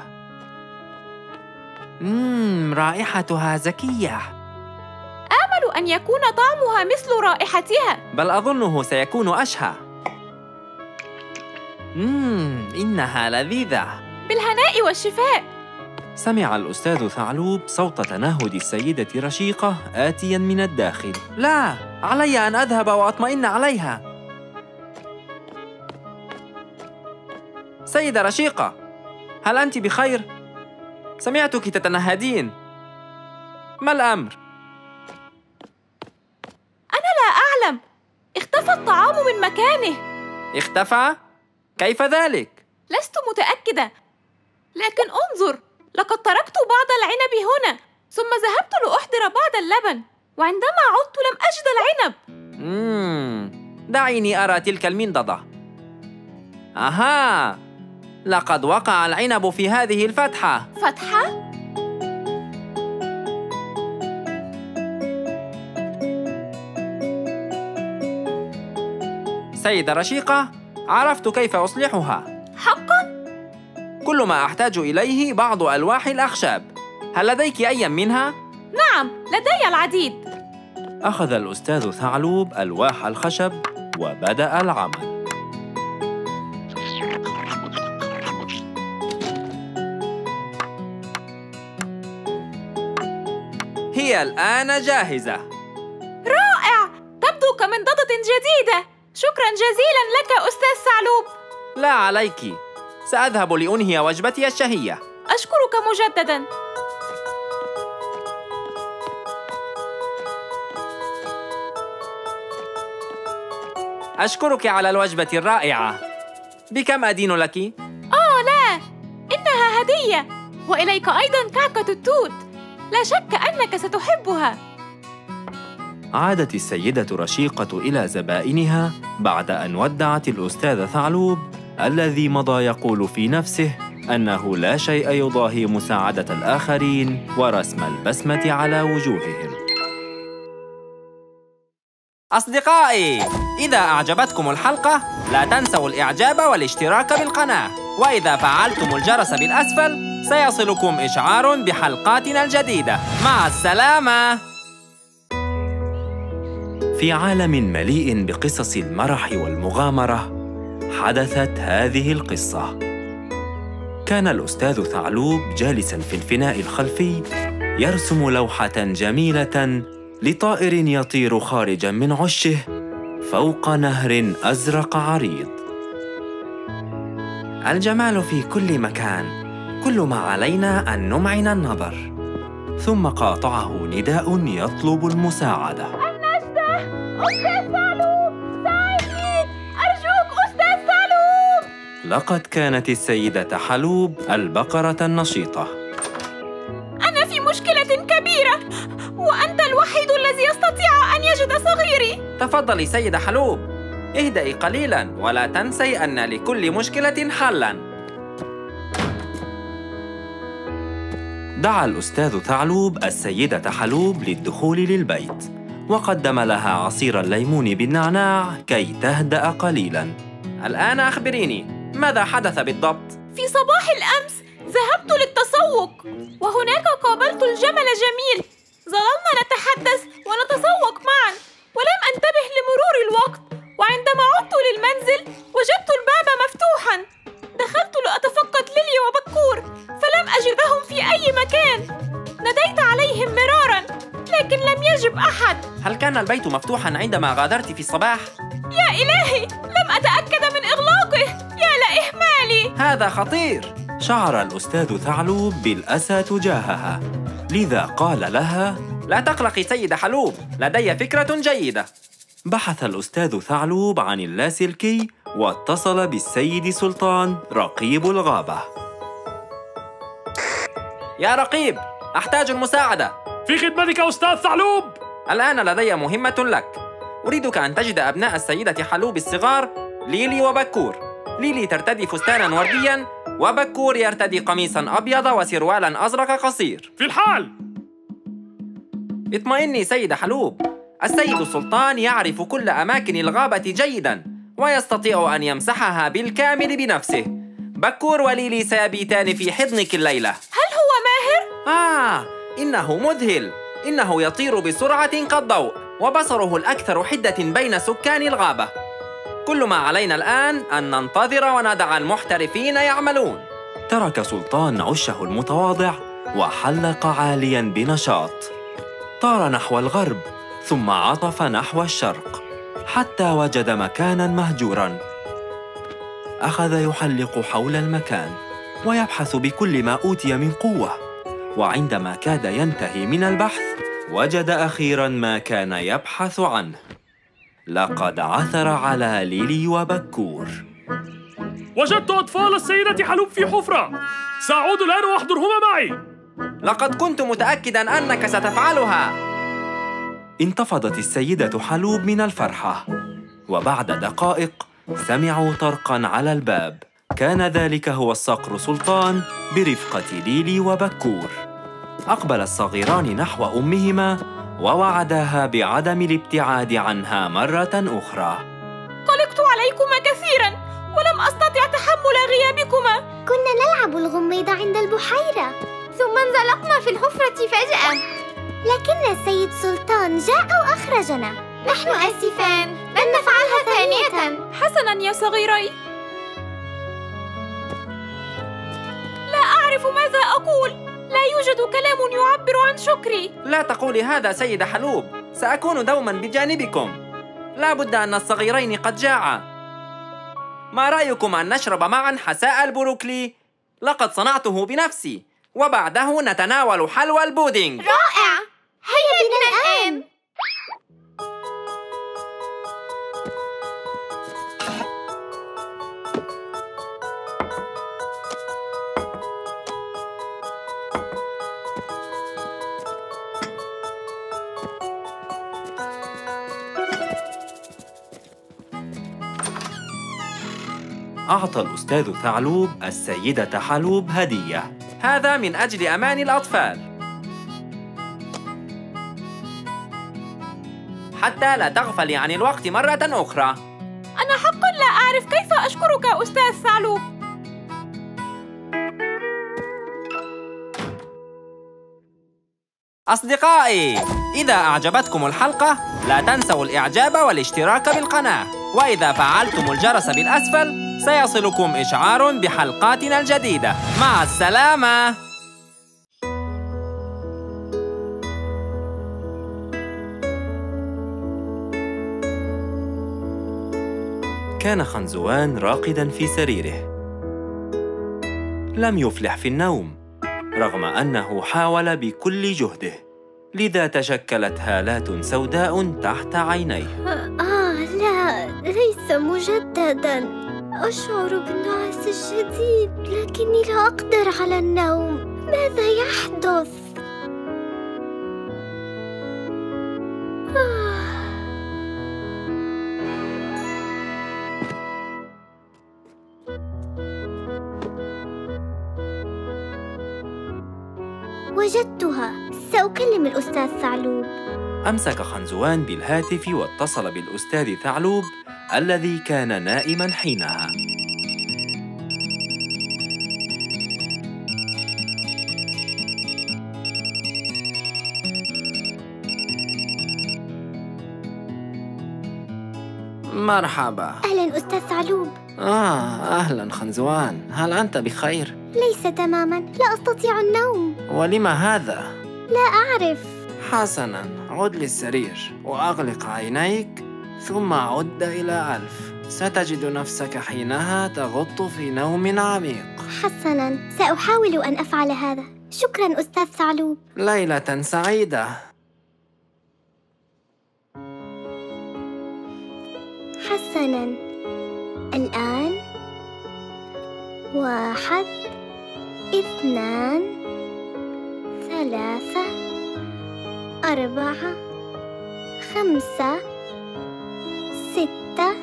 رائحتها زكية. آمل أن يكون طعمها مثل رائحتها. بل أظنه سيكون أشهى. إنها لذيذة. بالهناء والشفاء. سمع الأستاذ ثعلوب صوت تنهد السيدة رشيقة آتياً من الداخل. لا، علي أن أذهب وأطمئن عليها. سيدة رشيقة، هل أنت بخير؟ سمعتك تتنهدين. ما الأمر؟ أنا لا أعلم. اختفى الطعام من مكانه. اختفى؟ كيف ذلك؟ لست متأكدة، لكن انظر، لقد تركت بعض العنب هنا، ثم ذهبت لأحضر بعض اللبن، وعندما عدت لم أجد العنب. دعيني أرى تلك المنضدة. لقد وقع العنب في هذه الفتحة. فتحة؟ سيدة رشيقة، عرفت كيف أصلحها. حقاً؟ كل ما أحتاج إليه بعض ألواح الأخشاب. هل لديك أي منها؟ نعم، لدي العديد. أخذ الأستاذ ثعلوب ألواح الخشب وبدأ العمل. هي الآن جاهزة. رائع! تبدو كمنضدة جديدة. شكراً جزيلاً لك أستاذ ثعلوب. لا عليك، سأذهب لأنهي وجبتي الشهية. أشكرك مجدداً. أشكرك على الوجبة الرائعة. بكم أدين لك؟ لا، إنها هدية. وإليك أيضاً كعكة التوت. لا شك أنك ستحبها. عادت السيدة رشيقة إلى زبائنها بعد أن ودعت الأستاذ ثعلوب الذي مضى يقول في نفسه أنه لا شيء يضاهي مساعدة الآخرين ورسم البسمة على وجوههم. أصدقائي، إذا أعجبتكم الحلقة لا تنسوا الإعجاب والاشتراك بالقناة، وإذا فعلتم الجرس بالأسفل سيصلكم إشعار بحلقاتنا الجديدة. مع السلامة. في عالم مليء بقصص المرح والمغامرة حدثت هذه القصة. كان الأستاذ ثعلوب جالساً في الفناء الخلفي يرسم لوحة جميلة لطائر يطير خارجاً من عشه فوق نهر أزرق عريض. الجمال في كل مكان، كل ما علينا أن نمعن النظر. ثم قاطعه نداء يطلب المساعدة. أستاذ ثعلوب، ساعدني! أرجوك أستاذ ثعلوب! لقد كانت السيدة حلوب البقرة النشيطة. أنا في مشكلة كبيرة، وأنت الوحيد الذي يستطيع أن يجد صغيري. تفضلي سيدة حلوب، اهدئي قليلاً ولا تنسي أن لكل مشكلة حلاً. دعا الأستاذ ثعلوب السيدة حلوب للدخول للبيت، وقدم لها عصير الليمون بالنعناع كي تهدأ قليلاً. الآن أخبريني، ماذا حدث بالضبط؟ في صباح الأمس ذهبت للتسوق، وهناك قابلت الجمل جميل. ظللنا نتحدث ونتسوق معاً، ولم أنتبه لمرور الوقت، وعندما عدت للمنزل وجدت الباب مفتوحاً. دخلت لأتفقد ليلي وبكور، فلم أجدهم في أي مكان. ناديت عليهم مراراً، لكن لم يجب أحد. هل كان البيت مفتوحاً عندما غادرت في الصباح؟ يا إلهي، لم أتأكد من إغلاقه. يا لإهمالي! هذا خطير. شعر الأستاذ ثعلوب بالأسى تجاهها، لذا قال لها: لا تقلقي سيدة حلوب، لدي فكرة جيدة. بحث الأستاذ ثعلوب عن اللاسلكي واتصل بالسيد سلطان رقيب الغابة. يا رقيب، أحتاج المساعدة. في خدمتك أستاذ ثعلوب. الآن لدي مهمة لك. أريدك أن تجد أبناء السيدة حلوب الصغار ليلي وبكور. ليلي ترتدي فستاناً وردياً، وبكور يرتدي قميصاً أبيض وسروالاً أزرق قصير. في الحال. اطمئني سيدة حلوب، السيد سلطان يعرف كل أماكن الغابة جيداً ويستطيع أن يمسحها بالكامل بنفسه. بكور وليلي سيبيتان في حضنك الليلة. هل هو ماهر؟ إنه مذهل. إنه يطير بسرعة كالضوء، وبصره الأكثر حدة بين سكان الغابة. كل ما علينا الآن أن ننتظر وندع المحترفين يعملون. ترك سلطان عشه المتواضع وحلق عالياً بنشاط. طار نحو الغرب ثم عطف نحو الشرق حتى وجد مكاناً مهجوراً. أخذ يحلق حول المكان ويبحث بكل ما أوتي من قوة، وعندما كاد ينتهي من البحث وجد أخيراً ما كان يبحث عنه. لقد عثر على ليلي وبكور. وجدت أطفال السيدة حلوب في حفرة. سأعود الآن وأحضرهما معي. لقد كنت متأكداً أنك ستفعلها. انتفضت السيدة حلوب من الفرحة، وبعد دقائق سمعوا طرقاً على الباب. كان ذلك هو الصقر سلطان برفقة ليلي وبكور. أقبل الصغيران نحو أمهما ووعداها بعدم الابتعاد عنها مرة أخرى. قلقت عليكما كثيراً ولم أستطع تحمل غيابكما. كنا نلعب الغميض عند البحيرة ثم انزلقنا في الحفرة فجأة، لكن السيد سلطان جاء وأخرجنا. نحن آسفان، لن نفعلها ثانية. حسناً يا صغيري. لا أعرف ماذا أقول، لا يوجد كلام يعبر عن شكري. لا تقولي هذا سيدة حلوب، سأكون دوما بجانبكم. لا بد أن الصغيرين قد جاعا. ما رأيكم أن نشرب معا حساء البروكلي؟ لقد صنعته بنفسي، وبعده نتناول حلوى البودينج. رائع، هيا بنا الآن. أعطى الأستاذ ثعلوب السيدة حلوب هدية. هذا من أجل أمان الأطفال، حتى لا تغفلي عن الوقت مرة أخرى. أنا حقاً لا أعرف كيف أشكرك أستاذ ثعلوب. أصدقائي، إذا أعجبتكم الحلقة لا تنسوا الإعجاب والاشتراك بالقناة، وإذا فعلتم الجرس بالأسفل سيصلكم إشعار بحلقاتنا الجديدة. مع السلامة. كان خنزوان راقداً في سريره. لم يفلح في النوم رغم أنه حاول بكل جهده، لذا تشكلت هالات سوداء تحت عينيه. لا، ليس مجدداً. أشعر بالنعاس الشديد لكني لا أقدر على النوم. ماذا يحدث؟ وجدتها، سأكلم الأستاذ ثعلوب. أمسك خنزوان بالهاتف واتصل بالأستاذ ثعلوب الذي كان نائماً حينها. مرحبا. أهلاً أستاذ ثعلوب. أهلاً خنزوان، هل أنت بخير؟ ليس تماماً، لا أستطيع النوم. ولما هذا؟ لا أعرف. حسناً، عد للسرير وأغلق عينيك ثم عد إلى 1000. ستجد نفسك حينها تغط في نوم عميق. حسناً، سأحاول أن أفعل هذا. شكراً أستاذ ثعلوب. ليلة سعيدة. حسناً، الآن 1 2 3 4 5 6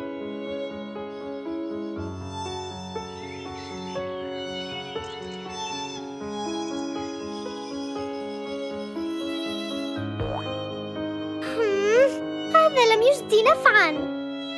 هذا لم يجدي نفعاً.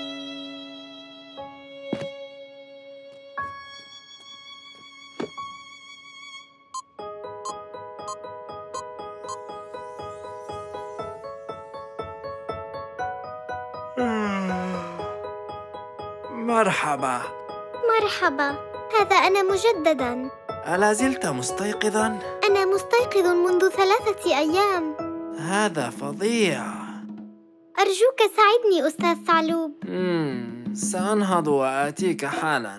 مرحبا. مرحبا، هذا أنا مجدداً. ألا زلت مستيقظاً؟ أنا مستيقظ منذ 3 أيام. هذا فظيع. أرجوك ساعدني أستاذ ثعلوب. سأنهض وآتيك حالاً.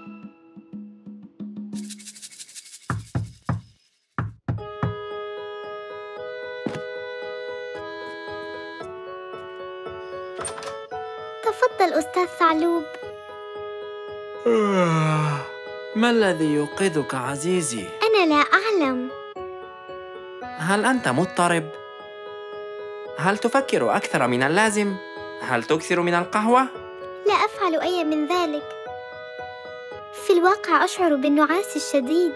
تفضل أستاذ ثعلوب. ما الذي يوقظك عزيزي؟ أنا لا أعلم. هل أنت مضطرب؟ هل تفكر أكثر من اللازم؟ هل تكثر من القهوة؟ لا أفعل أي من ذلك. في الواقع أشعر بالنعاس الشديد.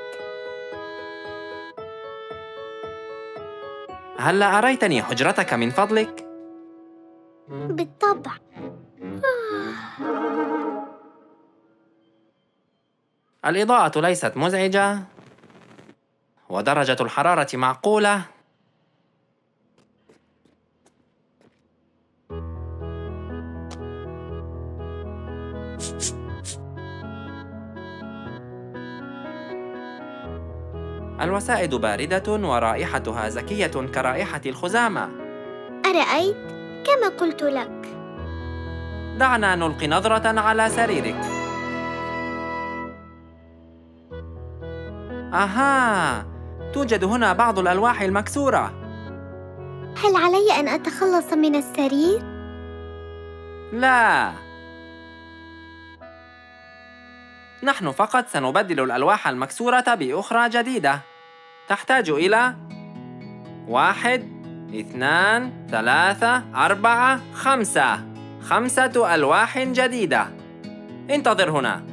هلّا أريتني حجرتك من فضلك؟ بالطبع. الإضاءة ليست مزعجة، ودرجة الحرارة معقولة. الوسائد باردة ورائحتها زكية كرائحة الخزامة. أرأيت؟ كما قلت لك. دعنا نلقي نظرة على سريرك. أها، توجد هنا بعض الألواح المكسورة. هل علي أن أتخلص من السرير؟ لا، نحن فقط سنبدل الألواح المكسورة بأخرى جديدة. تحتاج إلى 1 2 3 4 5 ألواح جديدة. انتظر هنا.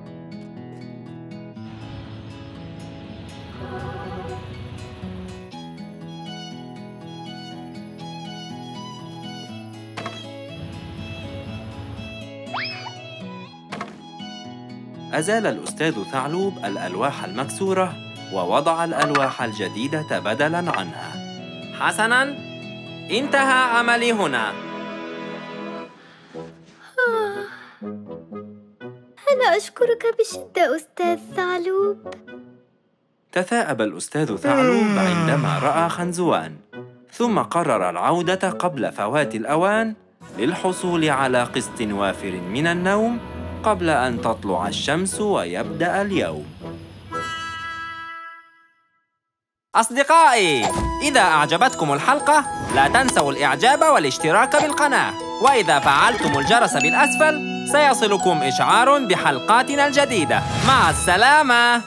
أزال الأستاذ ثعلوب الألواح المكسورة ووضع الألواح الجديدة بدلاً عنها. حسناً، انتهى عملي هنا. أنا أشكرك بشدة أستاذ ثعلوب. تثاءب الأستاذ ثعلوب عندما رأى خنزوان، ثم قرر العودة قبل فوات الأوان للحصول على قسط وافر من النوم قبل أن تطلع الشمس ويبدأ اليوم. أصدقائي، إذا أعجبتكم الحلقة لا تنسوا الإعجاب والاشتراك بالقناة، وإذا فعلتم الجرس بالأسفل سيصلكم إشعار بحلقاتنا الجديدة. مع السلامة.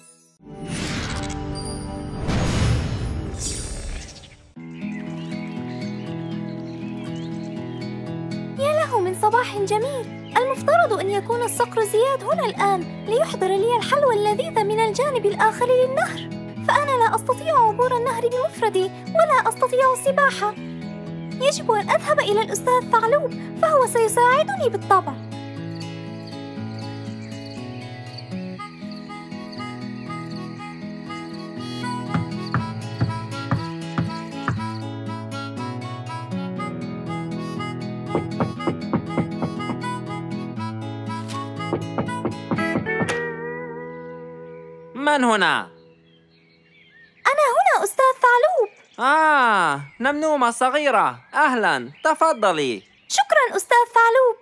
يا له من صباح جميل. المفترض أن يكون الصقر زياد هنا الآن ليحضر لي الحلوى اللذيذة من الجانب الآخر للنهر، فأنا لا أستطيع عبور النهر بمفردي ولا أستطيع السباحة. يجب أن أذهب إلى الأستاذ ثعلوب، فهو سيساعدني بالطبع. من هنا؟ أنا هنا أستاذ ثعلوب. نمنومة صغيرة، أهلاً، تفضلي. شكراً أستاذ ثعلوب.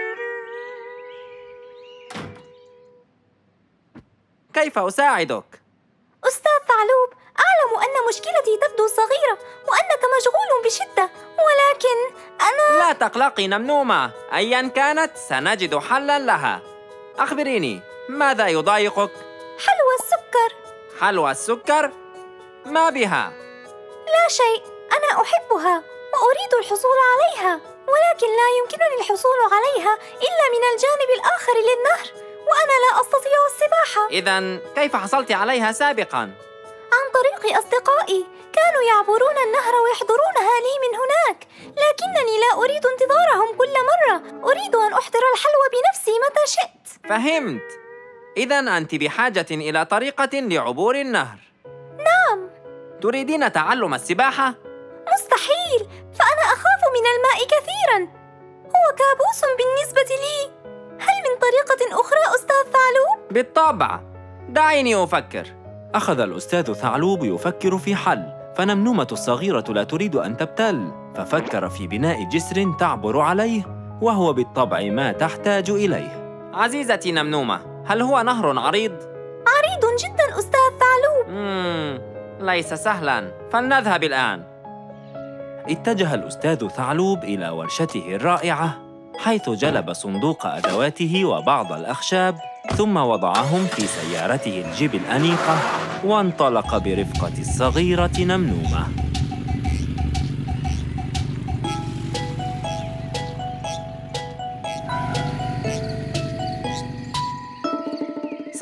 كيف أساعدك؟ أستاذ ثعلوب، أعلم أن مشكلتي تبدو صغيرة وأنك مشغول بشدة، ولكن أنا... لا تقلقي نمنومة، أياً كانت سنجد حلاً لها. أخبريني، ماذا يضايقك؟ حلوى السكر. حلوى السكر؟ ما بها؟ لا شيء، أنا أحبها وأريد الحصول عليها، ولكن لا يمكنني الحصول عليها إلا من الجانب الآخر للنهر، وأنا لا أستطيع السباحة. إذن كيف حصلت عليها سابقاً؟ عن طريق أصدقائي، كانوا يعبرون النهر ويحضرونها لي من هناك، لكنني لا أريد انتظارهم كل مرة، أريد أن أحضر الحلوى بنفسي متى شئت. فهمت. إذن أنت بحاجة إلى طريقة لعبور النهر. نعم. تريدين تعلم السباحة؟ مستحيل، فأنا أخاف من الماء كثيراً، هو كابوس بالنسبة لي. هل من طريقة أخرى أستاذ ثعلوب؟ بالطبع، دعيني أفكر. أخذ الأستاذ ثعلوب يفكر في حل، فنمنومة الصغيرة لا تريد أن تبتل، ففكر في بناء جسر تعبر عليه، وهو بالطبع ما تحتاج إليه. عزيزتي نمنومة، هل هو نهر عريض؟ عريض جداً أستاذ ثعلوب. ليس سهلاً، فلنذهب الآن. اتجه الأستاذ ثعلوب إلى ورشته الرائعة، حيث جلب صندوق أدواته وبعض الأخشاب، ثم وضعهم في سيارته الجيب الأنيقة، وانطلق برفقة الصغيرة نمنومة.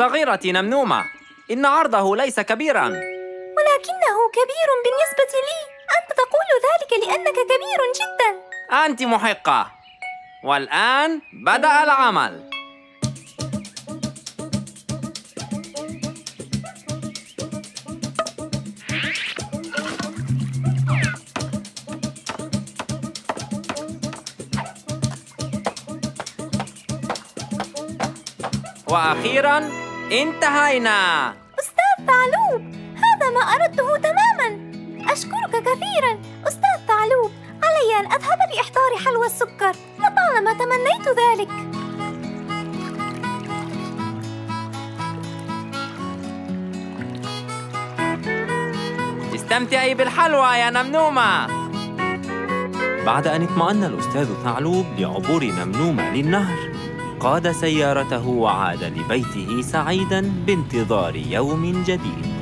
صغيرة نمنومة، إن عرضه ليس كبيراً. ولكنه كبير بالنسبة لي. أنت تقول ذلك لأنك كبير جداً. أنت محقة. والآن بدأ العمل. وأخيراً انتهينا. أستاذ ثعلوب، هذا ما أردته تماماً. أشكرك كثيراً أستاذ ثعلوب. علي أن أذهب لإحضار حلوى السكر، لطالما تمنيت ذلك. استمتعي بالحلوى يا نمنومة. بعد أن اطمأن الأستاذ ثعلوب لعبور نمنومة للنهر، قاد سيارته وعاد لبيته سعيداً بانتظار يوم جديد.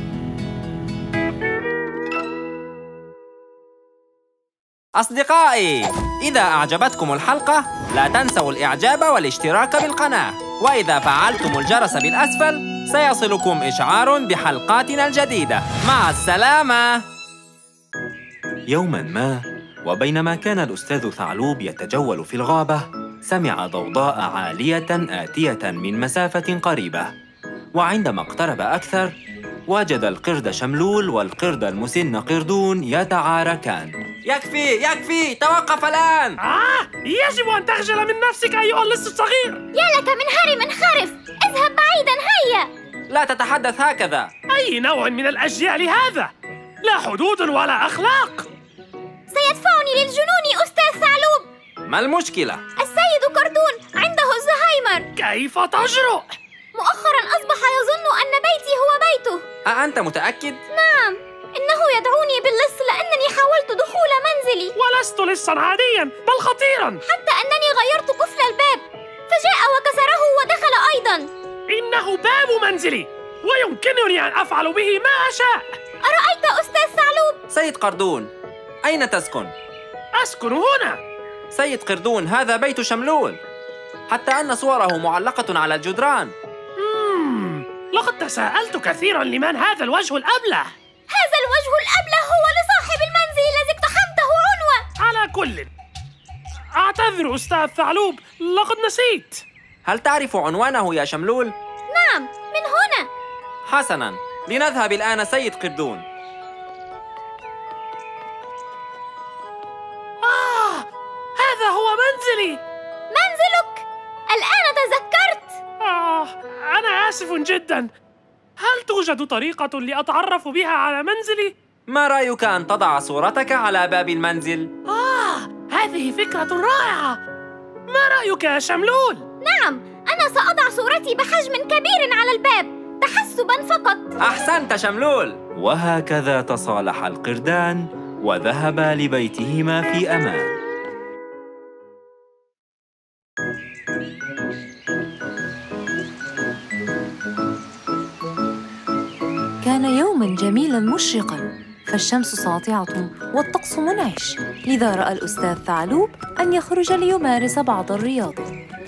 أصدقائي، إذا أعجبتكم الحلقة لا تنسوا الإعجاب والاشتراك بالقناة، وإذا فعلتم الجرس بالأسفل سيصلكم إشعار بحلقاتنا الجديدة. مع السلامة. يوماً ما، وبينما كان الأستاذ ثعلوب يتجول في الغابة، سمع ضوضاء عالية آتية من مسافة قريبة، وعندما اقترب أكثر وجد القرد شملول والقرد المسن قردون يتعاركان. يكفي، توقف الآن. يجب أن تخجل من نفسك أيها اللص الصغير. يا لك من هرم خرف، اذهب بعيداً هيا. لا تتحدث هكذا. أي نوع من الأجيال هذا؟ لا حدود ولا أخلاق. سيدفعني للجنون أستاذ ثعلوب. ما المشكلة؟ السيد قردون عنده الزهايمر. كيف تجرؤ؟ مؤخراً أصبح يظن أن بيتي هو بيته. أأنت متأكد؟ نعم، إنه يدعوني باللص لأنني حاولت دخول منزلي. ولست لصاً عادياً بل خطيراً. حتى أنني غيرت قفل الباب فجاء وكسره ودخل أيضاً. إنه باب منزلي ويمكنني أن أفعل به ما أشاء. أرأيت أستاذ ثعلوب؟ سيد قردون، أين تسكن؟ أسكن هنا. سيد قردون، هذا بيت شملول، حتى أن صوره معلقة على الجدران. لقد تساءلت كثيراً لمن هذا الوجه الأبله. هذا الوجه الأبله هو لصاحب المنزل الذي اقتحمته عنوة. على كل، أعتذر أستاذ ثعلوب، لقد نسيت. هل تعرف عنوانه يا شملول؟ نعم، من هنا. حسناً، لنذهب الآن سيد قردون. هذا هو منزلي. منزلك؟ الآن تذكرت. أنا آسف جداً. هل توجد طريقة لأتعرف بها على منزلي؟ ما رأيك أن تضع صورتك على باب المنزل؟ هذه فكرة رائعة. ما رأيك يا شملول؟ نعم، أنا سأضع صورتي بحجم كبير على الباب تحسباً فقط. أحسنت شملول. وهكذا تصالح القردان وذهبا لبيتهما في أمان. كان يوماً جميلاً مشرقاً، فالشمس ساطعة والطقس منعش، لذا رأى الأستاذ ثعلوب أن يخرج ليمارس بعض الرياضة.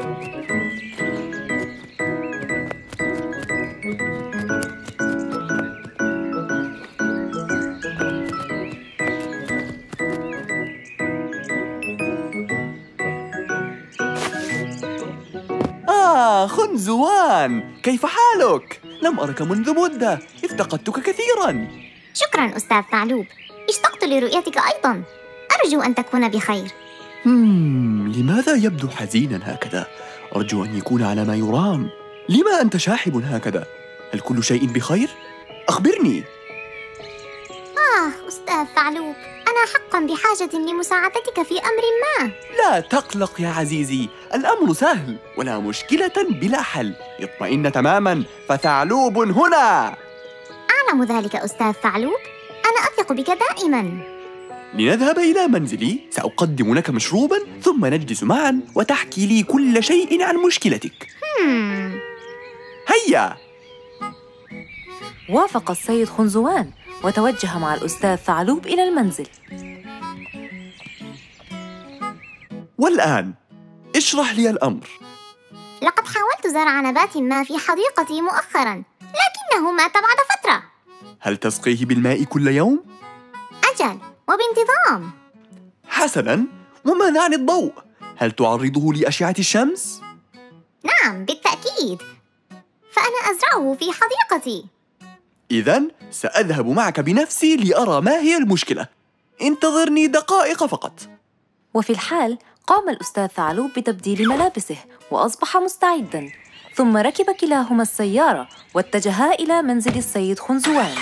خنزوان، كيف حالك؟ لم أرك منذ مدة، افتقدتك كثيراً. شكراً أستاذ ثعلوب، اشتقت لرؤيتك أيضاً. أرجو أن تكون بخير. لماذا يبدو حزيناً هكذا؟ أرجو أن يكون على ما يرام. لما أنت شاحب هكذا؟ هل كل شيء بخير؟ أخبرني. أستاذ ثعلوب، أنا حقاً بحاجة لمساعدتك في أمر ما. لا تقلق يا عزيزي، الأمر سهل ولا مشكلة بلا حل. اطمئن تماماً، فثعلوب هنا. أعلم ذلك أستاذ ثعلوب، أنا أثق بك دائماً. لنذهب إلى منزلي، سأقدم لك مشروباً ثم نجلس معاً وتحكي لي كل شيء عن مشكلتك. هيا. وافق السيد خنزوان وتوجه مع الأستاذ ثعلوب إلى المنزل. والآن اشرح لي الأمر. لقد حاولت زرع نبات ما في حديقتي مؤخراً، لكنه مات بعد فترة. هل تسقيه بالماء كل يوم؟ أجل، وبانتظام. حسناً، وماذا عن الضوء؟ هل تعرضه لأشعة الشمس؟ نعم بالتأكيد، فأنا أزرعه في حديقتي. إذن سأذهب معك بنفسي لأرى ما هي المشكلة. انتظرني دقائق فقط. وفي الحال قام الأستاذ ثعلوب بتبديل ملابسه وأصبح مستعداً، ثم ركب كلاهما السيارة واتجها إلى منزل السيد خنزوان.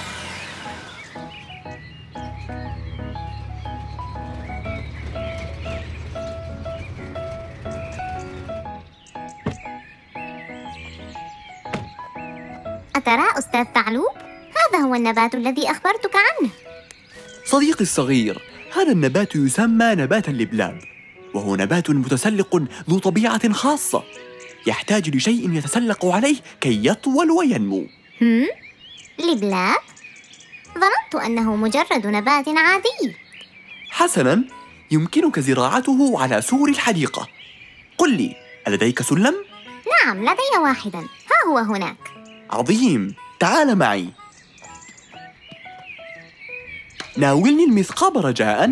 أترى أستاذ ثعلوب؟ هذا هو النبات الذي أخبرتك عنه. صديقي الصغير، هذا النبات يسمى نبات اللبلاب، وهو نبات متسلق ذو طبيعة خاصة، يحتاج لشيء يتسلق عليه كي يطول وينمو. لبلاب؟ ظننت أنه مجرد نبات عادي. حسناً، يمكنك زراعته على سور الحديقة. قل لي، ألديك سلم؟ نعم لدي واحداً، ها هو هناك. عظيم، تعال معي. ناولني المثقاب رجاءً.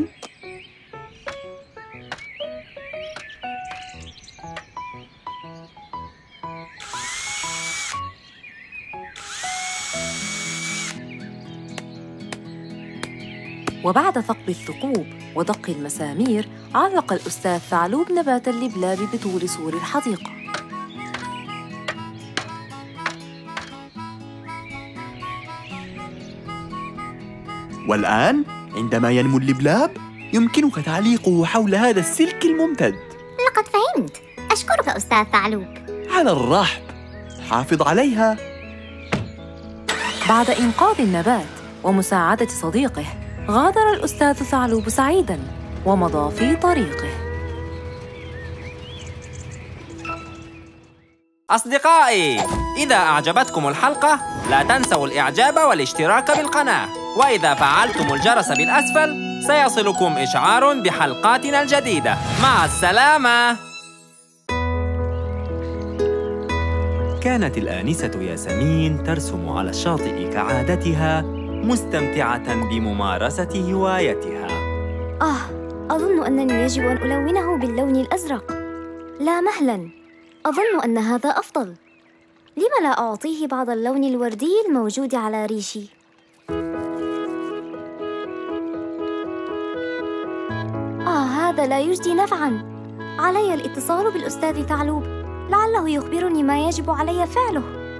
وبعد ثقب الثقوب ودق المسامير، علق الأستاذ ثعلوب نبات اللبلاب بطول سور الحديقة. والآن عندما ينمو اللبلاب يمكنك تعليقه حول هذا السلك الممتد. لقد فهمت، أشكرك أستاذ ثعلوب. على الرحب، حافظ عليها. بعد إنقاذ النبات ومساعدة صديقه، غادر الأستاذ ثعلوب سعيداً ومضى في طريقه. أصدقائي، إذا أعجبتكم الحلقة لا تنسوا الإعجاب والاشتراك بالقناة، وإذا فعلتم الجرس بالأسفل سيصلكم إشعار بحلقاتنا الجديدة. مع السلامة. كانت الآنسة ياسمين ترسم على الشاطئ كعادتها، مستمتعة بممارسة هوايتها. أظن أنني يجب أن ألونه باللون الأزرق. لا مهلاً، أظن أن هذا أفضل. لم لا أعطيه بعض اللون الوردي الموجود على ريشي؟ هذا لا يجدي نفعاً. علي الاتصال بالأستاذ ثعلوب، لعله يخبرني ما يجب علي فعله.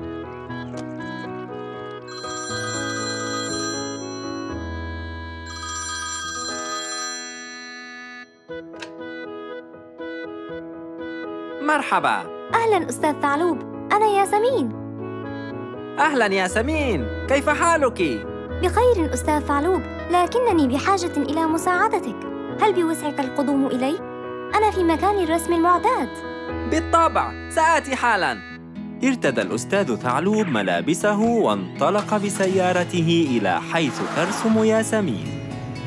مرحبا. أهلاً أستاذ ثعلوب، أنا ياسمين. أهلاً ياسمين، كيف حالك؟ بخير أستاذ ثعلوب، لكنني بحاجة إلى مساعدتك. هل بوسعك القدوم إلي؟ أنا في مكان الرسم المعتاد. بالطبع، سآتي حالاً. ارتدى الأستاذ ثعلوب ملابسه وانطلق بسيارته إلى حيث ترسم ياسمين.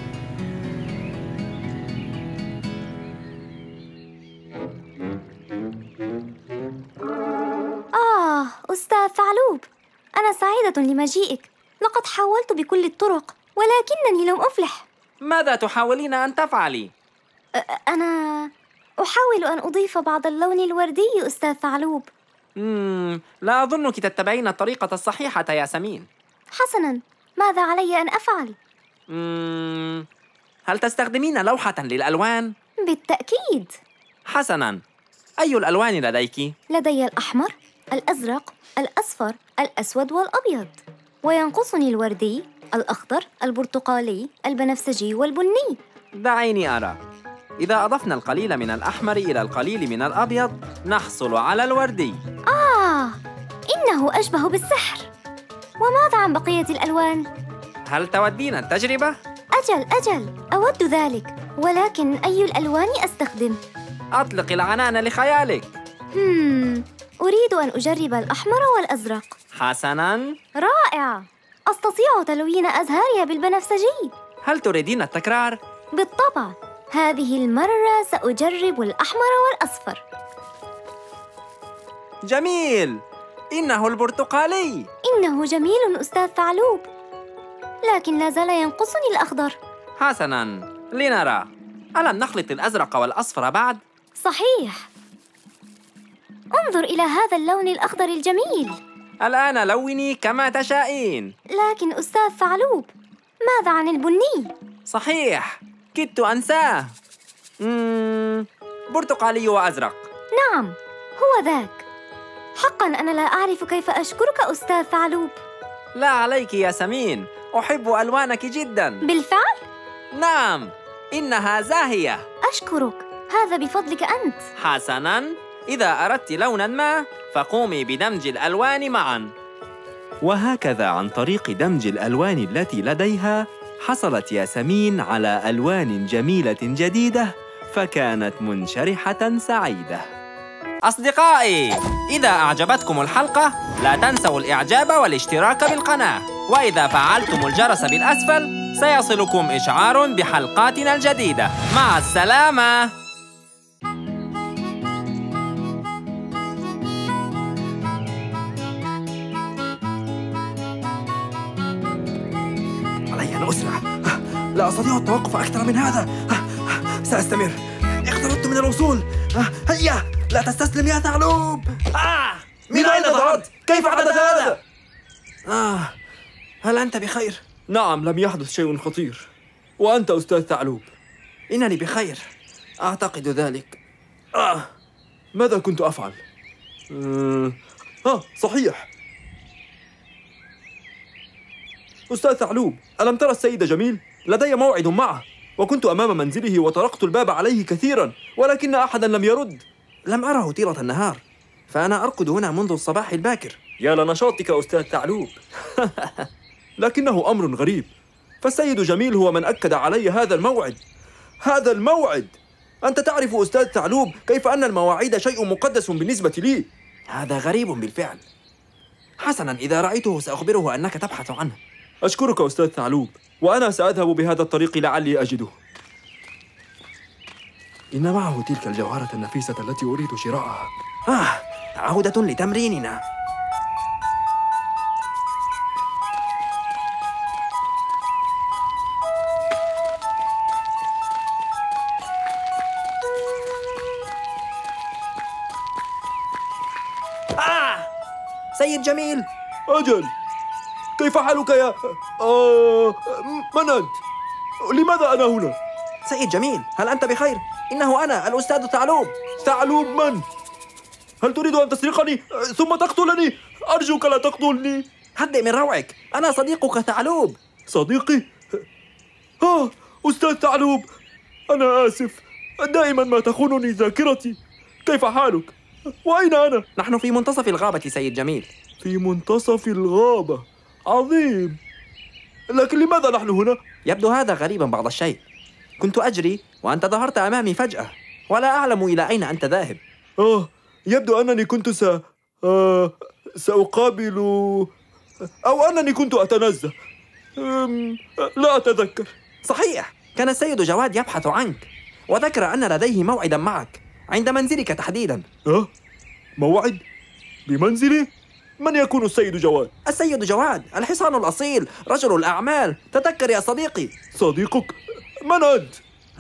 أستاذ ثعلوب، أنا سعيدة لمجيئك. لقد حاولت بكل الطرق ولكنني لم أفلح. ماذا تحاولين أن تفعلي؟ أنا أحاول أن أضيف بعض اللون الوردي أستاذ ثعلوب. لا أظنك تتبعين الطريقة الصحيحة ياسمين. حسناً، ماذا علي أن أفعل؟ هل تستخدمين لوحة للألوان؟ بالتأكيد. حسناً، أي الألوان لديك؟ لدي الأحمر، الأزرق، الأصفر، الأسود والأبيض، وينقصني الوردي، الأخضر، البرتقالي، البنفسجي والبني. دعيني أرى. إذا أضفنا القليل من الأحمر إلى القليل من الأبيض نحصل على الوردي. إنه أشبه بالسحر. وماذا عن بقية الألوان؟ هل تودين التجربة؟ أجل، أود ذلك، ولكن أي الألوان أستخدم؟ أطلق العنان لخيالك. أريد أن أجرب الأحمر والأزرق. حسناً. رائع، أستطيع تلوين أزهارها بالبنفسجي. هل تريدين التكرار؟ بالطبع، هذه المرة سأجرب الأحمر والأصفر. جميل، إنه البرتقالي. إنه جميل أستاذ ثعلوب، لكن لا زال ينقصني الأخضر. حسناً، لنرى، ألم نخلط الأزرق والأصفر بعد؟ صحيح. انظر إلى هذا اللون الأخضر الجميل. الآن لوني كما تشائين. لكن أستاذ ثعلوب، ماذا عن البني؟ صحيح، كدت أنساه. برتقالي وأزرق. نعم، هو ذاك. حقاً أنا لا أعرف كيف أشكرك أستاذ ثعلوب. لا عليك يا سمين، أحب ألوانك جداً. بالفعل؟ نعم، إنها زاهية. أشكرك، هذا بفضلك أنت. حسناً، إذا أردت لوناً ما فقومي بدمج الألوان معاً. وهكذا عن طريق دمج الألوان التي لديها حصلت ياسمين على ألوان جميلة جديدة، فكانت منشرحة سعيدة. أصدقائي، إذا أعجبتكم الحلقة لا تنسوا الإعجاب والاشتراك بالقناة، وإذا فعلتم الجرس بالأسفل سيصلكم إشعار بحلقاتنا الجديدة. مع السلامة. علي أن أسرع، لا أستطيع التوقف أكثر من هذا. سأستمر، اقتربت من الوصول. هيا، لا تستسلم يا ثعلوب. من أين ذهبت؟ كيف حدث هذا؟ هل أنت بخير؟ نعم، لم يحدث شيء خطير. وأنت أستاذ ثعلوب؟ إنني بخير، أعتقد ذلك. ماذا كنت أفعل؟ صحيح. أستاذ ثعلوب، ألم ترى السيد جميل؟ لدي موعد معه، وكنت أمام منزله وطرقت الباب عليه كثيراً، ولكن أحداً لم يرد. لم أره طيلة النهار، فأنا أرقد هنا منذ الصباح الباكر. يا لنشاطك أستاذ ثعلوب. لكنه أمر غريب، فالسيد جميل هو من أكد علي هذا الموعد. هذا الموعد! أنت تعرف أستاذ ثعلوب كيف أن المواعيد شيء مقدس بالنسبة لي. هذا غريب بالفعل. حسناً، إذا رأيته سأخبره أنك تبحث عنه. أشكرك أستاذ ثعلوب، وأنا سأذهب بهذا الطريق لعلي أجده. إن معه تلك الجوهرة النفيسة التي أريد شراءها. عودة لتمريننا. سيد جميل. أجل، كيف حالك يا من أنت؟ لماذا أنا هنا؟ سيد جميل، هل أنت بخير؟ إنه أنا الأستاذ ثعلوب. ثعلوب من؟ هل تريد أن تسرقني ثم تقتلني؟ أرجوك لا تقتلني. هدئ من روعك، أنا صديقك ثعلوب. صديقي؟ أستاذ ثعلوب، أنا آسف، دائما ما تخونني ذاكرتي. كيف حالك؟ وأين أنا؟ نحن في منتصف الغابة سيد جميل. في منتصف الغابة؟ عظيم. لكن لماذا نحن هنا؟ يبدو هذا غريبا بعض الشيء. كنت أجري وأنت ظهرت أمامي فجأة، ولا أعلم إلى أين أنت ذاهب. يبدو أنني كنت سأقابل، أو أنني كنت أتنزه. لا أتذكر. صحيح، كان السيد جواد يبحث عنك، وذكر أن لديه موعدا معك عند منزلك تحديدا. موعد؟ بمنزلي؟ من يكون السيد جواد؟ السيد جواد، الحصان الأصيل، رجل الأعمال. تذكر يا صديقي. صديقك؟ من أنت؟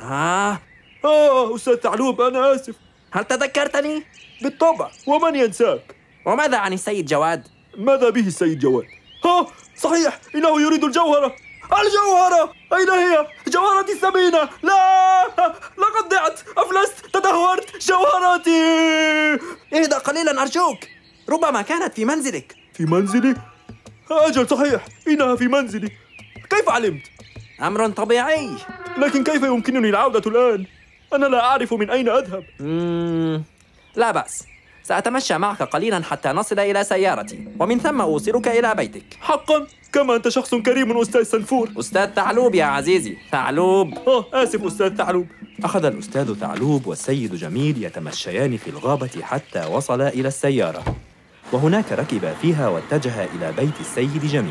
أستاذ ثعلوب، أنا آسف. هل تذكرتني؟ بالطبع، ومن ينساك؟ وماذا عن السيد جواد؟ ماذا به السيد جواد؟ صحيح، إنه يريد الجوهرة. الجوهرة! أين هي؟ جوهرتي الثمينة! لا! لقد ضعت، أفلست، تدهورت، جوهرتي! اهدأ قليلا أرجوك، ربما كانت في منزلك. في منزلي؟ أجل، صحيح، إنها في منزلي. كيف علمت؟ أمر طبيعي. لكن كيف يمكنني العودة الآن؟ أنا لا أعرف من أين أذهب. لا بأس، سأتمشى معك قليلا حتى نصل إلى سيارتي، ومن ثم أوصلك إلى بيتك. حقا؟ كما أنت شخص كريم أستاذ سنفور. أستاذ ثعلوب يا عزيزي، ثعلوب. آسف أستاذ ثعلوب. أخذ الأستاذ ثعلوب والسيد جميل يتمشيان في الغابة حتى وصلا إلى السيارة، وهناك ركبا فيها واتجها إلى بيت السيد جميل.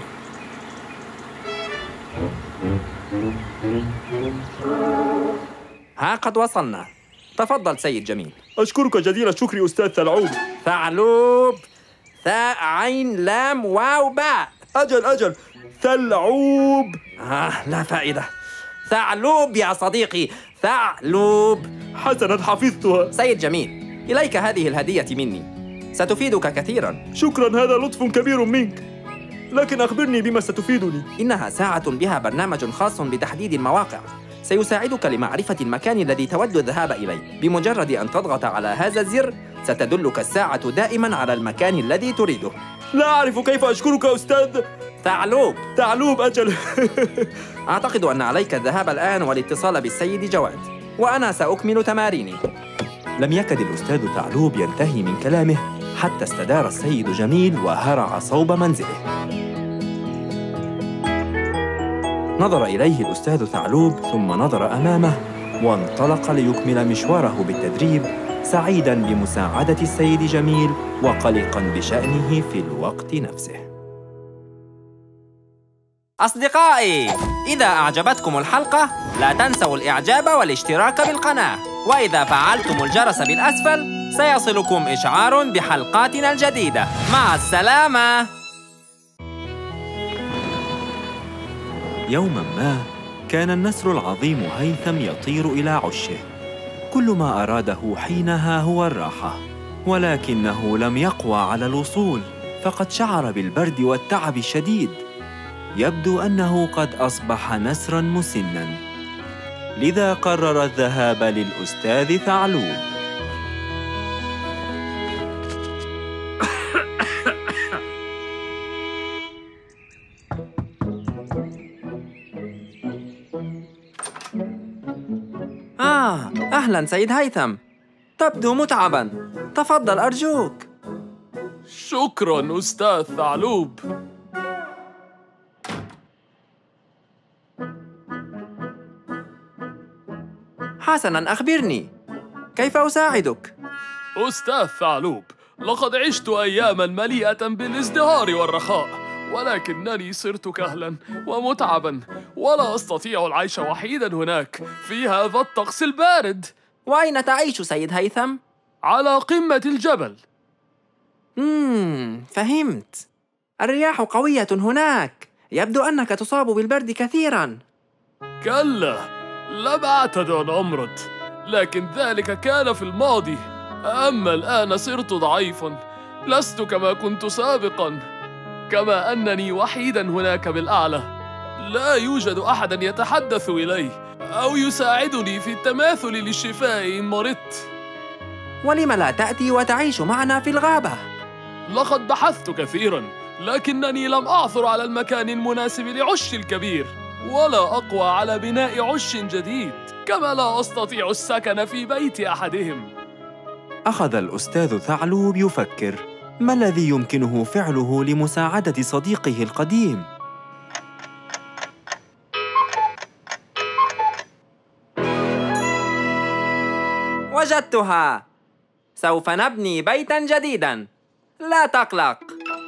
ها قد وصلنا. تفضل سيد جميل. أشكرك جزيل الشكر أستاذ ثعلوب. ثعلوب، ثاء عين لام واو باء. أجل ثلعوب. لا فائدة. ثعلوب يا صديقي، ثعلوب. حسناً، حفظتها. سيد جميل، إليك هذه الهدية مني، ستفيدك كثيراً. شكراً، هذا لطف كبير منك، لكن أخبرني بما ستفيدني. إنها ساعة بها برنامج خاص بتحديد المواقع، سيساعدك لمعرفة المكان الذي تود الذهاب إليه. بمجرد أن تضغط على هذا الزر ستدلك الساعة دائماً على المكان الذي تريده. لا أعرف كيف أشكرك أستاذ ثعلوب. أجل. أعتقد أن عليك الذهاب الآن والاتصال بالسيد جواد، وأنا سأكمل تماريني. لم يكد الأستاذ ثعلوب ينتهي من كلامه حتى استدار السيد جميل وهرع صوب منزله. نظر إليه الأستاذ ثعلوب ثم نظر أمامه وانطلق ليكمل مشواره بالتدريب، سعيداً بمساعدة السيد جميل وقلقاً بشأنه في الوقت نفسه. أصدقائي، إذا أعجبتكم الحلقة لا تنسوا الإعجاب والاشتراك بالقناة، وإذا فعلتم الجرس بالأسفل سيصلكم إشعار بحلقاتنا الجديدة. مع السلامة. يوماً ما كان النسر العظيم هيثم يطير إلى عشه، كل ما أراده حينها هو الراحة، ولكنه لم يقوى على الوصول، فقد شعر بالبرد والتعب الشديد. يبدو أنه قد أصبح نسراً مسناً، لذا قرر الذهاب للأستاذ ثعلوب. أهلاً سيد هيثم، تبدو متعباً، تفضل أرجوك. شكراً أستاذ ثعلوب. حسناً، أخبرني، كيف أساعدك؟ أستاذ ثعلوب، لقد عشت أياماً مليئة بالازدهار والرخاء، ولكنني صرت كهلاً ومتعباً، ولا أستطيع العيش وحيداً هناك في هذا الطقس البارد. وأين تعيش سيد هيثم؟ على قمة الجبل. فهمت. الرياح قوية هناك، يبدو أنك تصاب بالبرد كثيراً. كلا، لم أعتد أن أمرض، لكن ذلك كان في الماضي. أما الآن صرت ضعيفاً، لست كما كنت سابقاً، كما أنني وحيداً هناك بالأعلى. لا يوجد أحد يتحدث إلي أو يساعدني في التماثل للشفاء إن مرضت. ولم لا تأتي وتعيش معنا في الغابة؟ لقد بحثت كثيراً، لكنني لم أعثر على المكان المناسب لعش الكبير، ولا أقوى على بناء عش جديد، كما لا أستطيع السكن في بيت أحدهم. أخذ الأستاذ ثعلوب يفكر، ما الذي يمكنه فعله لمساعدة صديقه القديم؟ وجدتها! سوف نبني بيتاً جديداً، لا تقلق.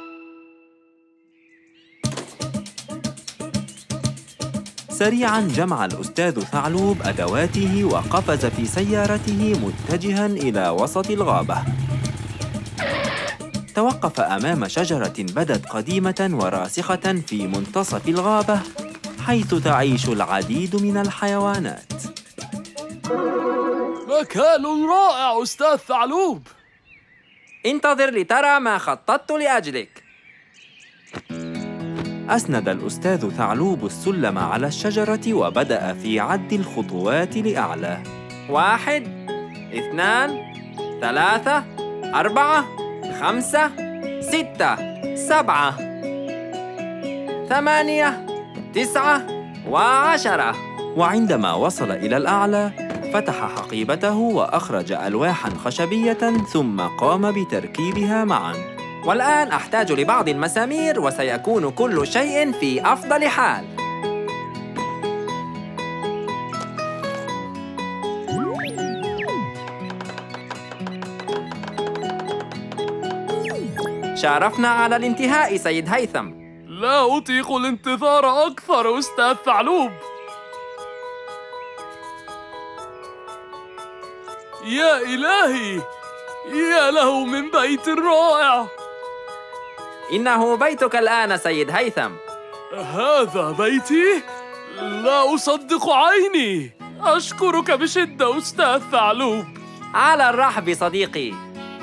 سريعاً جمع الأستاذ ثعلوب أدواته وقفز في سيارته متجهاً إلى وسط الغابة. توقف أمام شجرة بدت قديمة وراسخة في منتصف الغابة، حيث تعيش العديد من الحيوانات. مكان رائع أستاذ ثعلوب. انتظر لترى ما خططت لأجلك. أسند الأستاذ ثعلوب السلم على الشجرة وبدأ في عد الخطوات لأعلى. 1 2 3 4 5 6 7 8 9 و10. وعندما وصل إلى الأعلى فتح حقيبته وأخرج ألواحاً خشبية ثم قام بتركيبها معاً. والآن أحتاج لبعض المسامير وسيكون كل شيء في أفضل حال. شارفنا على الانتهاء سيد هيثم. لا أطيق الانتظار أكثر أستاذ ثعلوب. يا إلهي، يا له من بيت رائع. إنه بيتك الآن سيد هيثم. هذا بيتي؟ لا أصدق عيني. أشكرك بشدة أستاذ ثعلوب. على الرحب صديقي.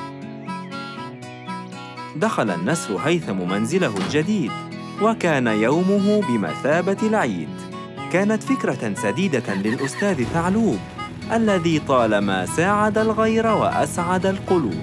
دخل النسر هيثم منزله الجديد، وكان يومه بمثابة العيد. كانت فكرة سديدة للأستاذ ثعلوب الذي طالما ساعد الغير وأسعد القلوب.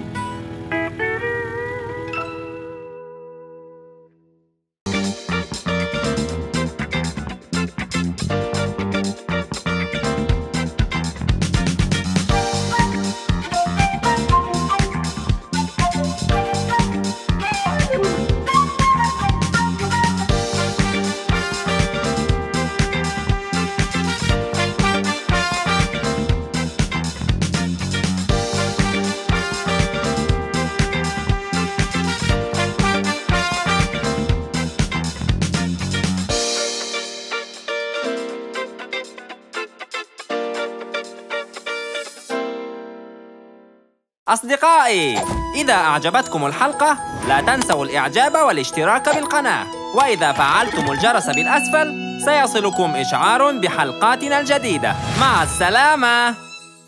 أصدقائي، إذا أعجبتكم الحلقة لا تنسوا الإعجاب والاشتراك بالقناة، وإذا فعلتم الجرس بالأسفل سيصلكم إشعار بحلقاتنا الجديدة. مع السلامة.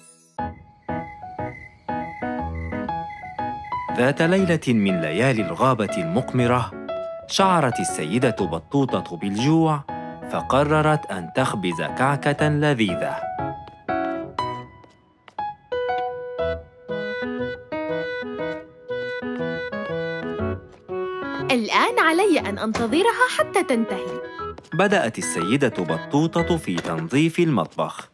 ذات ليلة من ليالي الغابة المقمرة، شعرت السيدة بطوطة بالجوع، فقررت أن تخبز كعكة لذيذة. الآن علي أن أنتظرها حتى تنتهي. بدأت السيدة بطوطة في تنظيف المطبخ،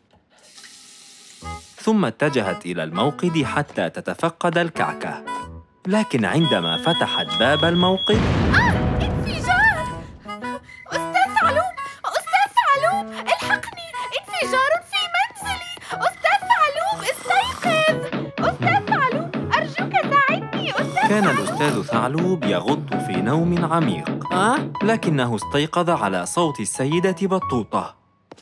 ثم اتجهت إلى الموقد حتى تتفقد الكعكة. لكن عندما فتحت باب الموقد انفجار! أستاذ ثعلوب! أستاذ ثعلوب! الحقني! انفجار في منزلي! أستاذ ثعلوب استيقظ! أستاذ ثعلوب أرجوك ساعدني! كان الأستاذ ثعلوب يغط في نوم عميق، لكنه استيقظ على صوت السيدة بطوطة.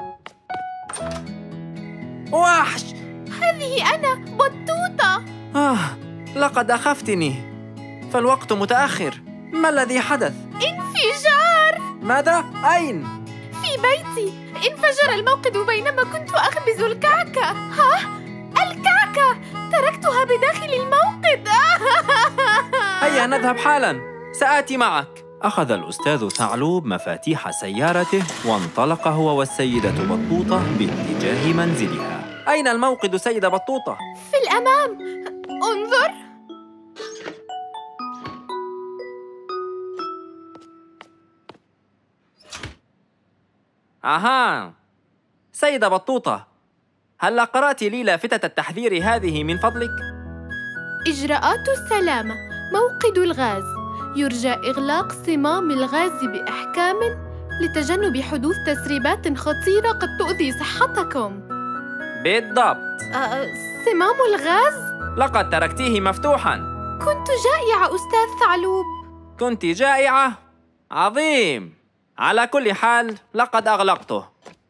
وحش! هذه أنا بطوطة. لقد أخفتني، فالوقت متأخر. ما الذي حدث؟ انفجار! ماذا؟ أين؟ في بيتي. انفجر الموقد بينما كنت أخبز الكعكة. الكعكة! تركتها بداخل الموقد. هيا نذهب حالاً، سآتي معك. أخذ الأستاذ ثعلوب مفاتيح سيارته وانطلق هو والسيدة بطوطة باتجاه منزلها. أين الموقد سيدة بطوطة؟ في الأمام، انظر. سيدة بطوطة، هل قرأت لي لافتة التحذير هذه من فضلك؟ إجراءات السلامة. موقد الغاز. يرجى إغلاق صمام الغاز بإحكام لتجنب حدوث تسريبات خطيرة قد تؤذي صحتكم. بالضبط. صمام الغاز؟ لقد تركتيه مفتوحاً. كنت جائعة أستاذ ثعلوب. كنت جائعة؟ عظيم. على كل حال لقد أغلقته.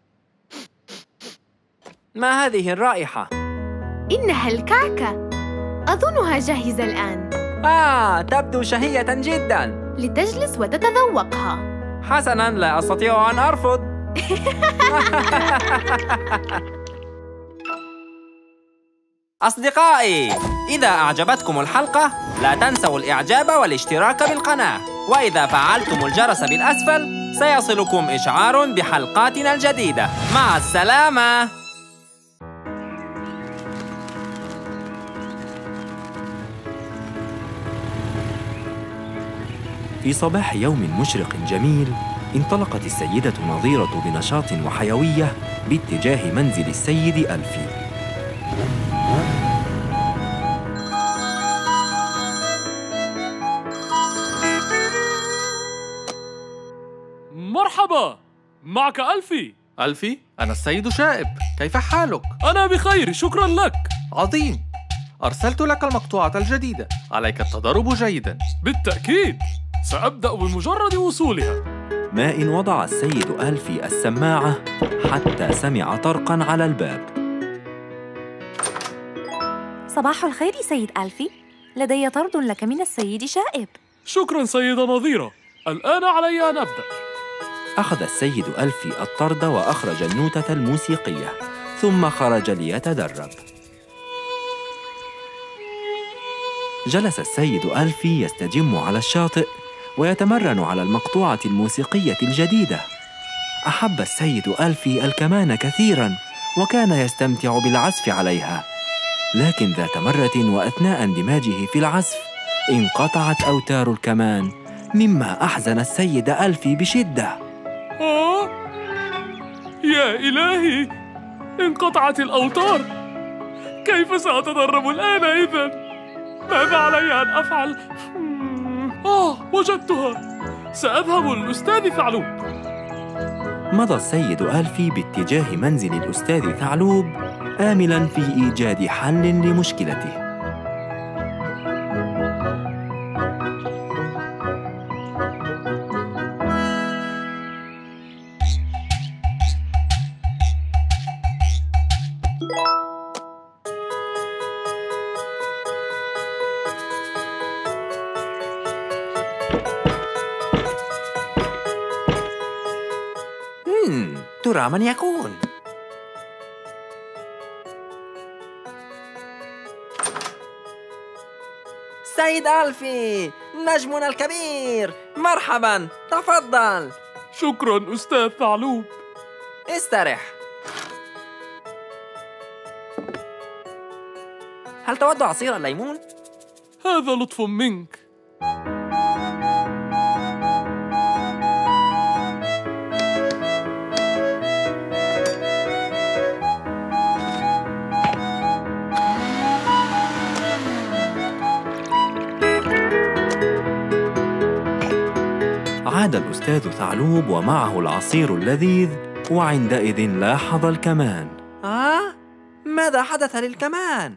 ما هذه الرائحة؟ إنها الكعكة. أظنها جاهزة الآن. تبدو شهية جداً. لتجلس وتتذوقها. حسناً، لا أستطيع أن أرفض. أصدقائي، إذا أعجبتكم الحلقة لا تنسوا الإعجاب والاشتراك بالقناة، وإذا فعلتم الجرس بالأسفل سيصلكم إشعار بحلقاتنا الجديدة. مع السلامة. في صباح يوم مشرق جميل، انطلقت السيدة نظيرة بنشاط وحيوية باتجاه منزل السيد ألفي. مرحبا، معك ألفي. ألفي، أنا السيد شائب، كيف حالك؟ أنا بخير، شكراً لك. عظيم، أرسلت لك المقطوعة الجديدة، عليك التدرب جيداً. بالتأكيد، سأبدأ بمجرد وصولها. ما إن وضع السيد ألفي السماعة حتى سمع طرقاً على الباب. صباح الخير سيد ألفي، لدي طرد لك من السيد شائب. شكراً سيدة نظيرة، الآن علي أن أبدأ. أخذ السيد ألفي الطرد وأخرج النوتة الموسيقية، ثم خرج ليتدرب. جلس السيد ألفي يستجم على الشاطئ ويتمرن على المقطوعة الموسيقية الجديدة. أحب السيد ألفي الكمان كثيراً وكان يستمتع بالعزف عليها، لكن ذات مرة وأثناء اندماجه في العزف انقطعت أوتار الكمان، مما أحزن السيد ألفي بشدة. يا إلهي، انقطعت الأوتار. كيف سأتدرب الآن إذن؟ ماذا علي أن أفعل؟ وجدتها، سأذهب للأستاذ ثعلوب. مضى السيد ألفي باتجاه منزل الأستاذ ثعلوب آملاً في إيجاد حل لمشكلته. ترى من يكون؟ سيد ألفي، نجمنا الكبير، مرحباً، تفضل. شكراً أستاذ ثعلوب. استرح. هل تود عصير الليمون؟ هذا لطف منك. عاد الأستاذ ثعلوب ومعه العصير اللذيذ، وعندئذ لاحظ الكمان. ماذا حدث للكمان؟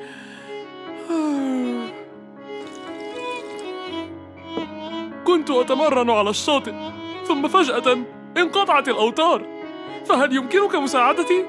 كنت أتمرن على الشاطئ، ثم فجأة انقطعت الأوتار، فهل يمكنك مساعدتي؟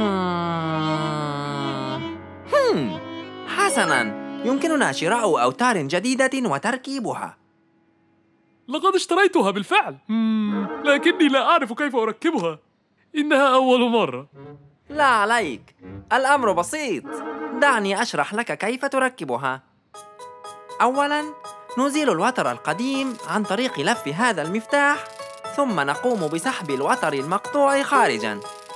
حسناً، يمكننا شراء أوتار جديدة وتركيبها. لقد اشتريتها بالفعل، لكني لا أعرف كيف أركبها، إنها أول مرة. لا عليك، الأمر بسيط، دعني أشرح لك كيف تركبها. أولاً، نزيل الوتر القديم عن طريق لف هذا المفتاح، ثم نقوم بسحب الوتر المقطوع خارجاً،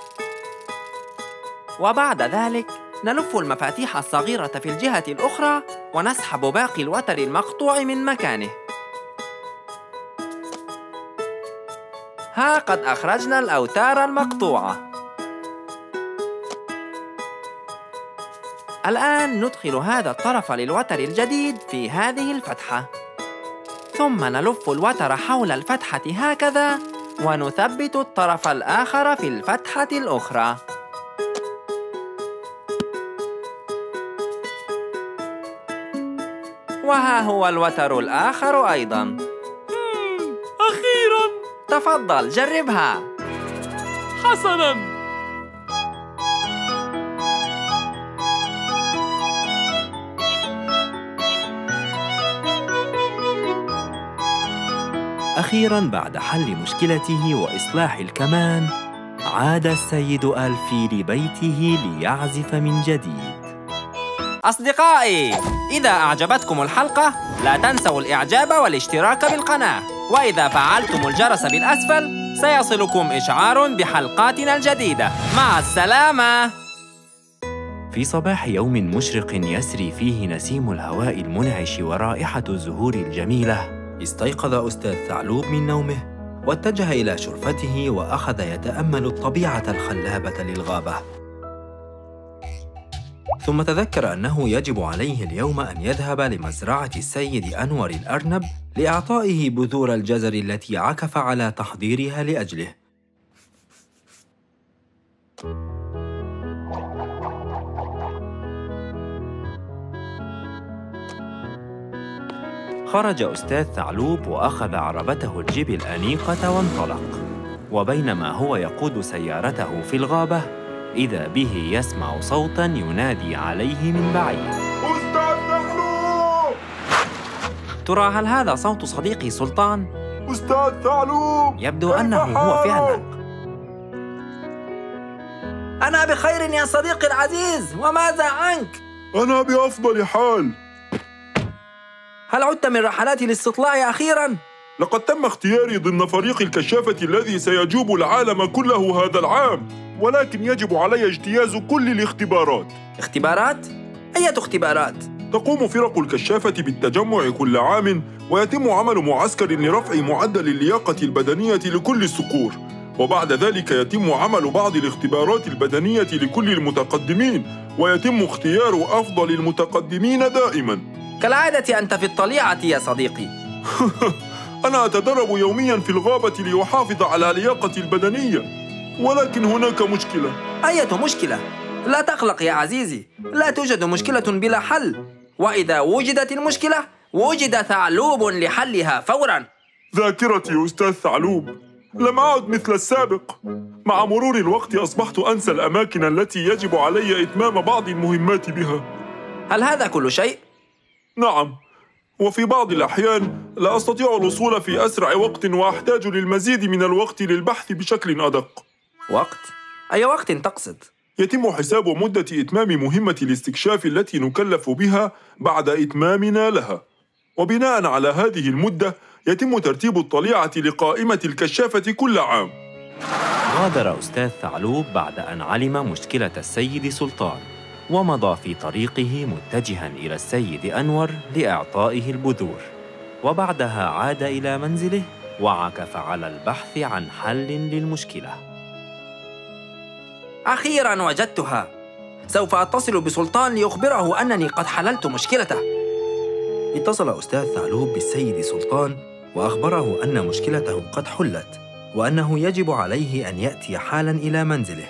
وبعد ذلك نلف المفاتيح الصغيرة في الجهة الأخرى ونسحب باقي الوتر المقطوع من مكانه. ها قد أخرجنا الأوتار المقطوعة. الآن ندخل هذا الطرف للوتر الجديد في هذه الفتحة، ثم نلف الوتر حول الفتحة هكذا ونثبت الطرف الآخر في الفتحة الأخرى. وها هو الوتر الآخر أيضاً. أخيراً! تفضل جربها. حسناً. أخيراً بعد حل مشكلته وإصلاح الكمان، عاد السيد ألفي لبيته ليعزف من جديد. أصدقائي، إذا أعجبتكم الحلقة لا تنسوا الإعجاب والاشتراك بالقناة، وإذا فعلتم الجرس بالأسفل سيصلكم إشعار بحلقاتنا الجديدة. مع السلامة. في صباح يوم مشرق يسري فيه نسيم الهواء المنعش ورائحة الزهور الجميلة، استيقظ أستاذ ثعلوب من نومه واتجه إلى شرفته وأخذ يتأمل الطبيعة الخلابة للغابة. ثم تذكر أنه يجب عليه اليوم أن يذهب لمزرعة السيد أنور الأرنب لإعطائه بذور الجزر التي عكف على تحضيرها لأجله. خرج أستاذ ثعلوب وأخذ عربته الجيب الأنيقة وانطلق، وبينما هو يقود سيارته في الغابة إذا به يسمع صوتاً ينادي عليه من بعيد. أستاذ ثعلوب! ترى هل هذا صوت صديقي سلطان؟ أستاذ ثعلوب! يبدو أنه هو فعلاً. أنا بخير يا صديقي العزيز، وماذا عنك؟ أنا بأفضل حال. هل عدت من رحلاتي للاستطلاع أخيراً؟ لقد تم اختياري ضمن فريق الكشافة الذي سيجوب العالم كله هذا العام، ولكن يجب علي اجتياز كل الاختبارات. اختبارات؟ أية اختبارات؟ تقوم فرق الكشافة بالتجمع كل عام، ويتم عمل معسكر لرفع معدل اللياقة البدنية لكل الصقور، وبعد ذلك يتم عمل بعض الاختبارات البدنية لكل المتقدمين، ويتم اختيار أفضل المتقدمين دائماً. كالعادة أنت في الطليعة يا صديقي. أنا أتدرب يومياً في الغابة لأحافظ على لياقتي البدنية، ولكن هناك مشكلة. أية مشكلة؟ لا تقلق يا عزيزي، لا توجد مشكلة بلا حل، وإذا وجدت المشكلة وجد ثعلوب لحلها فوراً. ذاكرتي أستاذ ثعلوب، لم أعد مثل السابق. مع مرور الوقت أصبحت أنسى الأماكن التي يجب علي إتمام بعض المهمات بها. هل هذا كل شيء؟ نعم، وفي بعض الأحيان لا أستطيع الوصول في أسرع وقت، وأحتاج للمزيد من الوقت للبحث بشكل أدق. وقت؟ أي وقت تقصد؟ يتم حساب مدة إتمام مهمة الاستكشاف التي نكلف بها بعد إتمامنا لها، وبناء على هذه المدة يتم ترتيب الطليعة لقائمة الكشافة كل عام. غادر أستاذ ثعلوب بعد أن علم مشكلة السيد سلطان، ومضى في طريقه متجهاً إلى السيد أنور لإعطائه البذور، وبعدها عاد إلى منزله وعكف على البحث عن حل للمشكلة. أخيراً وجدتها. سوف أتصل بسلطان ليخبره أنني قد حللت مشكلته. اتصل أستاذ ثعلوب بالسيد سلطان وأخبره أن مشكلته قد حلت، وأنه يجب عليه أن يأتي حالاً إلى منزله.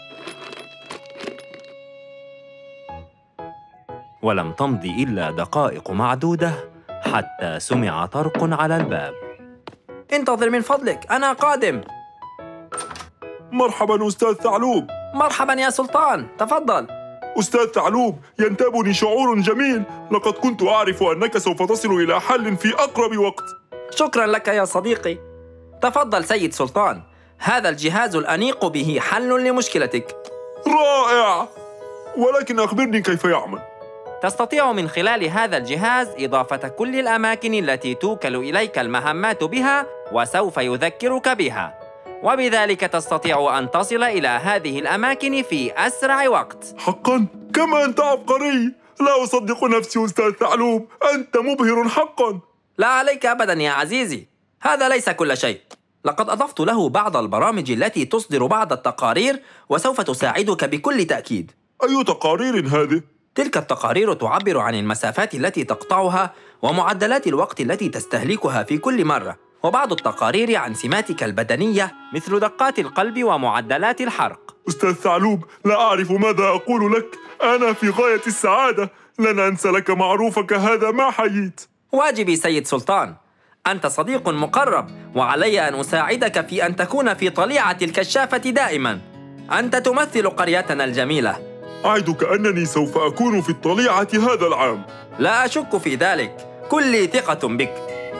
ولم تمض إلا دقائق معدودة حتى سمع طرق على الباب. انتظر من فضلك، أنا قادم. مرحباً أستاذ ثعلوب. مرحباً يا سلطان، تفضل. أستاذ ثعلوب، ينتابني شعور جميل. لقد كنت أعرف أنك سوف تصل إلى حل في أقرب وقت. شكراً لك يا صديقي. تفضل سيد سلطان، هذا الجهاز الأنيق به حل لمشكلتك. رائع، ولكن أخبرني كيف يعمل. تستطيع من خلال هذا الجهاز إضافة كل الأماكن التي توكل إليك المهمات بها، وسوف يذكرك بها، وبذلك تستطيع أن تصل إلى هذه الأماكن في أسرع وقت. حقاً؟ كما أنت عبقري! لا أصدق نفسي أستاذ ثعلوب، أنت مبهر حقاً. لا عليك أبداً يا عزيزي، هذا ليس كل شيء. لقد أضفت له بعض البرامج التي تصدر بعض التقارير، وسوف تساعدك بكل تأكيد. أي تقارير هذه؟ تلك التقارير تعبر عن المسافات التي تقطعها ومعدلات الوقت التي تستهلكها في كل مرة، وبعض التقارير عن سماتك البدنية مثل دقات القلب ومعدلات الحرق. أستاذ ثعلوب، لا أعرف ماذا أقول لك. أنا في غاية السعادة. لن أنسى لك معروفك هذا ما حييت. واجبي سيد سلطان، أنت صديق مقرب، وعلي أن أساعدك في أن تكون في طليعة الكشافة دائماً. أنت تمثل قريتنا الجميلة. أعدك أنني سوف أكون في الطليعة هذا العام. لا أشك في ذلك، كلي ثقة بك.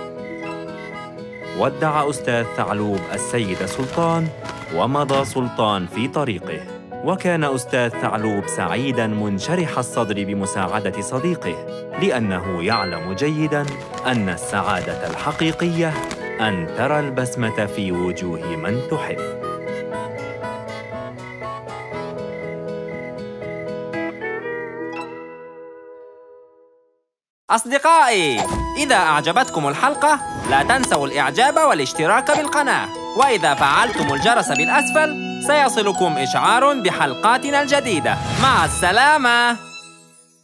ودع أستاذ ثعلوب السيد سلطان، ومضى سلطان في طريقه. وكان أستاذ ثعلوب سعيداً منشرح الصدر بمساعدة صديقه، لأنه يعلم جيداً أن السعادة الحقيقية أن ترى البسمة في وجوه من تحب. أصدقائي، إذا أعجبتكم الحلقة لا تنسوا الإعجاب والاشتراك بالقناة، وإذا فعلتم الجرس بالأسفل سيصلكم إشعار بحلقاتنا الجديدة. مع السلامة.